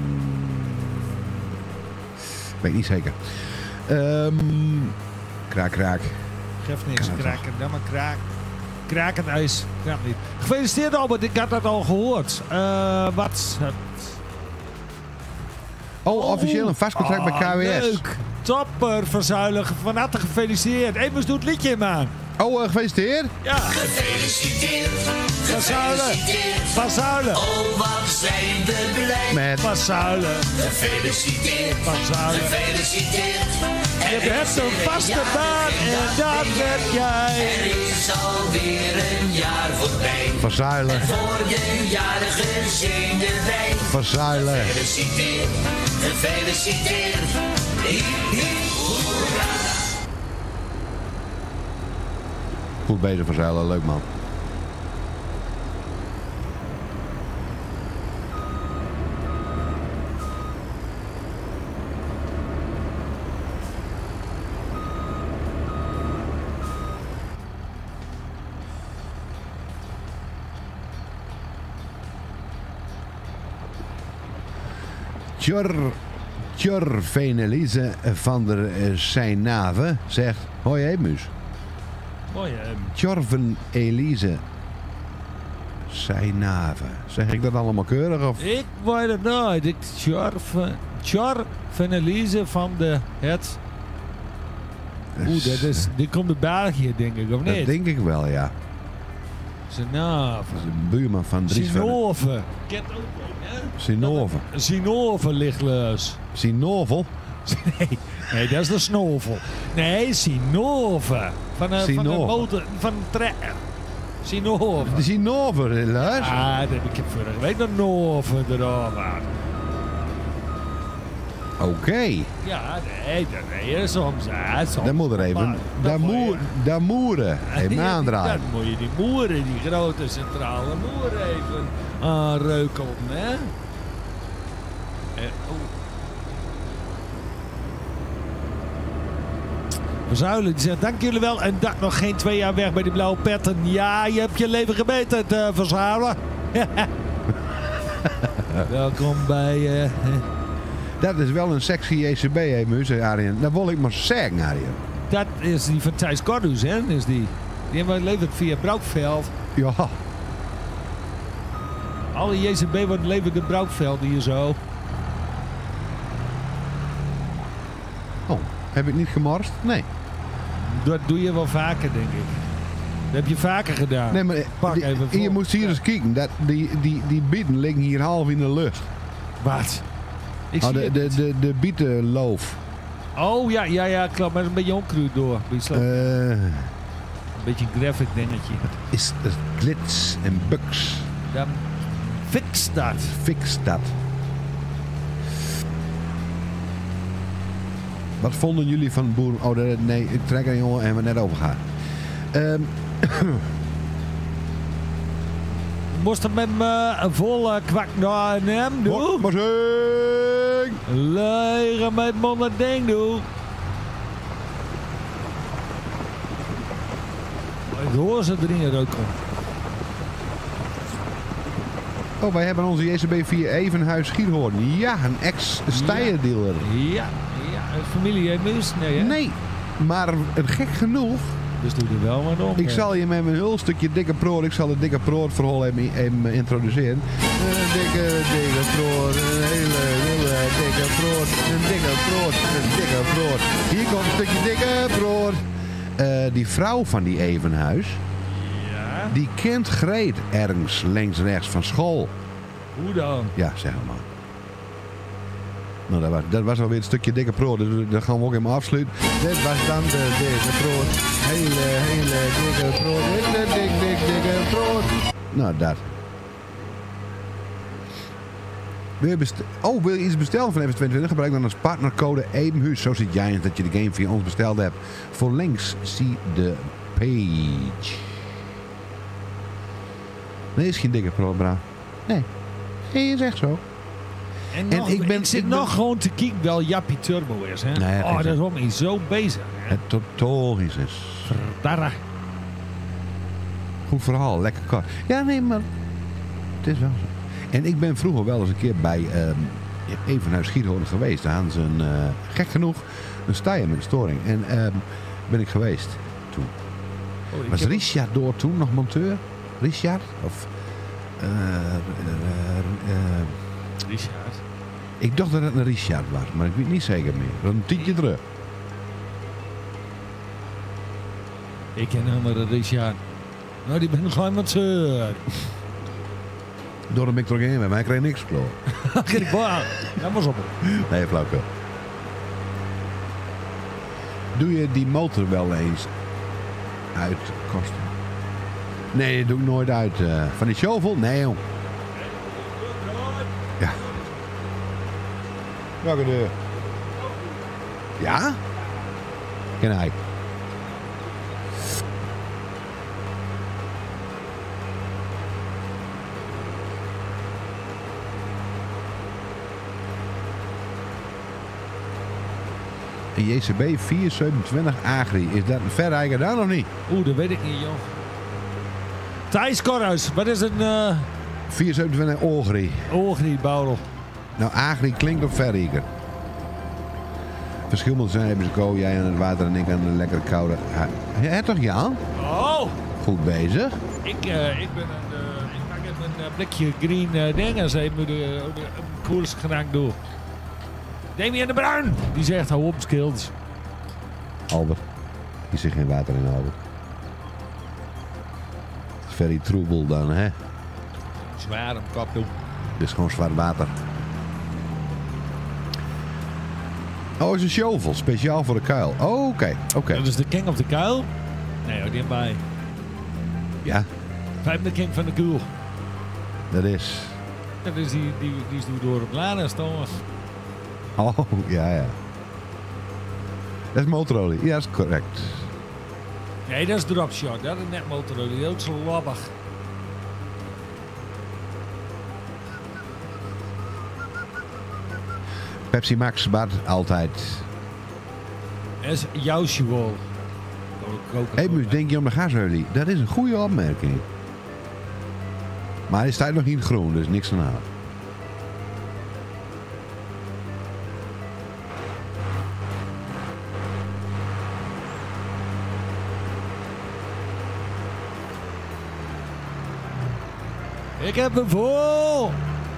Weet niet zeker. Um, kraak, kraak. Geeft niks. Kraken, dan maar kraak. Krakend ijs. Kraak niet. Gefeliciteerd Albert, ik had dat al gehoord. Uh, wat? Oh, officieel een vast contract bij K W S. Leuk. Topper, Verzuilen. Van harte gefeliciteerd. Even doe het liedje in, man. Oh, uh, gefeliciteerd. Ja. Gefeliciteerd. Verzuilen. Verzuilen. Oh, wat zijn we blij. Met Verzuilen. Gefeliciteerd. Verzuilen. Gefeliciteerd. Je hebt een vaste baan en dat heb jij. Er is alweer een jaar voorbij. Verzuilen. Voor de jarige zingen wij. Verzuilen. Gefeliciteerd. Gefeliciteerd. Hiep, hiep, hoera. Goed bezig, Verzuilen. Leuk, man. Tjor, Tjor Venelise van der Seinave zegt: hoi Emus. Mooi hè. Tjorven Elise Seinave. Zeg ik dat allemaal keurig? Of? Ik weet het nooit. Ik Tjor van Elise van de het. Oeh, dat is, die komt uit België denk ik, of niet? Dat denk ik wel, ja. Sinave. Dat is een buurman van Dries van... Sinove. Kent ook wel, hè? Sinove. Sinove ligt los. Sinovel? Nee, nee, dat is de snovel. Nee, Sinove. Van een, van een motor, van een trekker. Sinove. De Sinove, helaas. Ah, dat heb ik vorige week nog Nove erover. Oké. Okay. Ja, nee, dat nee, soms. Ja, soms. Dan moet er even... Daar moer, daar moeren even aandraaien. Dan moet je die moeren, die grote centrale moeren even aanreukelen, hè? En, oh. Verzuilen, die zegt dank jullie wel. En dag nog geen twee jaar weg bij die blauwe petten. Ja, je hebt je leven gebeterd, uh, Verzuilen. Welkom bij... Uh, dat is wel een sexy J C B, hè, Muus, Arjen. Dat wil ik maar zeggen, Arjen. Dat is die van Thijs Cordus, hè? Is die. Die hebben we leverd via Broukveld. Ja. Alle J C B worden leverd de Broukveld hier zo. Oh, heb ik niet gemorst? Nee. Dat doe je wel vaker, denk ik. Dat heb je vaker gedaan. Nee, maar Pak die, even voor. je moet hier eens kijken. Dat, die, die, die bieten liggen hier half in de lucht. Wat? Ik oh, zie de, het de, niet. de, de bietenloof. Oh, ja, ja, ja, klopt. Maar een beetje onkruid door. Uh, een beetje een graphic dingetje. Is het glits en bugs. Dan fix dat. Fix dat. Wat vonden jullie van boeren? Oh, de, nee, ik trek er jongen en we net over gaan. Um, Moest het met me een volle kwak naar hem doen? Maar zing! Leren met monden ding doen. Ik hoor ze erin roken. Oh, wij hebben onze J C B via Evenhuis Schierhoorn. Ja, een ex-stijerdealer. Ja, ja, familie heeft mis. Nee, hè? Nee, maar gek genoeg. Dus doe er wel wat om. Ik zal je met mijn heel stukje dikke proor, ik zal het dikke proor verhaal even, even introduceren. Een dikke, dikke proor, een hele, hele dikke proor, een dikke proor, een dikke proor. Hier komt een stukje dikke proor. Uh, die vrouw van die Evenhuis, ja? Die kent Greet ergens links rechts van school. Hoe dan? Ja, zeg maar. Nou, dat was, dat was alweer een stukje dikke proor, dus dat gaan we ook helemaal afsluiten. Dit was dan de dikke proor. Hele, hele dikke proor. Hele dik, dik, dikke proor. Nou, dat. Wil je, bestel- oh, wil je iets bestellen van F tweeëntwintig? Gebruik dan als partnercode Ebenhuis. Zo ziet jij dat je de game via ons besteld hebt. Voor links zie de page. Nee, is geen dikke proor, bra. Nee. Nee, is echt zo. En, nog, en ik, ben, ik zit ik nog ben... gewoon te kijken wel Jappie Turbo is. Hè? Nee, oh, dat is om niet zo bezig. Hè? Het totaal is het. Verdarra. Goed verhaal, lekker kort. Ja, nee, maar het is wel zo. En ik ben vroeger wel eens een keer bij um, Evenhuis Schierhoorn geweest. Daar hadden ze een, uh, gek genoeg, een stijer met een storing. En um, ben ik geweest toen. Oh, was Richard door toen nog monteur? Richard? Of... Uh, uh, uh, uh, Richard? Ik dacht dat het een Richard was, maar ik weet niet zeker meer. Dat een tientje terug. Ik ken een andere Richard. Nou, die ben ik gewoon met z'n... Door de microgeen met mij kreeg niks kloor. Dat was op. Nee, flauwkul. Doe je die motor wel eens uitkosten? Nee, dat doe ik nooit uit. Uh, van die shovel? Nee, jong. Ja. Welke deur? Ja? Ken hij. Een J C B vierhonderdzevenentwintig Agri. Is dat een verrijker daar nog niet? Oeh, dat weet ik niet, joh. Thijs Korhuis, wat is een... Uh... vierhonderdzevenentwintig Ogri. Ogri, Bouwel. Nou, Agri klinkt op verrijker. Verschil moet zijn, hebben ze ko, jij aan het water en ik aan de lekkere koude... Ja, hè, toch Jan? Oh! Goed bezig. Ik, uh, ik ben een... Uh, ik maak even een uh, blikje green uh, dingen. Ze hebben de, de, de koers gerankt door. Damian de Bruin, die zegt hou op skills. Albert, die zit geen water in, Albert. Het is very troebel dan, hè? Zwaar om kap doen. Dit is gewoon zwart water. Oh, is een shovel, speciaal voor de kuil. Oh, oké, okay. oké. Okay. Dat is de king of de kuil? Nee, hoor, die bij. Ja. Vijf de king van de kuil. Dat is... Dat is die, die, die is door op Lana, Thomas. Oh, ja, ja. Dat is motorolie. Ja, dat is correct. Nee, dat is dropshot. Dat is net motorolie. Dat is zo labbig. Pepsi Max, Bart, altijd. As usual. Hé, hey, Muus, denk je om de gasolie? Dat is een goede opmerking. Maar hij staat nog in het groen, dus niks aan de hand. Ik heb hem vol.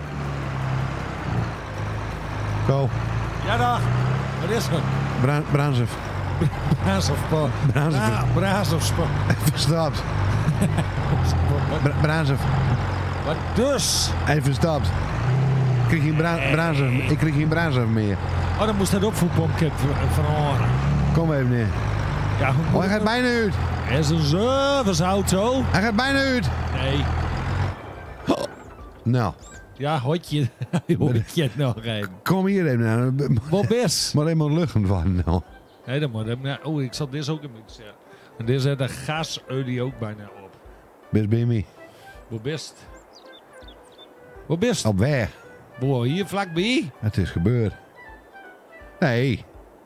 Go. Ja, dag. Wat is er? Bra Brandstof. Brandstofspan. Brandstof. Brandstofspan. Even stopt. Bra Brandstof. Wat dus? Even stopt. Ik kreeg geen bra brandstof. Ik kreeg geen brandstof meer. Oh, dan moest dat opvoedpompje van horen. Kom even neer. Ja, hoe oh, hij gaat bijna uit. Er is een serviceauto. Hij gaat bijna uit. Nee. Oh. Nou. Ja, hotje. Hotje het nog rijden. Kom hier even. Wat best. Maar helemaal luchten van. Nou. Nee, dat moet hem. Oh, ik zal dit ook een beetje zeggen. En dit zet de gasolie ook bijna op. Best bij me. Wat best. Wat best. Op weg. Boah, hier vlakbij. Het is gebeurd. Nee.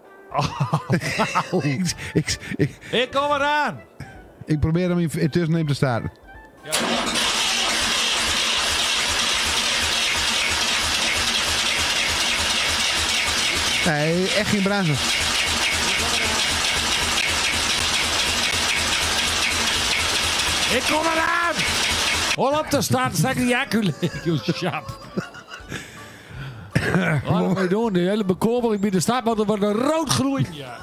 Oh, ik, ik, ik, ik kom eraan. Ik probeer hem intussen in te starten. Ja. Nee, echt geen brandstof. Ik kom eraan! Hol op te staan, zeg die jaculek, you shap. Wat moet je doen? De hele bekomeling bij de staat, want er wordt een rood groen. Ja.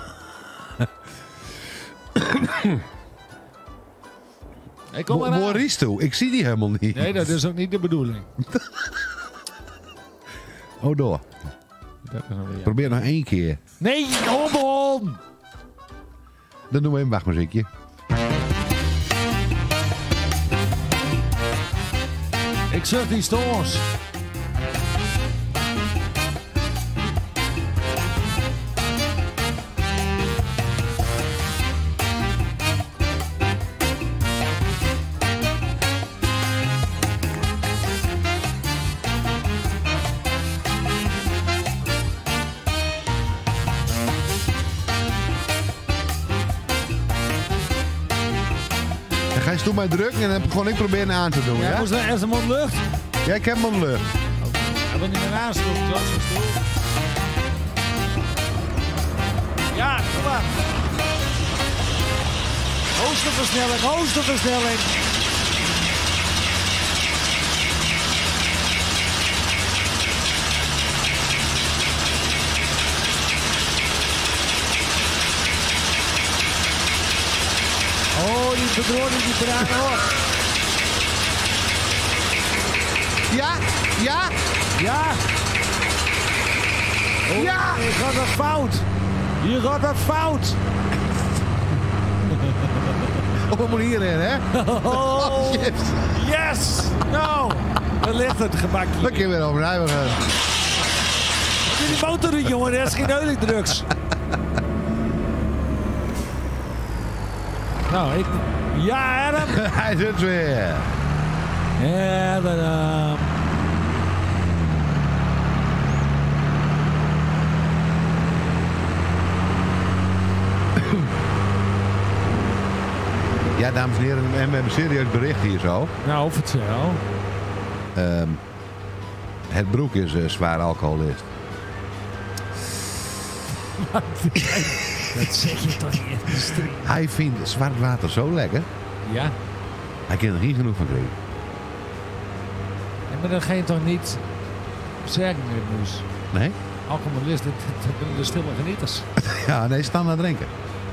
Ik kom eraan. Waar is toe? Ik zie die helemaal niet. Nee, dat is ook niet de bedoeling. Oh, door. Dat is alweer. Probeer nog één keer. Nee, Obon! Dan doen we een wachtmuziekje. Ik zeg die stores. Dan ga je toen mij drukken en dan gewoon ik proberen aan te doen. Ja, Ja, moest er eerst hem op lucht. ja ik heb hem op de lucht. Hij wil niet meer aanslopen, dat is stoel. Ja, kom maar. Hoogste versnelling, hoogste versnelling. Oh, die bedroning die draaien op. Ja, ja, Ja. Oh, ja. hier gaat dat fout. Hier gaat dat fout. Oh, we moeten hierin, hè? Oh, Shit. yes. Nou, daar ligt het gebakje. Dan kun je weer overheen gaan. Wat is die motor doen, jongen? Dat is geen oliedrugs. Nou, ik... Ja, Adam. Hij doet het weer. Adam. Ja, dames en heren, we hebben een serieus bericht hier zo. Nou, vertel. Um, het broek is uh, zwaar alcoholist. Dat zeg je toch niet in de stream? Hij vindt zwart water zo lekker. Ja. Hij kan er niet genoeg van krijgen. Ja, maar dan ga je toch niet zeggen, meneer Moes. Nee? Alcoholist, dat, dat zijn de stille genieters. Ja, nee, staan aan drinken.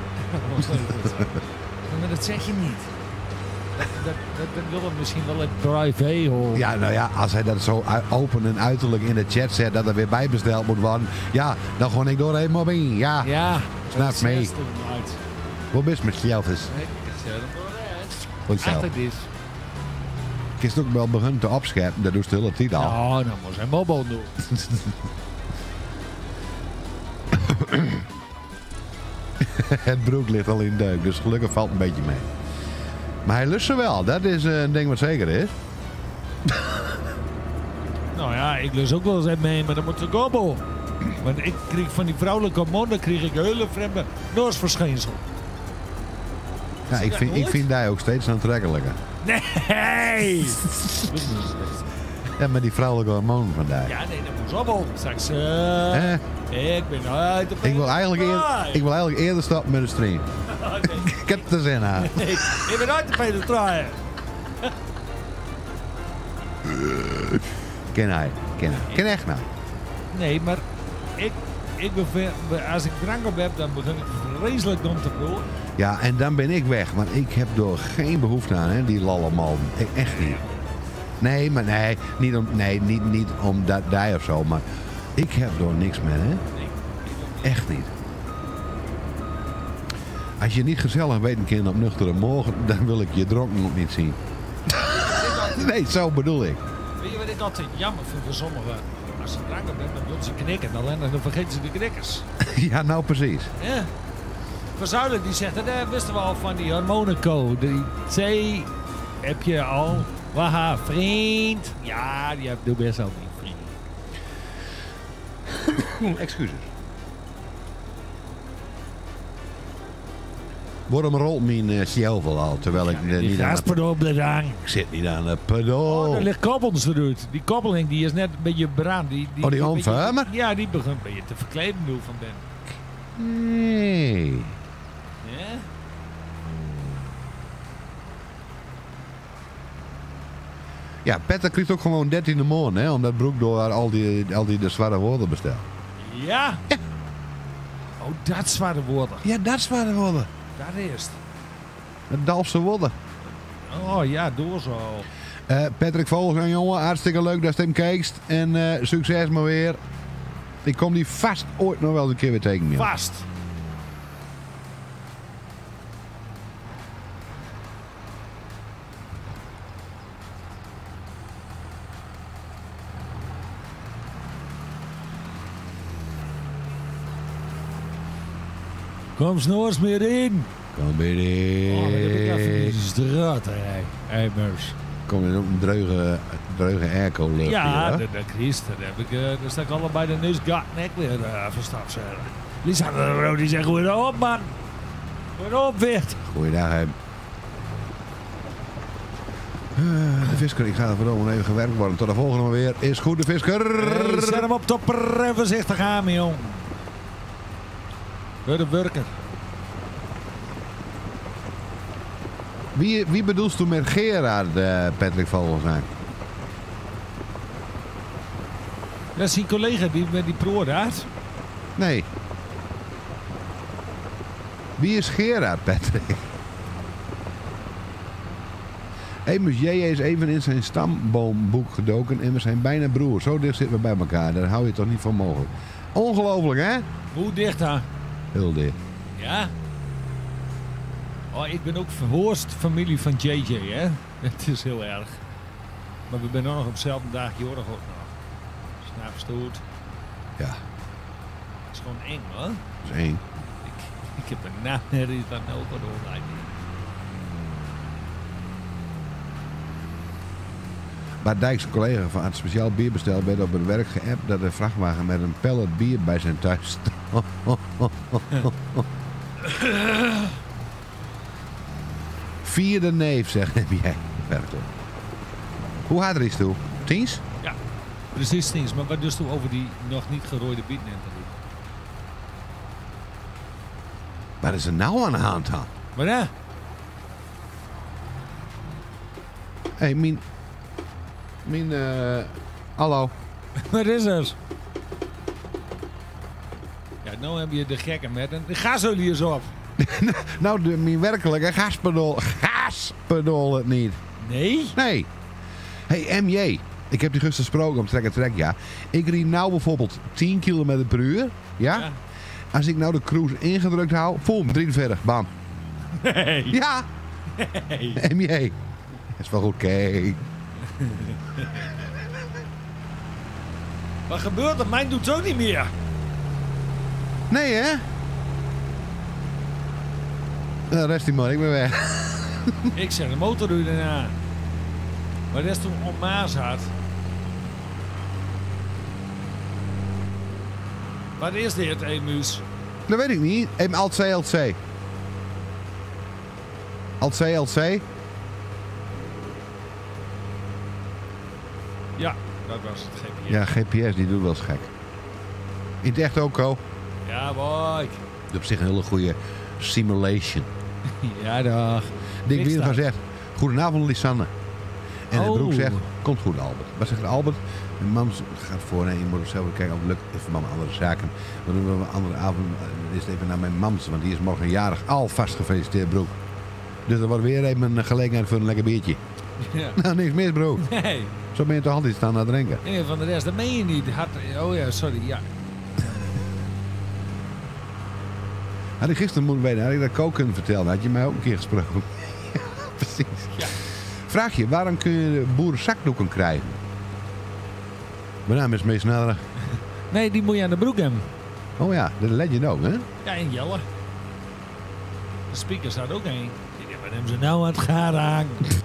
Maar dat zeg je niet. Dat, dat, dat, dat wil het misschien wel het privé horen. Ja, nou ja, als hij dat zo u- open en uiterlijk in de chat zet dat er weer bijbesteld moet worden. Ja, dan gewoon ik door even op in. Ja, Ja. snap dat mee. zegt hem uit. Hoe best met geld is? Ik zet hem dooruit. Goed zo. Achter dit. Ik is het ook wel begonnen te opscheppen, dat doet de hele tijd al. Nou, dan moet zijn mobile doen. Het broek ligt al in deuk, dus gelukkig valt een beetje mee. Maar hij lust ze wel, dat is uh, een ding wat zeker is. Nou ja, ik lus ook wel eens even mee, maar dan moet de gobbel. Want ik kreeg van die vrouwelijke monden kreeg ik een hele vreemde Noors-verschijnsel. Ja, ik vind, ik vind die ook steeds aantrekkelijker. Nee! Ja, met die vrouwelijke hormonen vandaag. Ja, nee, dat moet zo op. Straks, uh, eh? ik ben uit de ik wil, eigenlijk eer, ik wil eigenlijk eerder stappen met de stream. Oh, nee. Ik heb het er zin aan. Nee, ik ben uit de penetraaien. Ken hij, ken hij. Ken echt nou. Nee, maar ik, ik bevind, als ik drank op heb, dan begin ik vreselijk dom te proeven. Ja, en dan ben ik weg. Want ik heb er geen behoefte aan, hè, die lallemal. Echt niet. Nee, maar nee, niet om, nee, niet, niet om dat die of zo, maar ik heb er niks mee, hè? Echt niet. Als je niet gezellig weet een keer op nuchtere morgen, dan wil ik je dronken nog niet zien. Nee, zo bedoel ik. Weet je wat ik altijd jammer vind voor sommigen? Als ze drank op hebben, dan willen ze knikken. Alleen dan vergeten ze de knikkers. Ja, nou precies. Ja. Verzuilen die zegt, dat wisten we al van die hormonencode. Die C heb je al. Waha, vriend. Ja, die heb doe best al niet, vriend. Excuses. Waarom rolt mijn uh, sjelvel al, terwijl ik Ja, uh, die niet aan gaspedaal op de rang. Ik zit niet aan de pedaal. Oh, er ligt koppels eruit. Die koppeling die is net een beetje brand. Die, die, Oh, die een omverhamer? beetje- Ja, die begint een beetje te verkleden nu van Ben. Nee. Ja? Ja, Petter krijgt ook gewoon dertiende maand, hè, omdat Broek door al die, al die de zware woorden bestelt. Ja? Oh, dat zware woorden. Ja, dat zware woorden. Dat is het. Het Dalfse woorden. Oh ja, door zo. Uh, Patrick Vogelsang, jongen, hartstikke leuk dat je hem kijkt. En uh, succes maar weer. Ik kom die vast ooit nog wel eens een keer weer tekenen. joh. Vast. Kom snoors meer in. Kom weer in. Oh, dan heb ik even die straat, hè. Eimers. Kom je ook een dreuge, dreuge airco lucht Ja, hier, dat hè? dat Christ. Dat heb ik, uh, daar sta ik allebei de neus gat nek weer uh, verstapt. Uh. Lisa de Roo, die zegt, goeie op, man. Goeie op, Wicht. Goeiedag, hè. Uh, de Visker, ik ga er verdomme even gewerkt worden. Tot de volgende weer. Is goed, de Visker. Hey, zet hem op topper en voorzichtig aan, mijn jong. Door de burger. Wie, wie bedoelst tu met Gerard, uh, Patrick Vogelsang? Dat is die collega die met die proor had. Nee. Wie is Gerard, Patrick? Amos J is even in zijn stamboomboek gedoken en we zijn bijna broers. Zo dicht zitten we bij elkaar. Daar hou je toch niet van mogelijk. Ongelooflijk, hè? Hoe dicht dan? Heel dicht. Ja? Oh, ik ben ook verhoorst familie van J J, hè? Het is heel erg. Maar we zijn ook nog op dezelfde dag jorig ook nog. Snaapstoot. Ja. Dat is gewoon eng, hoor. Dat is één. Ik, ik heb een namerrie van Overdoorlijn. Maar Dijk's collega van het speciaal bierbestel werd op het werk geappt dat een vrachtwagen met een pallet bier bij zijn thuis stond. Vierde neef, zeg jij. Werkelijk. Hoe hard er is toe? Tiens? Ja, precies niets. Maar wat dus toen over die nog niet gerooide bieten en te doen? Wat is er nou aan de hand dan? Maar ja. Hé, hey, mijn... Mijn, eh... hallo. Wat is er? Ja, nou heb je de gekken met een gasoliers op. Nou, de, mijn werkelijke gaspedool... Gaspedool het niet. Nee? Nee. Hé, hey, M J. Ik heb die gisteren gesproken op Trek en Trek, ja. Ik rijd nou bijvoorbeeld tien kilometer per uur. Ja? Ja. Als ik nou de cruise ingedrukt hou... Boom, drieënveertig. Bam. Nee. Ja. Nee. M J. Dat is wel goed, kijk. Wat gebeurt er? Mijn doet het ook niet meer. Nee, hè? Nou, rest die man, ik ben weg. Ik zeg de motorruur daarna. Maar dat is toen onmaas had. Wat is dit, Emus? Dat weet ik niet. Even Alt C L C. Alt C L C. Ja, dat was het G P S. Ja, G P S die doet wel eens gek. In het echt ook, Ko. Ja, boy. Dat is op zich een hele goede simulation. Ja, dag. Dick Wiener van zegt, goedenavond Lisanne. En de Oh. broek zegt, komt goed Albert. Wat zegt Albert? Mijn mam gaat voor, nee, je moet zelf kijken of het lukt. Even mama andere zaken. We doen we een andere avond. Is even naar mijn mams, want die is morgen jarig. Alvast gefeliciteerd, broek. Dus dat wordt weer even een gelegenheid voor een lekker biertje. Ja. Nou, niks mis, broek. Nee. Zo ben je toch altijd staan aan het drinken. Nee, van de rest, dat meen je niet. Had, oh ja, sorry, ja. Had ik gisteren moeten weten, had ik dat ook kunnen vertellen. Had je mij ook een keer gesproken. Ja, precies. Ja. Vraag je, waarom kun je boerenzakdoeken krijgen? Mijn naam is Mees Sneller. Nee, die moet je aan de broek hebben. Oh ja, dat let je ook, hè? Ja, in Jelle. De speaker staat ook één. Wat hebben ze nou aan het gaar hangen?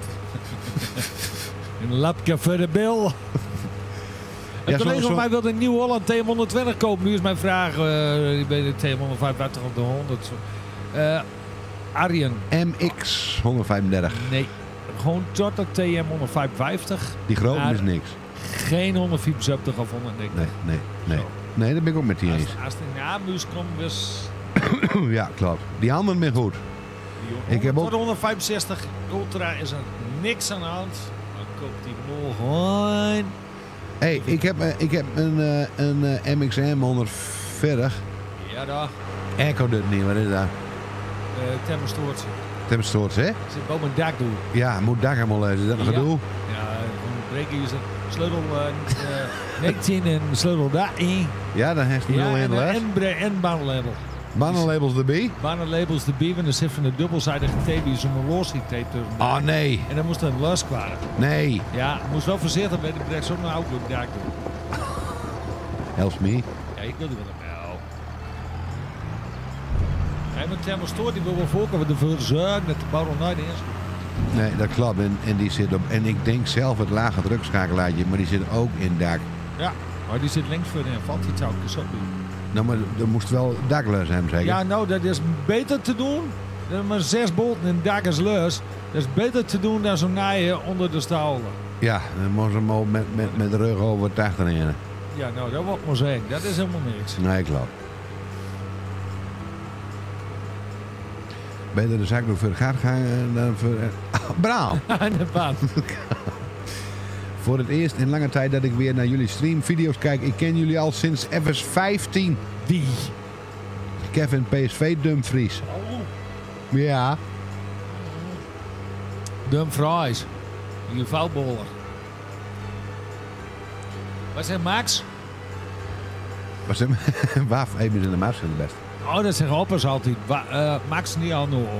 Een lapje voor de bil. Een Ja, collega zo- van zo- mij wilde een nieuw Holland T M honderdtwintig kopen. Nu is mijn vraag, uh, ik ben de T M honderdvijfenvijftig of de honderd. Uh, Arjen. M X honderdvijfendertig. Nee, gewoon tot de T M honderdvijfenvijftig. Die grote Maar is niks. Geen honderdvijfenzeventig of honderdniks. Nee, nee, nee. Nee, dat ben ik ook met die Als, eens. als de namuus komt, dus... Ja, klopt. Die handen ben goed. Ik heb Tot ook... de honderdvijfenzestig Ultra is er niks aan de hand. Dan koopt die mol gewoon. Hey, ik heb, eh, ik heb een, eh, een eh, M X M honderdveertig. Ja, daar. Echo doet niet, wat is dat? Uh, Thermostoortje. Thermostoorts, hè? Zit boven een dak doen. Ja, moet dak helemaal lezen. Is dat een Ja. gedoe? Ja, gewoon breken je ze. Sleutel uh, uh, negentien en sleutel daarin. Ja, dan heeft hij Ja, wel in en, de les. en, bre- en bananlabel. Bannenlabels erbij. Bananlabels de B, want er zit van de dubbelzijdige tape is een horloge-tape tussen. Oh, nee. En dan moest er een los kwamen. Nee. Ja, moest wel voorzichtig bij de brek zo'n auto op het dak doen. Helps me. Ja, ik wil die wel wel. Hij met thermostoor die wil wel voorkomen ervoor zorgen dat de bouw nog nooit is. Nee, dat klopt. En, en, die zit op, en ik denk zelf het lage drukschakelaartje, maar die zit ook in het dak. Ja, maar die zit links voor en valt die touwtjes op. Nou, maar er moest wel dakloos zijn, zeker? Ja, nou, dat is beter te doen. Dan maar zes bolten in het dak is leus. Dat is beter te doen dan zo'n naaien onder de stalen. Ja, dan moest hem ook met, met, met de rug over het achterin. Ja, nou, dat wil ik maar zeggen. Dat is helemaal niks. Nee, klopt. Beter de zakdoek voor de gaten gaan dan voor... Ah, Braal! In de baan. Voor het eerst in lange tijd dat ik weer naar jullie streamvideo's kijk. Ik ken jullie al sinds F S vijftien. Wie? Kevin P S V Dumfries. Oh. Ja. Dumfries. Je vouwboller. Wat zegt Max? Was hem? Waf, even in de maas zijn de beste. Oh, dat zeggen oppers altijd. Wa uh, Max niet al nou.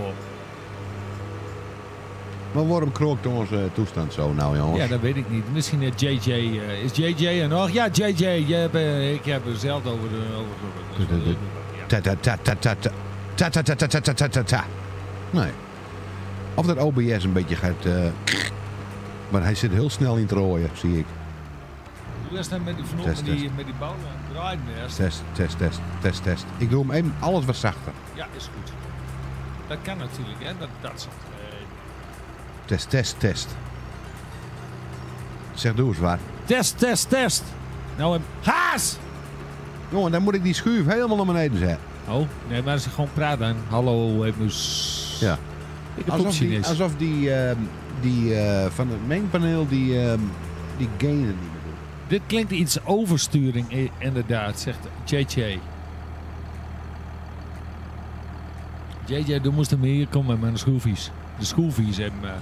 Maar waarom krookt onze toestand zo nou, jongens? Ja, dat weet ik niet. Misschien uh, J J. Uh, is J J er nog? Ja, J J. Je hebt, uh, ik heb er zelf over de... Over de Ta ta ta ta ta ta. Ta ta ta ta ta ta ta ta ta. Nee. Of dat O B S een beetje gaat... Uh, maar hij zit heel snel in het rooien, zie ik. Hoe is dat met die vanochtend met die, met die bouw draaien? Test, test, test, test, test. Ik doe hem even alles wat zachter. Ja, is goed. Dat kan natuurlijk, hè. Dat, dat soort... Test, test, test. Zeg, doe eens waar. Test, test, test. Nou, een haas! Jongen, dan moet ik die schuif helemaal naar beneden zetten. Oh, nee, maar als ik gewoon praat dan. Hallo, even... Ja. Ik heb Alsof die, is. alsof die, uh, die uh, van het mengpaneel die, uh, die gainen niet meer doet. Dit klinkt iets oversturing, inderdaad, zegt J J. J J, du moest hem hier komen met de schroefjes. De schroefjes hebben... Uh...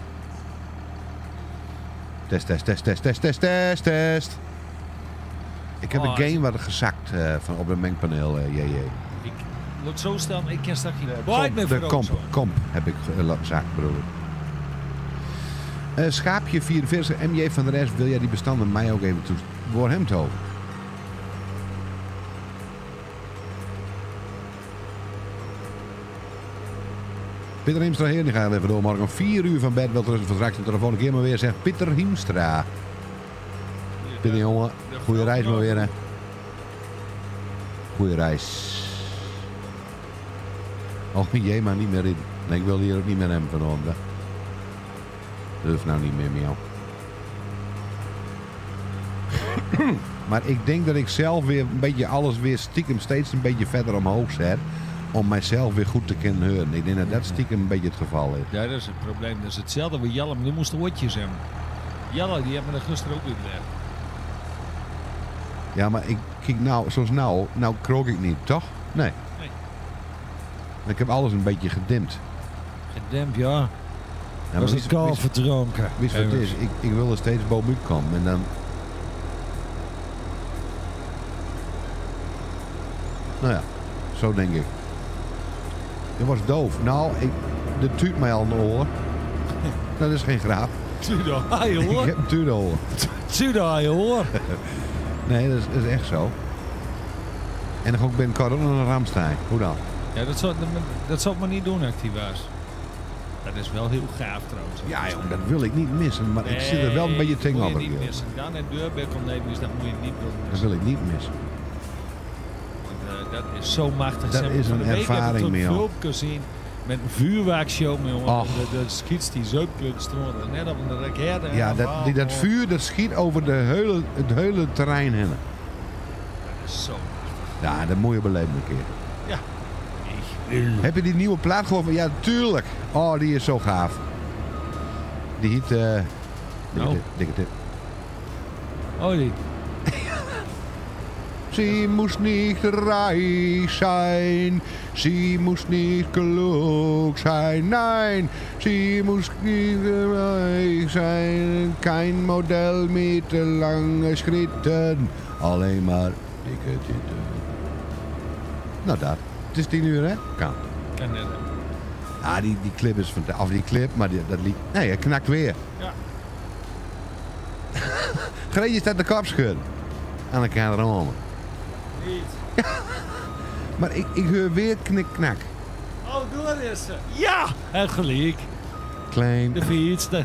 Test, test, test, test, test, test, test, test. Ik heb Oh, een gain wat gezakt uh, van op het mengpaneel, uh, J J. Ik laat zo stellen, ik ken straks geen De Boyd meer komp, voor de komp, komp heb ik gezakt, broer. Uh, Schaapje vierenveertig, M J van de rest, wil jij die bestanden mij ook even toe? Voor hem te over. Pieter Hiemstra hier, die gaat even door morgen om vier uur van bed. Wilt er van straks de telefoon een keer maar weer zegt Pieter Hiemstra. Pieter jongen, goede reis maar weer hè. Goeie reis. Oh jee, maar niet meer in. Nee, ik wil hier ook niet meer hem van onder. Durf nou niet meer met jou. Maar ik denk dat ik zelf weer een beetje alles weer stiekem steeds een beetje verder omhoog zet. Om mijzelf weer goed te kunnen horen. Ik denk dat dat stiekem een beetje het geval is. Ja, dat is het probleem. Dat is hetzelfde met Jelle, maar die moest de oortjes hebben. Jelle, die hebben me dat gisteren ook uitgelegd. Ja, maar ik kijk nou, zoals nou, nou krook ik niet, toch? Nee. Nee. Ik heb alles een beetje gedimd. Gedempt, ja. Ja, Dat was wist- het koud wist- verdronken. Wist wat het is? Ik, ik wil er steeds bovenuit komen. En dan... Nou ja, zo denk ik. Je was doof. Nou, ik, de tuut mij al in de oren. Dat is geen grap. Tuda, je Ik hoor. heb een tuut in de oren. Tuda, je hoor. Nee, dat is, dat is echt zo. En dan ga ik binnenkort ook naar een Ramstein. Hoe dan? Ja, dat zou, dat, dat zou ik maar niet doen, activa's. Dat is wel heel gaaf trouwens. Ja, jongen, dat wil ik niet missen. Maar ik zit er wel een beetje tegen dat op. moet je niet missen. Dan het deurbek ontnemen, dus dat moet je niet doen. Dat wil ik niet missen. Want, uh, dat is zo machtig. Dat Ze hebben is van een de week ervaring heb ik meer, een joh. filmpje gezien met een vuurwerkshow, jongen. Och. De, de schiets die zo stroomde. Net op een raket. en Ja, een dat, bal, die, dat hoor. vuur dat schiet over de hele, het hele terrein heen. Dat is zo machtig. Ja, dat moet je beleven een keer. Ja. Ik wil. Heb je die nieuwe plaat gehoord? Ja, tuurlijk. Oh, die is zo gaaf. Die heet... eh dikke, Nou. tip, dikke tip. Oh, die. Sie moest niet reich zijn. Sie moest niet klug zijn. Nein, sie moest niet reich zijn. Geen model met te lange schritten. Alleen maar dikke titten. Nou, dat. Het is tien uur, hè? Kan. Kan net. Ah, die, die clip is fantastisch. Of die clip, maar die, dat lied... Nee, hij knakt weer. Ja. Greetje staat de kop schudden. Aan elkaar erom. Niet. Maar ik, ik hoor weer knik-knak. Oh, daar is ze. Ja! En gelijk. Klein. De fietste.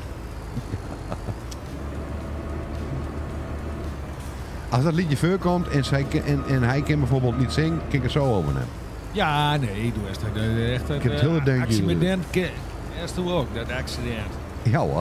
Als dat liedje voorkomt en, zij, en, en hij kan bijvoorbeeld niet zingen, kijk ik er zo over hem. Ja, nee, doe eens dat. eh, Echt Ik heb het een hele denk je- accident. Eerst doe ook, dat accident. Ja hoor.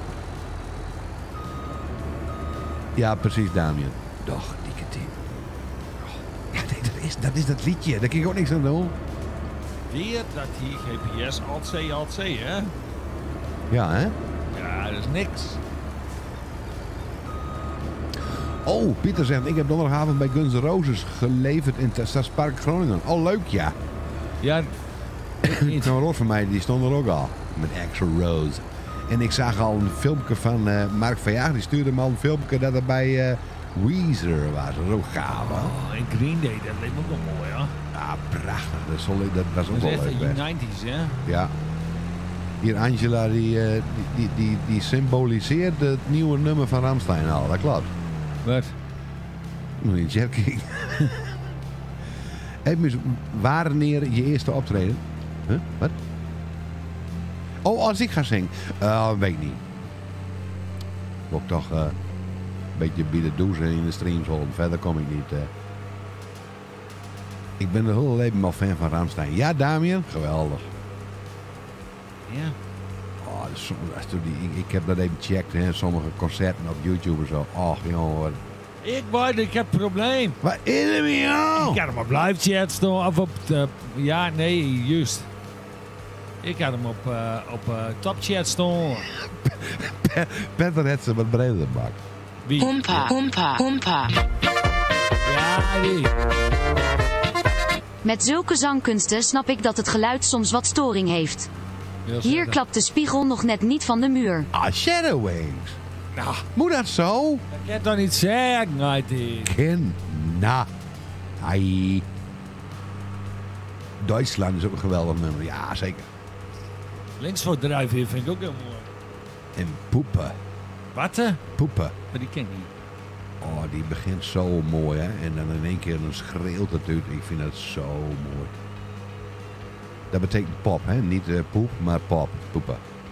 Ja, precies, Damien. Doch, dikke tien. Ja, nee, dat is, dat is dat liedje. Daar kan ik ook niks aan doen. Weer dat die G P S alt-C, alt-C, hè? Ja, hè? Ja, dat is niks. Oh, Pieter zegt, ik heb donderdagavond bij Guns N' Roses geleverd in Stadspark Groningen. Oh, leuk, ja. Ja, Niet. Zo'n rood van mij, die stond er ook al. Met Axl Rose. En ik zag al een filmpje van uh, Mark van Jager. Die stuurde me al een filmpje dat er bij uh, Weezer was. Dat is ook gaaf, hè? Oh, en Green Day, dat leek me ook wel mooi, hè? Ja, prachtig. Dat, is wel, dat was ook Dat wel is echt leuk. de best. nineties, hè? Ja. Hier Angela, die, uh, die, die, die, die symboliseert het nieuwe nummer van Rammstein al. Dat klopt. Wat? Moet je jerking. Hey, mis, wanneer je eerste optreden? Huh? Wat? Oh, als ik ga zingen? Uh, weet ik niet. Word ik toch uh, een beetje bieden douchen in de streams houden. Verder kom ik niet. Uh. Ik ben de hele leven al fan van Rammstein. Ja, Damien? Geweldig. Ja. Oh, dat is, dat is toch die, ik, ik heb dat even gecheckt, hè, sommige concerten op YouTube en zo. Och, jongen. Ik word, ik heb een probleem. Wat is er met jou? Ik had hem op live chat staan, of op de, ja, nee, juist. Ik had hem op, uh, op uh, top chat staan. Petter heeft ze wat breder bak. Wie? Hompa, hompa, hompa. Ja, die. Met zulke zangkunsten snap ik dat het geluid soms wat storing heeft. Hier klapt de spiegel nog net niet van de muur. Ah, Shadow Wings. Nou, moet dat zo? Dat kan je toch niet zeggen, uit die. Ken. Na. Ai. Duitsland is ook een geweldig nummer. Ja, zeker. Links voor drijven vind ik ook heel mooi. En poepen. Wat? hè? Poepen. Maar die ken ik niet. Oh, die begint zo mooi, hè. En dan in één keer een schreeuwt natuurlijk. Ik vind dat zo mooi. Dat betekent pop, hè. Niet uh, poep, maar pop. Poepen.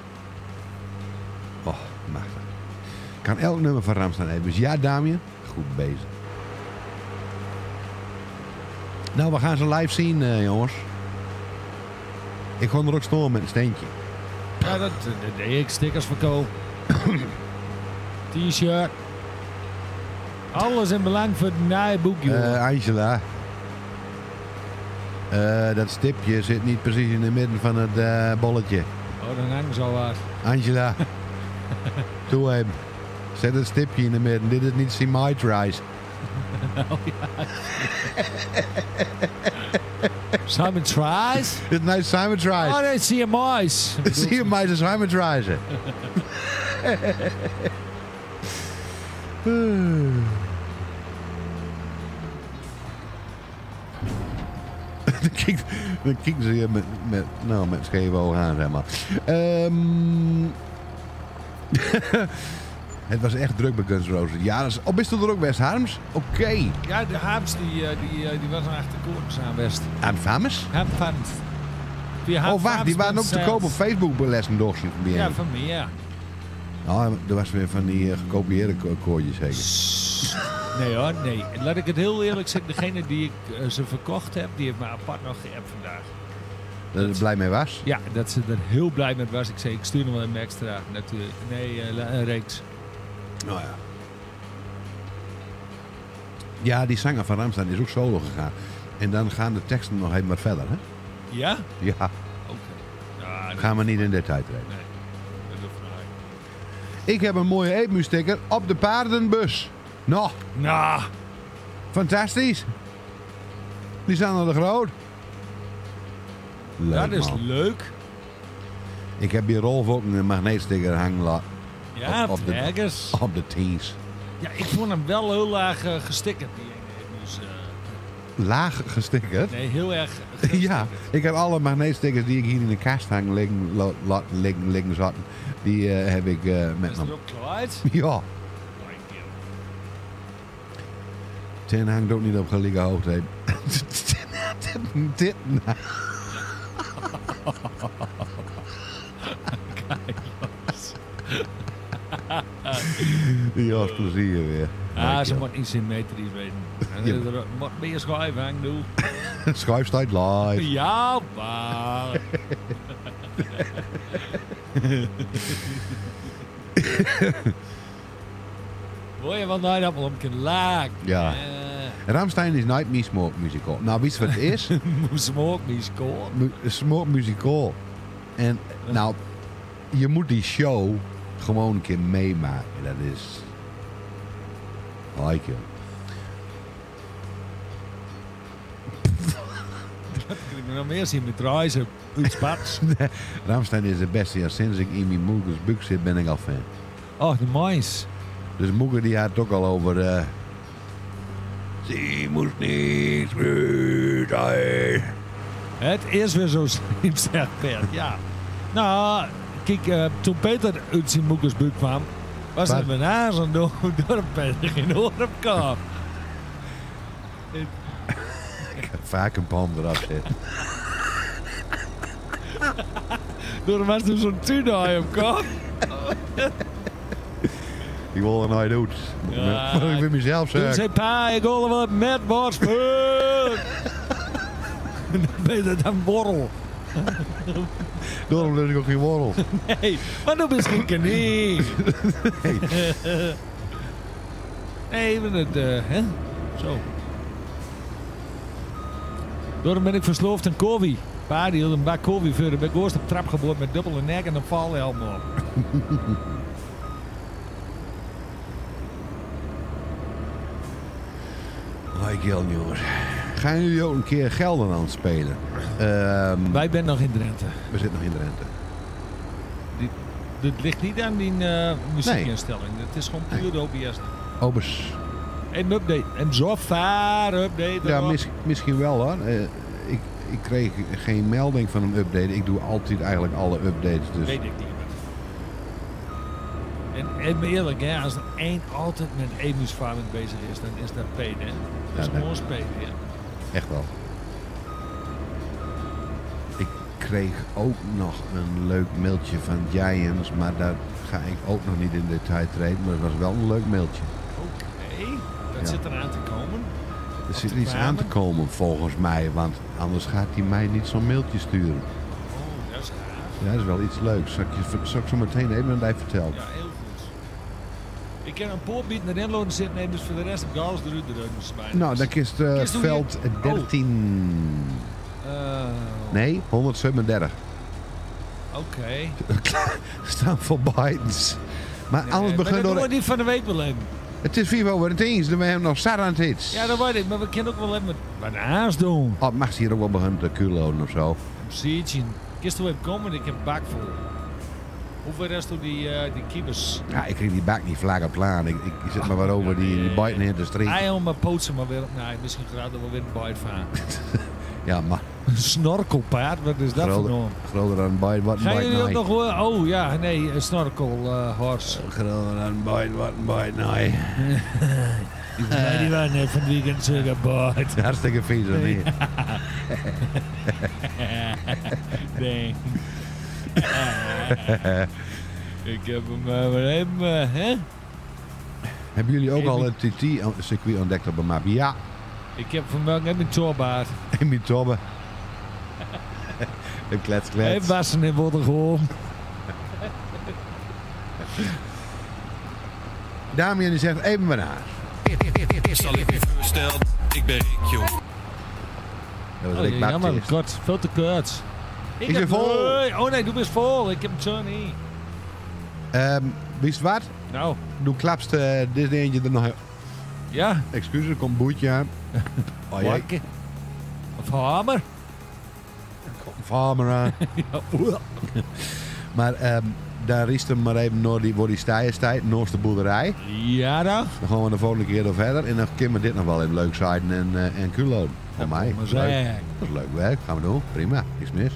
Oh, machtig. Kan elk nummer van Rammstein hebben. Dus ja, Damien. Goed bezig. Nou, we gaan ze live zien, uh, jongens. Ik ga er ook storen met een steentje. Ja, dat dat deed ik. Stickers verkoop. T-shirt. Alles in belang voor het naaiboek, joh. Uh, Angela. Uh, dat stipje zit niet precies in het midden van het uh, bolletje. Oh, dan hangt zo hard. Angela. Doe hem. Zet een stipje in het midden. Dit is niet symmetrize. Oh ja. Simon Tries? Dit is niet Simon Tries. Oh nee, C M I's. C M I's is Simon Tries. Dan kijkt, dan kijken ze hier met, met, nou, met scheve ogen aan, zeg maar. Um, het was echt druk bij Guns N' Roses. Ja, dat is, oh, bist u er ook best, Harms? Oké. Okay. Ja, de Harms die, die, die was nog achter koers aan West. Aan Farms? Aan Farms. Oh, wacht, die waren ook te koop op Facebook belessen door. Ja, van mij, ja. Oh, er was weer van die uh, gekopieerde ko koortjes zeker. Nee hoor, nee. Laat ik het heel eerlijk zeggen. Degene die ik uh, ze verkocht heb, die heeft me apart nog geappt vandaag. Dat ze er blij mee was? Ja, dat ze er heel blij mee was. Ik zei, ik stuur nog wel een extra natuurlijk. Nee, uh, een reeks. Nou ja. Ja, die zanger van Rammstein is ook solo gegaan. En dan gaan de teksten nog even wat verder, hè? Ja? Ja. Oké. Okay. Ja, gaan we niet in detail treden. Nee. Dat hoeft niet. Ik heb een mooie eetmuursticker op de paardenbus. Nou. Nou. Fantastisch. Die staan al de groot. Leuk, dat is man. leuk. Ik heb hier Rolf ook een magneetsticker hangen laten. Ja, op, op de ergens. Op de teens. Ja, ik vond hem wel heel laag uh, gestickerd. Die dus, uh... Laag gestickerd? Nee, heel erg ja, ik heb alle magneetstickers die ik hier in de kast hang liggen, laten liggen, liggen zaten. Die uh, heb ik uh, met me. Is dat ook kwijt? Ja. Ten hangt ook niet op gelijke hoogte. Dit nou. Ja, is plezier weer. Ah, ze moet niet symmetrisch weten. Er moet meer schuif hangen, doe. Schuif staat live. Ja, maar. Hoor je wat nou dat op een laag? Ja. Uh. Rammstein is niet meer smoke musical. Nou, weet je wat het is? Smoke musical. Smoke musical. En nou, je moet die show gewoon een keer meemaken. Dat is... Like je. Dat kan ik nog meer zien met reizen. Uitspats. Rammstein is de beste. Ja, sinds ik in mijn moeders buk zit, ben ik al fan. Oh, de mais. Dus moeder die had het ook al over... Uh, Ze moest niet meer zijn. Het is weer zo slim, zegt Bert. Ja. Nou, kijk, uh, toen Peter uit zijn moedersbuik kwam, was er een hazen door, door Peter geen oor op kop. Ik heb vaak een palm eraf zitten. Door was er zo'n tunaai op kop. Ik wil er nooit uit. Ja, maar ik wil mezelf zeggen. Toen zei pa, ik wil er wel met wat. Dan ben je dan borrel. Daarom lust ik ook geen worrel. Nee, maar dat is geen kanie. Nee. Nee, maar het, uh, hè? Zo. Daarom ben ik verslaafd aan koffie. Pa die had een bak koffie voor. Ik ben eerst op trap geboord met dubbele nek en een valhelm op. Hoi Gil, jongens. Gaan jullie ook een keer Gelderland spelen? Um, Wij zijn nog in Drenthe. We zitten nog in Drenthe. Dit, dit ligt niet aan die uh, muziekinstelling. Het nee. is gewoon puur de O B S. Obers. Een update. Een software update. Ja, mis, misschien wel hoor. Uh, ik, ik kreeg geen melding van een update. Ik doe altijd eigenlijk alle updates. Dus. Weet ik niet. En, en eerlijk, hè, als er één altijd met emus farming bezig is, dan is dat Peter. Dat is ja, gewoon spelen, ja. Echt wel. Ik kreeg ook nog een leuk mailtje van Giants, maar daar ga ik ook nog niet in detail treden. Maar het was wel een leuk mailtje. Oké, okay. dat ja. zit eraan te komen. Er zit iets aan te komen volgens mij, want anders gaat hij mij niet zo'n mailtje sturen. Oh, dat is gaaf. Ja, dat is wel iets leuks. Zal ik, je, zal ik zo meteen even aan die vertellen? Ja, heel goed. Ik ken een poortbieten erin laten zitten en dus voor de rest heb ik alles eruit eruit smijten. Nou, dan kiest uh, Kiest hoe veld je- dertien. Uh, Nee, honderdzevenendertig. Oké. Er staan voor Bidens. Maar Nee, anders maar begint dat door... doen we niet van de week wel even. Het is vier over het eens, dan we hebben nog zat aan het hits. Ja, dat weet ik, maar we kunnen ook wel even wat naast doen. Oh, mag ze hier ook wel beginnen te kuloden of zo? Precies. Kist er even komen, ik heb een bak vol. Hoeveel rest door die, uh, die kiebers? Ja, ik kreeg die bak niet vlak op plan. Ik, ik, ik zit maar wat over die, die Biden in de street. Hij om mijn pootsen maar weer op. Nee, misschien gaat er wel weer een bite van. Ja, maar Een snorkelpaard, wat is dat voor groter, nou? groter dan een Biden, wat een Gaan Biden jullie ook nee. nog horen? Oh ja, nee, een snorkelhors. Groter dan een Biden, wat een Biden nee. Nee, die waren net van het weekend zo gebouwd. Hartstikke vies, of niet? Nee. Ik heb hem uh, maar even, uh, hè? Hebben jullie ook al het T T-circuit ontdekt op een map? Ja, Ik heb vanmiddag net mijn toorbaard. in mijn tobbe. Een klets, klets. Even wassen in worden gewoon. Damian die zegt even maar naar. Zal ik je voorstellen, ik ben Rick, joh. Dat was Oh, Rick jammer, Baptist. kort, veel te kort. Ik Is heb- je vol? Nee, oh nee, doe best vol. Ik heb hem zo niet. Um, wist wat? Nou, Doe klapst uh, dit eentje er nog... ja. Excuses, er komt een boetje aan. Oh jee, Wakke. Of hamer. farmer aan. Ja, oeh. Maar um, daar is hem maar even naar die, waar die stijen staat, naast de boerderij. Ja dan. Dan gaan we de volgende keer nog verder. En dan kunnen we dit nog wel even leuk zijden en, uh, en kuloden. Voor mij. maar Dat is leuk. zeg. Dat is leuk werk. Gaan we doen. Prima. Niks mis.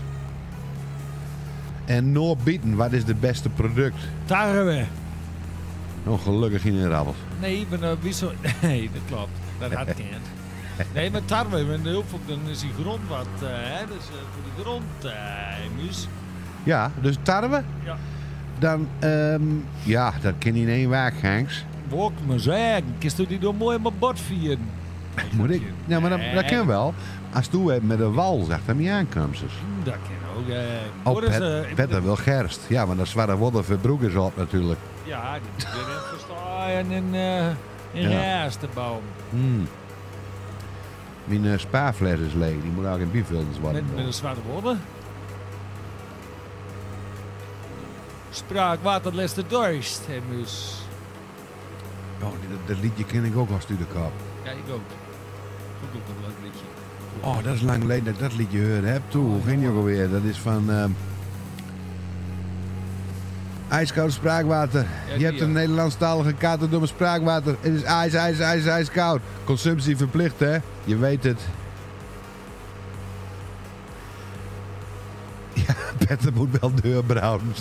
En Noorbieten, wat is het beste product? Tarwe. Oh, gelukkig geen rabbels. Nee, maar nou, wie zo... Nee, dat klopt. Dat had ik niet. Nee, maar tarwe, met de hulp van dan is die grond wat, uh, hè, dus uh, voor die grond, uh, muus. Ja, dus tarwe. Ja. Dan, um, ja, dat kan niet in één waak, Hanks. Wou ik maar zeggen, kist u die door mooi in mijn bord vieren? Moet ik? Ja, maar dat, dat kan wel. Als toen hebt met een wal, zegt hij niet aankomt. Dus. Dat kan ook. Uh, Oh, hoor eens, Pet, uh, Petter wil gerst. Ja, want dat zwarte worden voor broek is op natuurlijk. Ja, die moet weer in verstaan in, uh, in Ja. rijst te bouwen. Hmm. Mijn uh, spaarfles is leeg. Die moet ook in bivilders worden. Met, met een zwarte woorden. Spraakwater les de dorst, hè, muus. Oh, dat, dat liedje ken ik ook als Studerkap. Ja, ik ook. Vond ik ook een leuk liedje. Oh, dat is lang geleden dat ik dat liedje gehoord heb. Toe, hoe ging je ook alweer? Dat is van... Uh, ijskoud spraakwater. Ja, Je die, hebt ja. een Nederlandstalige kater door mijn spraakwater. Het is ijs, ijs, ijs, ijskoud. Consumptie verplicht, hè? Je weet het. Ja, Petter moet wel deurbrouwen.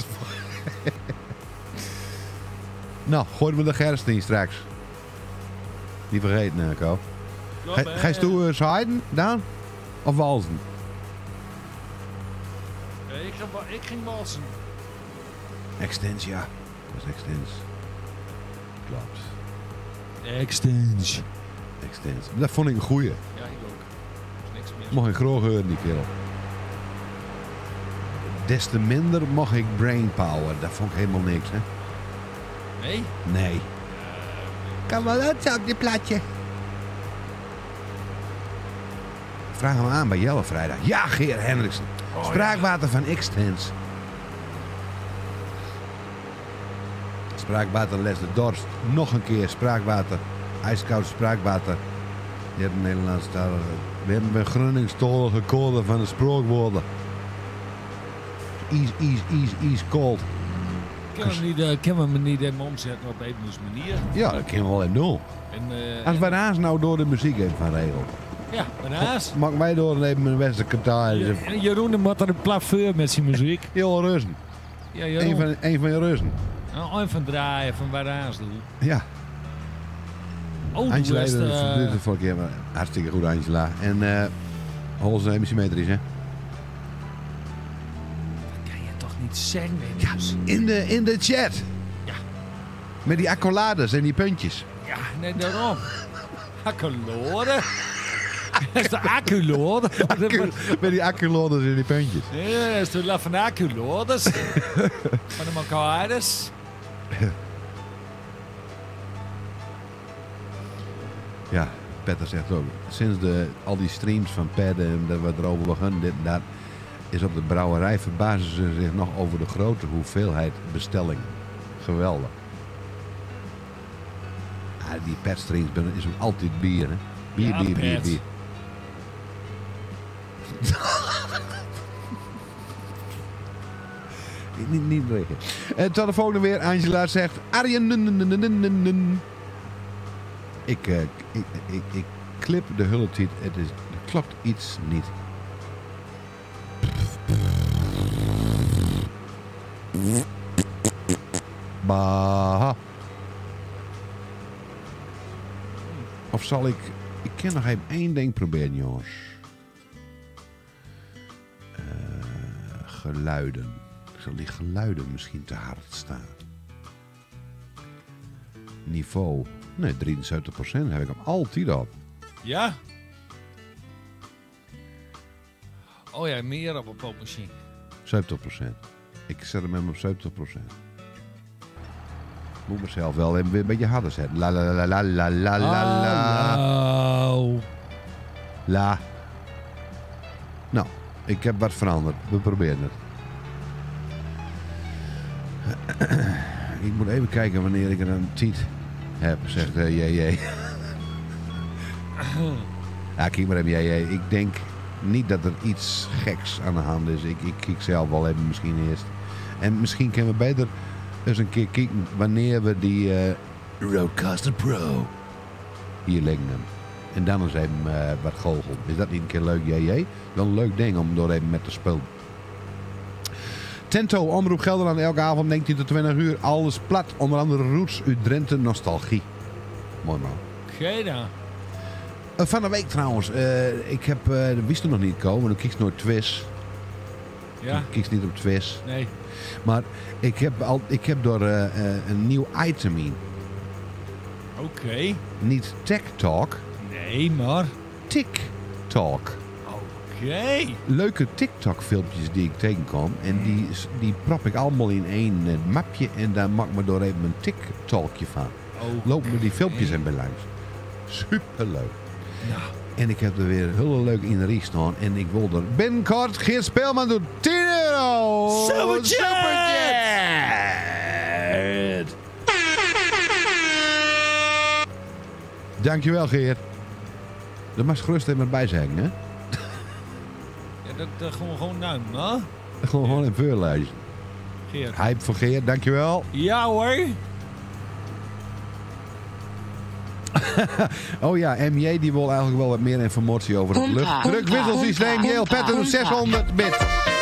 Nou, gooi me de gerst in straks. Niet vergeten, hè, Ko. Ga, ga je toe uh, zijden, dan? Of walsen? Uh, ik, ga, wa- ik ging walsen. Extens, ja. Dat is extens. Klopt. Extens. Extens. Dat vond ik een goeie. Ja, ik ook. Er is niks meer. Mocht ik graag horen, die kerel. Des te minder mocht ik brainpower. Dat vond ik helemaal niks, hè? Nee? Nee. Kan wel uit op die platje. Vraag hem aan bij Jelle vrijdag. Ja, Geer Hendriksen. Oh, Spraakwater van Extens. Spraakwater les de dorst. Nog een keer spraakwater. Ijskoud spraakwater. Je hebt een Nederlandstalige. We hebben een Groningstalige code van de sprookwoorden. Is, is, is, is cold. Kunnen we, niet, uh, kunnen we me niet even omzetten op Ebenus manier? Ja, dat kunnen we wel even doen. En, uh, Als wij naast nou door de muziek even van regelen. ja, daarnaast. Mag mij door even een Westerkataar. Je, Jeroen moet er een plafeur met zijn muziek. Heel Russen. Ja, Een Jeroen. van, een van je Russen. Nou, een van draaien van waarnaast doen. Ja. Oh, Angela, is dat de, is dit de vorige keer. Maar hartstikke goed, Angela. En uh, Hols en symmetrisch, hè? kan je toch niet zeggen, Ja, in de, in de chat. Ja. Met die accolades en die puntjes. Ja, nee, daarom. Hakkeloren. Dat is de acculoor. Accu, met die acculoorders in die puntjes. Ja, dat is de la van acculoorders. Van de Macaires. Ja, Petter zegt ook. Sinds de, al die streams van Petter en dat we erover begonnen, dit en dat, is op de brouwerij verbazen ze zich nog over de grote hoeveelheid bestellingen. Geweldig. Ja, die petstreams is ook altijd bier, hè? Bier, Ja, bier, bier, Pet. bier. niet, niet liggen. Uh, telefoon weer. Angela zegt... Arjen... nun, nun, nun, nun, nun, nun. Ik, uh, ik, ik, ik clip de hulptiet. Het is, er klopt iets niet. Bah. Of zal ik... Ik kan nog even één ding proberen, jongens. Uh, geluiden. Zal die geluiden misschien te hard staan? Niveau. Nee, drieënzeventig procent heb ik hem altijd op. Ja? Oh ja, meer op een popmachine. zeventig procent. Ik zet hem op zeventig procent. Moet mezelf wel even weer een beetje harder zetten. La la la la la la la la. Hallo. La. Nou, ik heb wat veranderd. We proberen het. Ik moet even kijken wanneer ik er een tiet heb, zegt uh, J J. Ja, kijk maar even, J J. Ik denk niet dat er iets geks aan de hand is. Ik, ik kijk zelf wel even misschien eerst. En misschien kunnen we beter eens een keer kijken wanneer we die uh, Rodecaster Pro hier leggen. En dan eens even uh, wat goochelen. Is dat niet een keer leuk, J J? Wel een leuk ding om door even met te spelen. Tento, Omroep Gelderland, elke avond negentien tot twintig uur. Alles plat, onder andere Roots, uit Drenthe, nostalgie. Mooi man. Oké dan. Uh, van de week trouwens, uh, ik heb, uh, dat wist er nog niet komen, dan kies nooit Twis. Ja? Ik kies niet op Twis. Nee. Maar ik heb, al, ik heb door uh, uh, een nieuw item in. Oké. Okay. Niet Tech Talk. Nee, maar... TikTok. Oké. Okay. Leuke TikTok filmpjes die ik tegenkom. En die, die prop ik allemaal in één uh, mapje. En daar maak ik me door even een TikTokje van. Okay. Loop me die filmpjes en bij langs. Superleuk. Ja. En ik heb er weer heel leuk in de rie staan. En ik wil er binnenkort Geert Speelman doet tien euro. Superjet! Superjet! Dankjewel, Geert. Dat mag gerust even bij zeggen, hè? Ja, dat, dat gewoon gewoon duim, hè? Gewoon gewoon in voorlijst. Geert. Hype voor Geert, dankjewel. Ja hoor. Oh ja, M J die wil eigenlijk wel wat meer informatie over het luchtdrukwisselsysteem. J L Petter zeshonderd bit.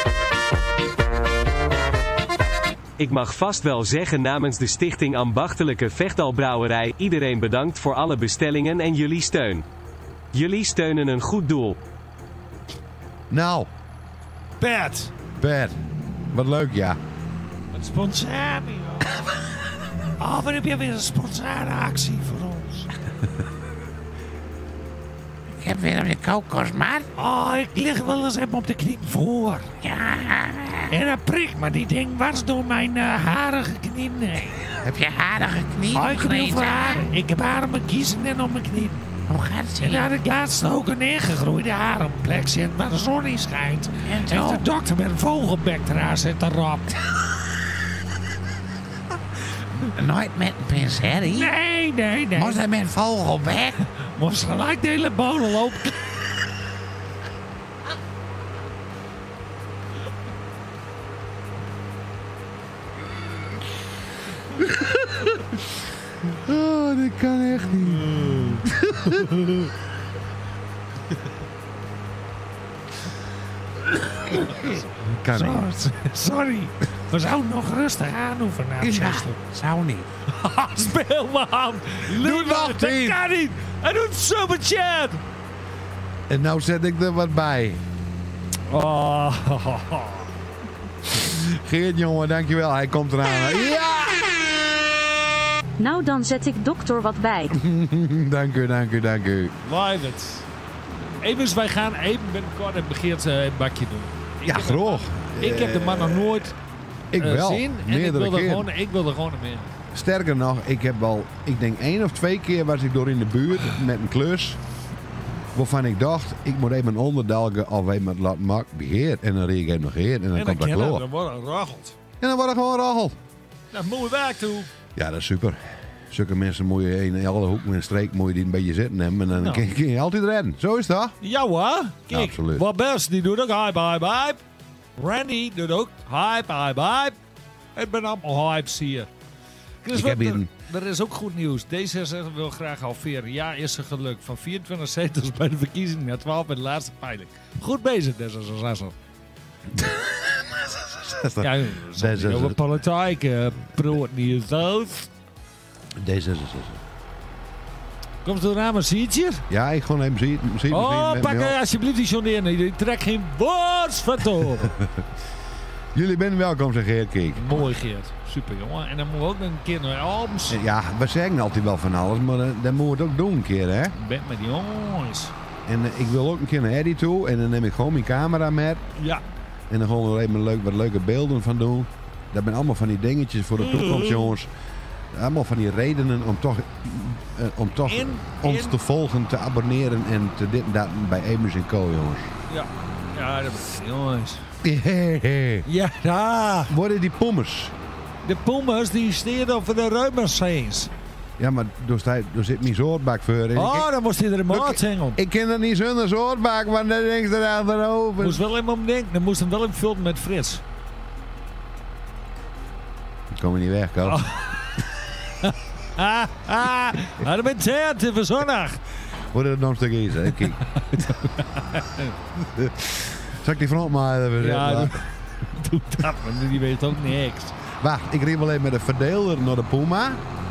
Ik mag vast wel zeggen namens de Stichting Ambachtelijke Vechtalbrouwerij iedereen bedankt voor alle bestellingen en jullie steun. Jullie steunen een goed doel. Nou. Pat. Pat. Wat leuk, ja. Wat spontaan, joh. Oh, wat heb je weer een spontane actie voor ons? Ik heb weer een kookkost, man. Oh, ik lig wel eens even op de knie voor. Ja. En dan prikt me die ding was door mijn uh, harige knie. Nee. Heb je harige knie? Oh, ik, heb heel veel haar. Ik heb haar op mijn kiezen en op mijn knie. Hoe gaat het? En daar had ik laatst ook een ingegroeide haar op een plek zit waar de zon in schijnt. En heeft de dokter met een vogelbek eraan zitten rap. Nooit met een prins Harry? Nee, nee, nee. Moest hij met een vogelbek? Moest gelijk de hele bodem lopen. Oh, dat kan echt niet. Kan Zo, sorry. We zouden nog rustig aanoefenen. Ja, zou niet. Speel me aan. Doe nog Dat tien. kan niet. Hij doet superchat. En nou zet ik er wat bij. Oh. Geert, jongen, dankjewel. Hij komt eraan. Ja! Nou, dan zet ik dokter wat bij. Dank u, dank u, dank u. Live het. Even, wij gaan even binnenkort en begint uh, een bakje doen. Ik Ja, heb graag. de- Ik heb de man nog nooit Ik uh, wel. zien. En ik Meerdere wil, er keren. gewoon, ik wil er gewoon mee. Sterker nog, ik heb wel, ik denk één of twee keer was ik door in de buurt met een klus. Waarvan ik dacht, ik moet even een onderdalken of even het laten maken beheerd. En dan reed ik even nog heer en dan En dan komt dat kennen kloor. dan wordt er racheld. En dan wordt het gewoon rachel. Dat moet je werk toe. Ja, dat is super. Zulke mensen moet je in alle hoeken en streek moet je die een beetje zitten hebben. En dan Nou. kun, kun je altijd redden. Zo is dat. Ja hoor. Kijk, Absoluut. wat best, die doet ook hype, hype, hype. Randy doet ook hype, hype, hype. Ik ben allemaal hypes hier. Dus Ik wat, heb hier er, een- er is ook goed nieuws. D zesenzestig wil graag halveren. Ja, is ze gelukt. Van vierentwintig zetels bij de verkiezingen naar twaalf bij de laatste peiling. Goed bezig, D zesenzestig. Ja, D over zesenzestig. politiek, uh, pro nieuws. D zesenzestig. Komt er nou een sietje? Ja, ik gewoon even zien. zien Oh, met pak me op. er alsjeblieft die John in. Ik trek geen woord van toe. Jullie bent welkom, zeg Geert Keek. Mooi, Geert. Super, jongen. En dan moeten we ook nog een keer naar Alms. Ja, we zeggen altijd wel van alles, maar uh, dat moeten we het ook doen een keer, hè? Ik ben met die jongens. En uh, ik wil ook een keer naar Eddie toe en dan neem ik gewoon mijn camera met. Ja. En dan gewoon er even leuk, wat leuke beelden van doen. Dat zijn allemaal van die dingetjes voor de toekomst, jongens. Allemaal van die redenen om toch, uh, om toch In- ons in- te volgen, te abonneren en te dit en dat bij Emus en Co, jongens. Ja. Ja, dat ben ik, jongens. Yeah. Ja, daar. Worden die pommers? De pommers die steden over de ruimerseens. Ja, maar daar, staat, daar zit mijn zoortbak voor. En Oh, ik, dan moest hij er een maat ik, hengelen. ik ken dat niet zonder zoortbak, want dan denk je er achterover. Moest wel even om denken. Dan moest hem wel invullen met Frits. Ik kom er niet weg, Ko. Oh. Ah, ah. Maar dat bent het voor zondag. Wordt het nog een stuk eens, hè? Kijk. Zal ik die front maar even Ja, zetten? doe, doe dat, want die weet ook niks. Wacht, ik riep alleen met de verdeler naar de Puma.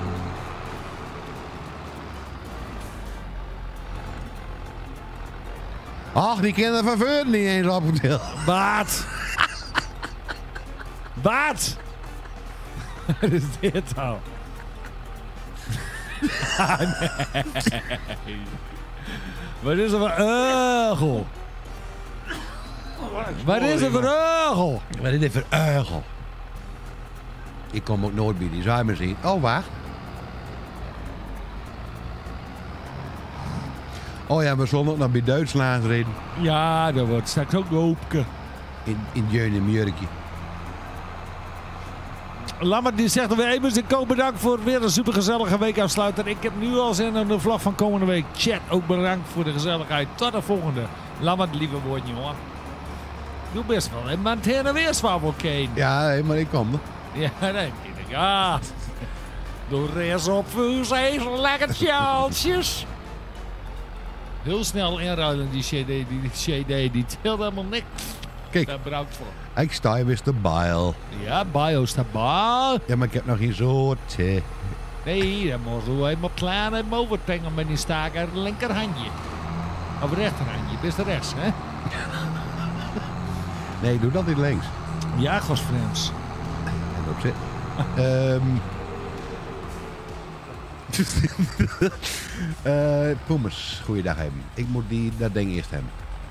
Ach, die kennen van Veurden niet eens opgeteld. Baat! Baat! Wat is dit nou? Ah, nee. Wat is er voor eugel? Wat is er voor eugel? Wat is dit voor uigel? Ik kom ook nooit bij die zuimer zien. Oh, wacht. Oh ja, we zullen ook nog bij Duitsland reden. Ja, dat wordt straks ook open. In, in Jeun en Mjörkje. Lammert die zegt weer even en Co bedankt voor weer een supergezellige week afsluiter. Ik heb nu al zin in de vlag van komende week. Chat, ook bedankt voor de gezelligheid. Tot de volgende. Lammert, lieve woordje, jongen. Doe best wel. En man, het weer zwaar Kane. Ja, nee, maar ik kom er. Ja, nee, ik denk, ja. Doe reis op vuurs, even lekker tjaaltjes. Heel snel inruilen die C D, die, die C D, die telt helemaal niks. Kijk. Daar bedankt voor. Ik sta weer de bijl. Ja, bio staat bij. Ja, maar ik heb nog geen soort. eh. Nee, dan moet je helemaal klaar en overpengen met die staak uit het linkerhandje. Of rechterhandje, best rechts, hè? Nee, doe dat niet links. Ja, gosvreemds. En op zit. Ehm uh, Poemers, goeiedag hebben. Ik moet die, dat ding eerst hebben.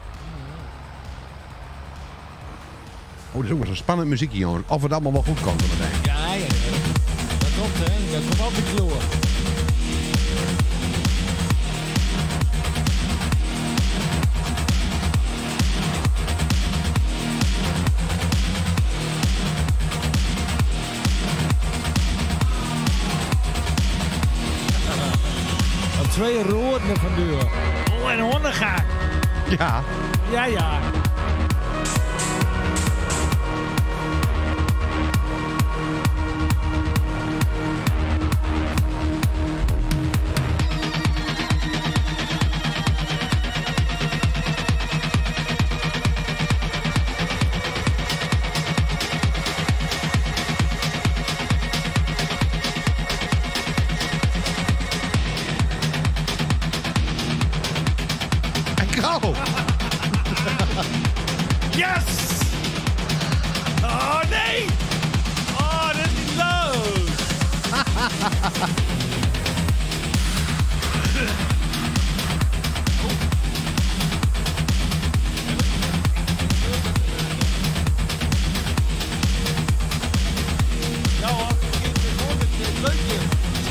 Oh, dat is ook wel zo'n spannend muziekje, jongens. Of het allemaal wel goed komt, meteen. Ja, ja, ja. Dat komt, hè? Dat komt altijd kloor. Twee roden van deur. Oh, en hondengaak. Ja. Ja, ja. Yes! Oh nee! Oh, dit is leuk!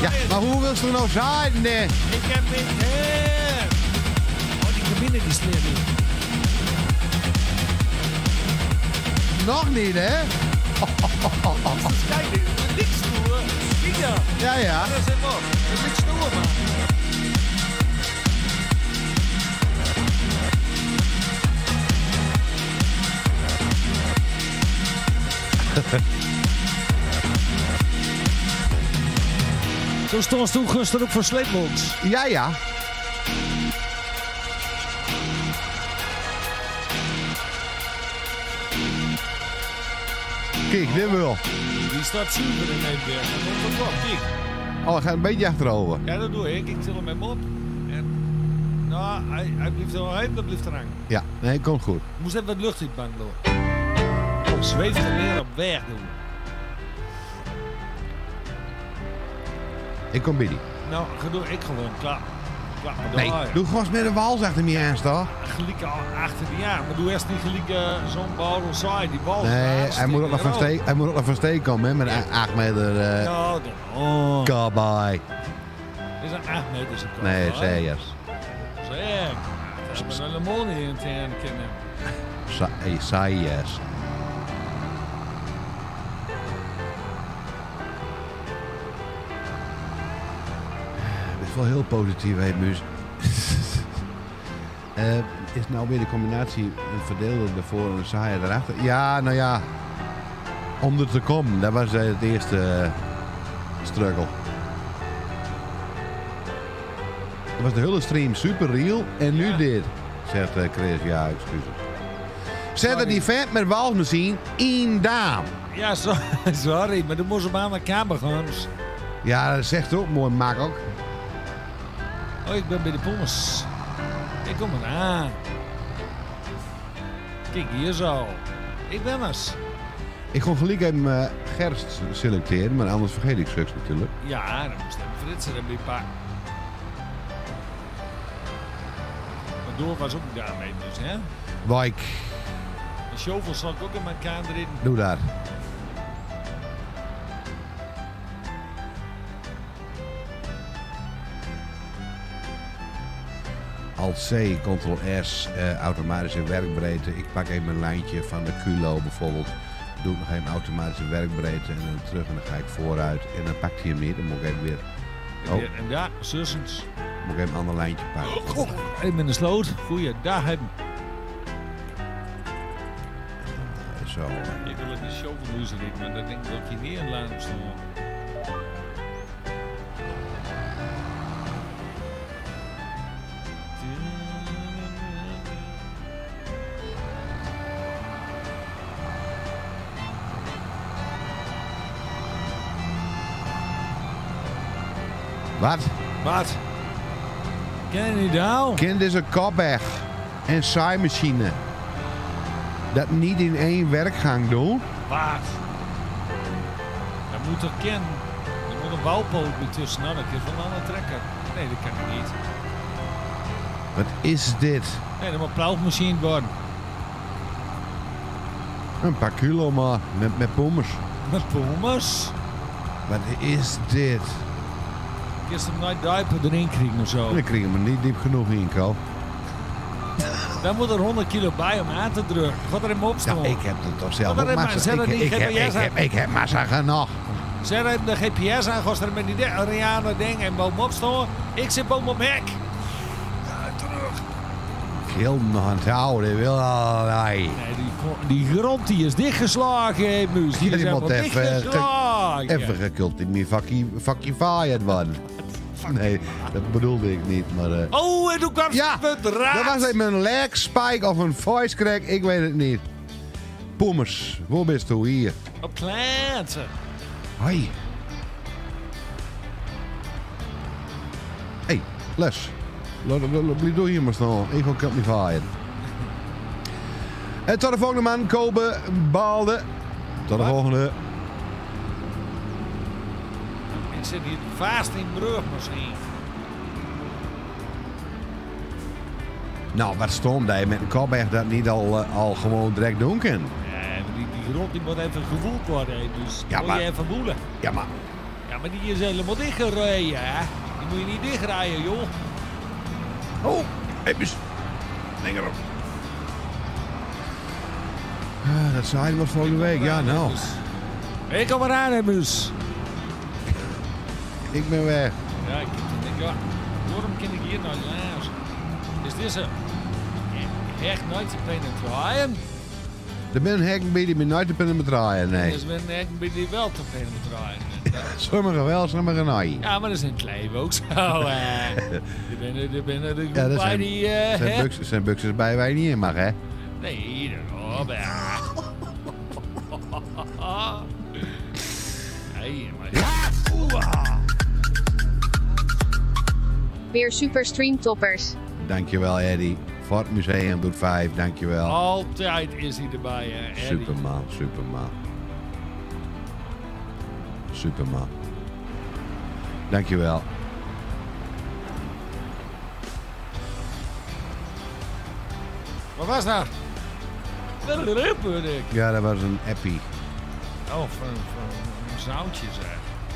Ja, maar hoe wil ze er nou zijn? Nee. Ik heb niet... Hè. Oh, die cabine die sleert niet. Nog niet, hè? Kijk, niks stoer. Kijk dan. Ja, ja. Dat is helemaal. Dat is niks stoer, man. Toen stond toen gisteren ook voor sleepmonds. Ja, ja. Kijk, dit wel. Die staat zuiver in Nederland. Dat komt wel. Kijk. Oh, hij gaat een beetje achterover. Ja, dat doe ik. Ik til hem op. En... Nou, hij, hij blijft er wel heen, dat blijft er hangen. Ja, nee, komt goed. Moest even wat lucht in de bank door. Of zweeft er meer op weg doen. Ik kom binnen. Nou, doe ik gewoon. Klaar. Klaar. Maar Nee, daar, ja. doe gewoon met de wals achter me aan, toch? Gelijk al achter die jaar. Maar doe eerst niet gelijk uh, zo'n bal of saai. Die bal. Nee, hij moet ook nog van steek, hij moet ook nog van steek komen, hè, met een acht meter uh, Ja, dan. Oh. cowboy. Dit is een acht meter seconde. Nee, zeker. Zeg. Dat hebben we een monie in het kennen. Sa- Hey, saai yes. Het is wel heel positief, hè, Muus. uh, is nou weer de combinatie een verdeelde ervoor en een saaie erachter? Ja, nou ja. Om er te komen, dat was uh, het eerste uh, struggle. Dat was de hele stream super real en nu Ja. dit, zegt uh, Chris. Ja, excuses. Zet er die vent met walsmachine in daan. Ja, so, sorry, maar dan moest op aan de kamer gaan. Ja, dat zegt ook mooi, maak ook. Oh, ik ben bij de pommes. Ik kom eraan. Kijk, hier zo. Ik ben eens. Ik kon gelijk even uh, gerst selecteren, maar anders vergeet ik stuks natuurlijk. Ja, dan moest even fritsen erbij pakken. Maar door was ook daarmee dus, hè? Wijk, De shovel zal ik ook in mijn kamer erin. doe daar. Alt-C, Ctrl-S, uh, automatische werkbreedte. Ik pak even een lijntje van de Culo bijvoorbeeld. Doe ik nog even automatische werkbreedte en dan terug en dan ga ik vooruit. En dan pakt hij hem niet, dan moet ik even weer... Oh, En daar, zussens. moet ik even een ander lijntje pakken. Oh, even in de sloot. Goeie, daar hebben. Zo. Ik wil het niet shovel doen, ik, maar dan denk ik dat je niet in lijn stond. Wat? Wat? Ken je niet nou? Kind is een kopweg en saaimachine. Dat niet in één werkgang doen. Wat? Dat moet toch kennen? Er moet een bouwpoot bij tussen. Nou, dat is wel een andere trekker. Nee, dat kan ik niet. Wat is dit? Nee, dat moet een plauwmachine worden. Een paar kilo maar, met, met pommers. Met pommes? Wat is dit? Ik hem nooit duipen erin krijgen of zo. Dan krijg je me niet diep genoeg in, Ko. Dan moet er honderd kilo bij om aan te drukken. Gaat er hem Ja, opstaan. ik heb het toch zelf Wat ook er maar- massa. zet Ik, er ik, die ik, heb, G P S ik, heb, ik heb massa genoeg. Zet even de G P S aan, gaat er met die de- Ariane ding en bovenop staan. Ik zit bovenop hek. Ja, terug. Heel nog aan het houden, die wil allerlei. Nee, die, gro- die grond die is dichtgeslagen, hè, Muus. Die Ja, is die moet helemaal even, dichtgeslagen. even gecultiveerd, vakified worden. Nee, dat bedoelde ik niet, maar... Uh... Oh, en toen kwam Ja, het raad. dat was even een leg spike of een voice crack, ik weet het niet. Poemers, waar bist u hier? Op planten. Hoi. Hey, Les. Laat- laat- laat- Blijf door hier maar staan. Ik ga cultiveerd. En tot de volgende man, Kobe Balde. Tot de Wat? volgende. Ik zit hier vast in brug misschien. Nou, wat stom dat je met een kopweg dat niet al, uh, al gewoon direct doen kan. Ja, die, die grond die moet even gevoeld worden, hè, dus Ja, moet maar- je even voelen. Ja, maar Ja, maar die is helemaal dichtgereden, hè. Die moet je niet dichtrijden, joh. Oh, even. Lekker op. Ah, dat zei was volgende week. Ja, nou. Ik kom eraan, hè, Mus. Ik ben weg. Ja, ik denk, ja, waarom kan ik hier nou langs? Is dit een echt nooit te penetreren? Er ben een hek bij die me nooit te penetreren, nee. Dus ben ik bij die wel te penetreren. Sommigen wel, sommigen nee. Ja, maar dat is in het leven ook zo. hè. Er binnen, er binnen de groep Ja, dat bij zijn, die... eh, zijn, hè? buks, zijn buksers bij wij niet in mag, hè? Nee, daarop, ja. Nee, maar... Weer super streamtoppers. Dankjewel, Eddie. Fort Museum doet vijf, dankjewel. Altijd is hij erbij, hè. Eddie. Superman, Superman. Superman. Dankjewel. Wat was dat? Ja, dat was een appie. Oh, van, van een zoutje, zeg.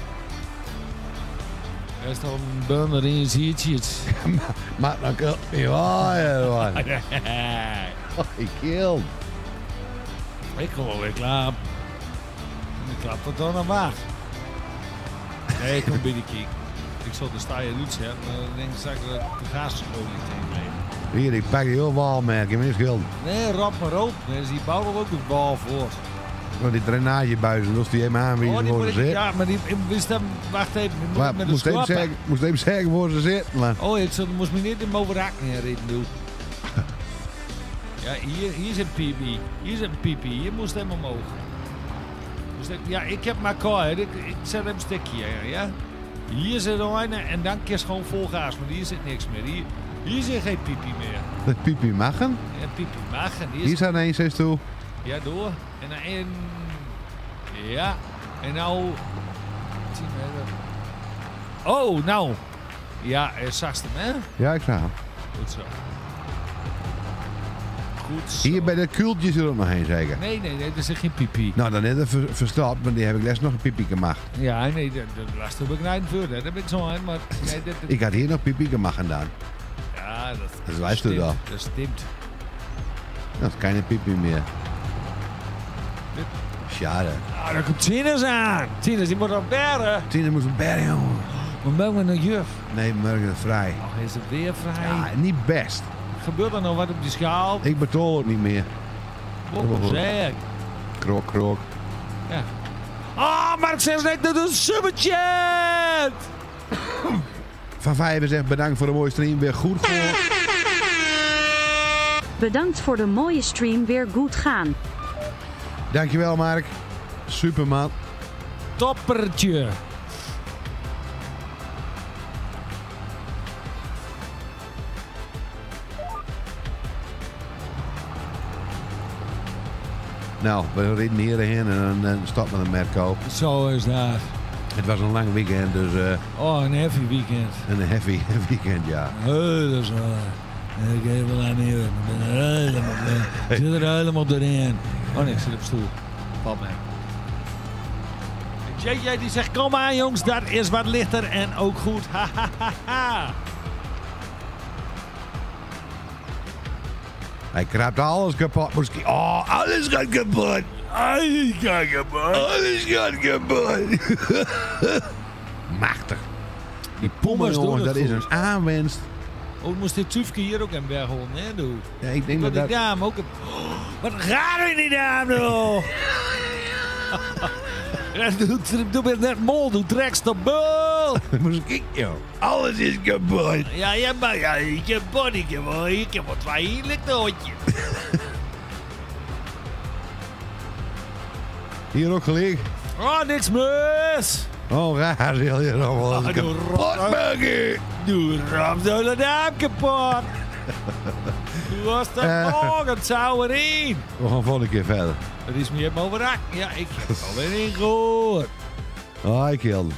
Er is toch een bundel in je zietjes. Maar dan kan ja, ja, man. Oh, ik kill. Ik kom wel weer klaar. Ik klap het dan nog maar. Nee, ik kom bij die kiek. Ik zal de staaien niet zetten, maar dan denk ik straks dat ik de gasolie tegen mee. Hier, ik pak die heel walmerk in mijn schild. Nee, rap maar op. Nee, dus die bouwen ook een bal voor. Oh, die drainagebuizen, als die hem aanwijzen Oh, die voor moet ze ik, zit. ja, maar die wist hem, wacht even, die moet Maar ik met de moest even, schwappen. zeggen, moest even zeggen voor ze zit, man. Oh, ik zou- moest me niet in mijn overraak neerreden doen. Ja, hier, hier is een pipi. Hier is een pipi. Hier moest hem omhoog. Dus ik- ja, ik heb maar kooi. Ik, ik zet hem een stukje, ja, ja. Hier zit er een en dan kies gewoon vol gas, maar hier zit niks meer. Hier, hier zit geen pipi meer. Dat pipi machen. Ja, pipi mag en hier Hier is... staat een zes toe. Ja, door. En dan één... Ja. En nou... tien meter. Oh, nou. Ja, eh, zagst hem, hè? Ja, ik zag hem. Goed zo. Goed zo. Hier bij de kuultjes er ook nog heen, zeker. Nee, nee, nee, er zit geen pipi. Nou, dan net even verstapt, want die heb ik les nog een pipi gemaakt. Ja, nee, dat, dat last heb ik niet voor. Dat heb ik zo aan, maar... Nee, dat, dat- Ik had hier nog pipi gemaakt gedaan. ja, dat... Dat wijst u stimmt. wel. Dat stimmt. Dat is geen pipi meer. Schade. Ah, daar komt Tinus aan. Tinus, die moet op bergen. Tine moest een berg, jongen. We mogen een juf. Nee, morgen is vrij. Ach, is het weer vrij? Ja, niet best. Gebeurt er nog wat op die schaal? Ik betaal het niet meer. Wat zeg. Krok, krok. Ja. Ah, oh, Mark zegt net dat een superchat! Van Vijven zegt bedankt voor de mooie stream. Weer goed voor. Bedankt voor de mooie stream, weer goed gaan. Dankjewel, Mark. Superman. Toppertje. Nou, we reden hierheen en dan, dan stopt met een Merco. Zo is dat. Het was een lang weekend, dus uh, Oh, een heavy weekend. een heavy weekend, ja. Oh, dat is wel... Ik heb wel aan meer. Ik ben er helemaal... Ik zit er helemaal doorheen. Oh nee, ik zit op stoel. Valt mij. J J die zegt, kom aan jongens, dat is wat lichter en ook goed. Ha ha ha ha. Hij kraapt alles kapot. Moest ik- Oh, alles gaat kapot. Alles gaat kapot. Alles gaat kapot. Machtig. Die Pommers doen jongens, het dat is goed. een aanwinst. Oh, moest dit Tufke hier ook in Bergholm, hè, doe. Ja, ik denk Dat dat die dat... dame ook... Een... Oh, wat gaat er in die dame, joh? Ja, doe, doe met net mol, doe treks de bul. Moest ik, joh. Alles is kapot. Ja, ja, maar ja, ik heb body, ik heb ik heb wat heerlijk doodje. Hier ook gelegen. Oh, niks mis. Oh, raar. Heel hier allemaal Ah, doe kapot rot- maken. Doe ram zo de naam kapot. Hoe was dat Eh. morgen? Zou erin. We gaan volgende keer verder. Dat is meer boven raak. Ja, ik heb het alweer ingehoord. Oh, ik hield.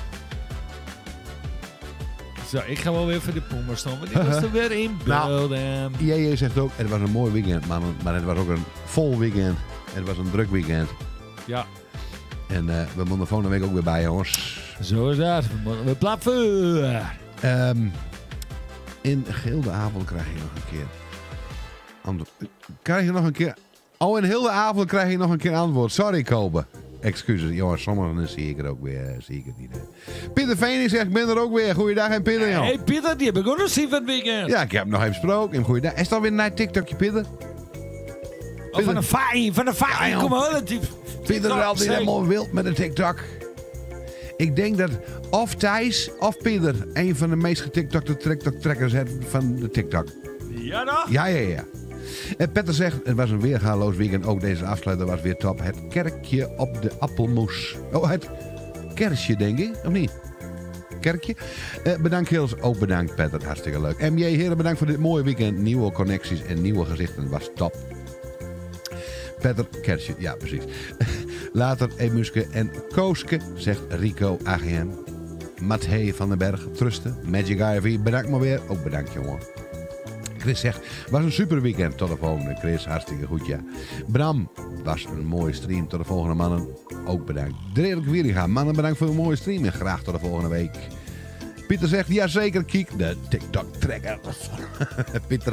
Zo, ik ga wel weer voor de pommer staan, want die was er weer in Nou, beelden. J J zegt ook, het was een mooi weekend, maar, maar het was ook een vol weekend. Het was een druk weekend. Ja. En uh, we moeten volgende week ook weer bij, jongens. Zo is dat. We moeten weer plat voor. Um, in Gilde avond krijg je nog een keer... Antwoord. Krijg je nog een keer... Oh, in heel de avond krijg je nog een keer antwoord. Sorry, Kobe. Excuses, jongens, sommigen zie ik er ook weer. Zie ik het niet. Hè. Pieter Veening zegt, ik ben er ook weer. Goeiedag en Pieter, joh. Hey Pieter, die heb ik ook nog zien van het weekend. Ja, ik heb hem nog even gesproken. Goeiedag. Is dat weer naar TikTokje, Pieter? Oh, van een faai, van een faai. Ja, Kom maar, die... Pieter is altijd helemaal wild met een TikTok. Ik denk dat of Thijs of Pieter een van de meest getikTokte TikTok-trekkers hebben van de TikTok. Ja, dan? Ja, ja, ja. En Petter zegt, het was een weergaloos weekend. Ook deze afsluiter was weer top. Het kerkje op de appelmoes. Oh, het kerstje, denk ik. Of niet? Kerkje. Uh, bedankt Gils. Ook bedankt Petter. Hartstikke leuk. M J, heren, bedankt voor dit mooie weekend. Nieuwe connecties en nieuwe gezichten. Was top. Petter, kerstje. Ja, precies. Later Emuske en Kooske, zegt Rico A G M. Mathé van den Berg, Trusten. Magic I V, bedankt maar weer. Ook bedankt, jongen. Chris zegt, was een super weekend. Tot de volgende. Chris, hartstikke goed, ja. Bram, was een mooie stream. Tot de volgende, mannen. Ook bedankt. Dirk Wieringa, mannen, bedankt voor een mooie stream. En graag tot de volgende week. Pieter zegt, jazeker, kiek. De TikTok-trekker. Pieter.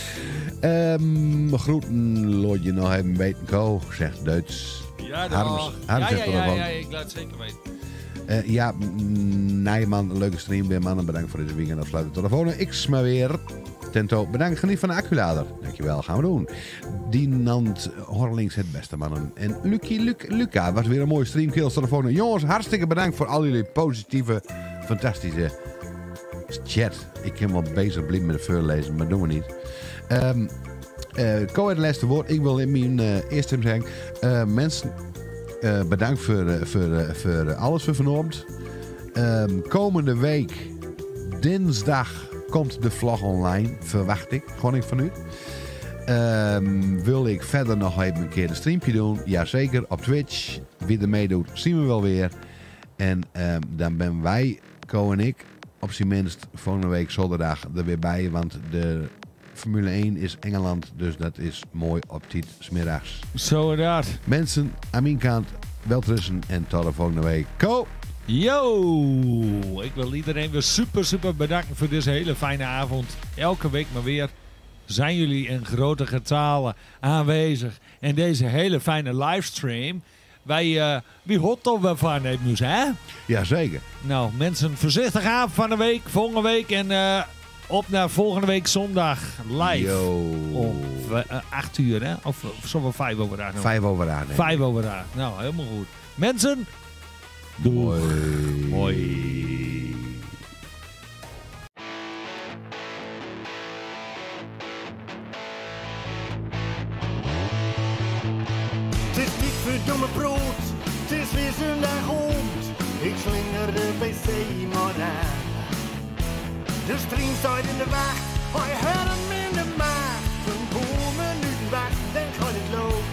Um, groeten, Lord je nog even weten, Ko, zegt Duits. Ja, Harms, Harms ja, zegt ja, ja, ja, ja, ik laat het zeker weten. Uh, ja, Nijman, leuke stream weer, mannen. Bedankt voor deze weekend. Afsluiten tot de volgende. X maar weer. Tento, bedankt. Geniet van de acculader. Dankjewel, gaan we doen. Dinant Horlings het beste, mannen. En Lucky Luc, Luca was weer een mooie stream. Kills tot de volgende. Jongens, hartstikke bedankt voor al jullie positieve, fantastische chat. Ik ben wel bezig blind met de voorlezen, maar doen we niet. Um, uh, Ko het laatste woord. Ik wil in mijn uh, eerste zeggen. Uh, mensen, uh, bedankt voor, uh, voor, uh, voor alles voor vanochtend. Um, komende week, dinsdag, komt de vlog online. Verwacht ik. Gewoon ik van u. Um, wil ik verder nog even een keer een streampje doen? Jazeker, op Twitch. Wie er meedoet, zien we wel weer. En um, dan ben wij, Ko en ik, op zijn minst volgende week zondag er weer bij. Want de Formule één is Engeland, dus dat is mooi op tijd 's middags. Zo inderdaad. Mensen, aan mijn kant, wel trussen en tot de volgende week. Ko! Yo! Ik wil iedereen weer super, super bedanken voor deze hele fijne avond. Elke week maar weer zijn jullie in grote getalen aanwezig in deze hele fijne livestream. Wij, uh, wie hot toch wel van het nieuws, hè? Jazeker. Nou, mensen, voorzichtig aan van de week, volgende week en uh, op naar volgende week zondag live. Yo. Om uh, acht uur, hè? Of, of zo wel vijf over acht. Vijf over acht. Nee. Vijf over acht. Nou, helemaal goed. Mensen, doei. Mooi. Mooi. Het is niet verdomme brood, het is weer zondagavond. Ik slinger de wc maar aan. De stream staat in de wacht, hij had hem in de maag. Een paar minuten wacht, dan gaat het los.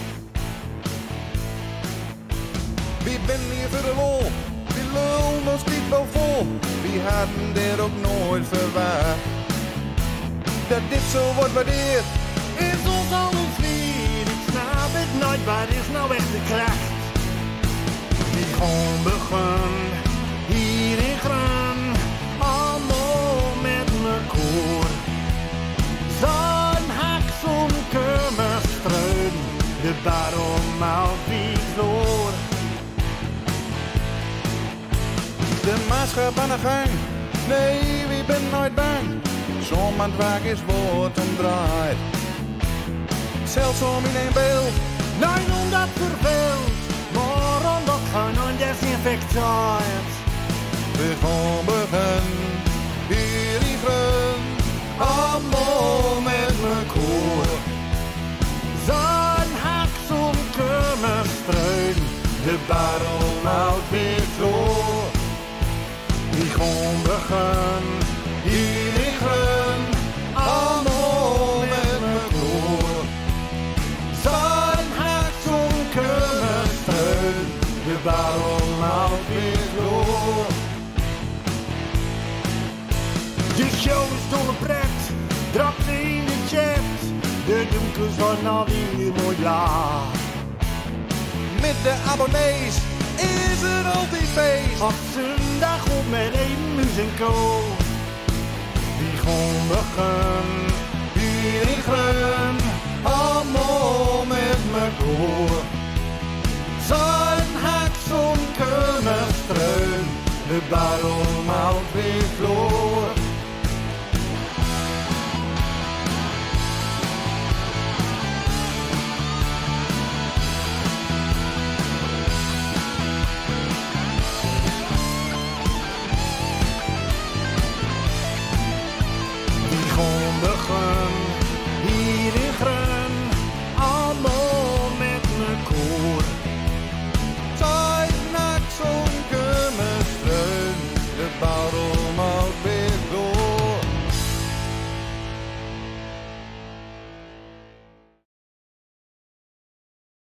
Wie ben hier voor de wol? Wie lult ons niet wel vol? Wie hadden dit ook nooit verwacht? Dat dit zo wordt waardeerd, is ons al ons weer. Ik snap het nooit, waar is nou echt de kracht? Ik gewoon begon hier in Gran, allemaal met mijn koor. Zo'n hak, zo'n kummerstruin, de barom al die vloer. de maatschap aan de gang. Nee, wie bent nooit bang? Zo'n vaak is woord omdraaid. Zeldzaam in één beeld. Nee, omdat verveeld, maar omdat gewoon desinfectaat. We gaan beginnen, hier in Grun, allemaal met mijn koor. Zo'n hak, zo'n kummerstruin, de baron houdt weer vloer. We gaan beginnen, hier in Grun, allemaal met mijn koor. Zo'n hak, zo'n kummerstruin, de baron houdt weer vloer. De show is dolle pret, drap in de chat. De donkers worden alweer mooi laag. Met de abonnees is er altijd feest. Op zondag op met een muziek en co. Die gewoon begin. Hier in Grun, allemaal met me koor. Zijn hak zo'n kunnen streun, de baron houdt weer vloer. Die gewoon begin. Hier in Grun, allemaal met me koor. Zijn hak zo'n kunnen streun, de baron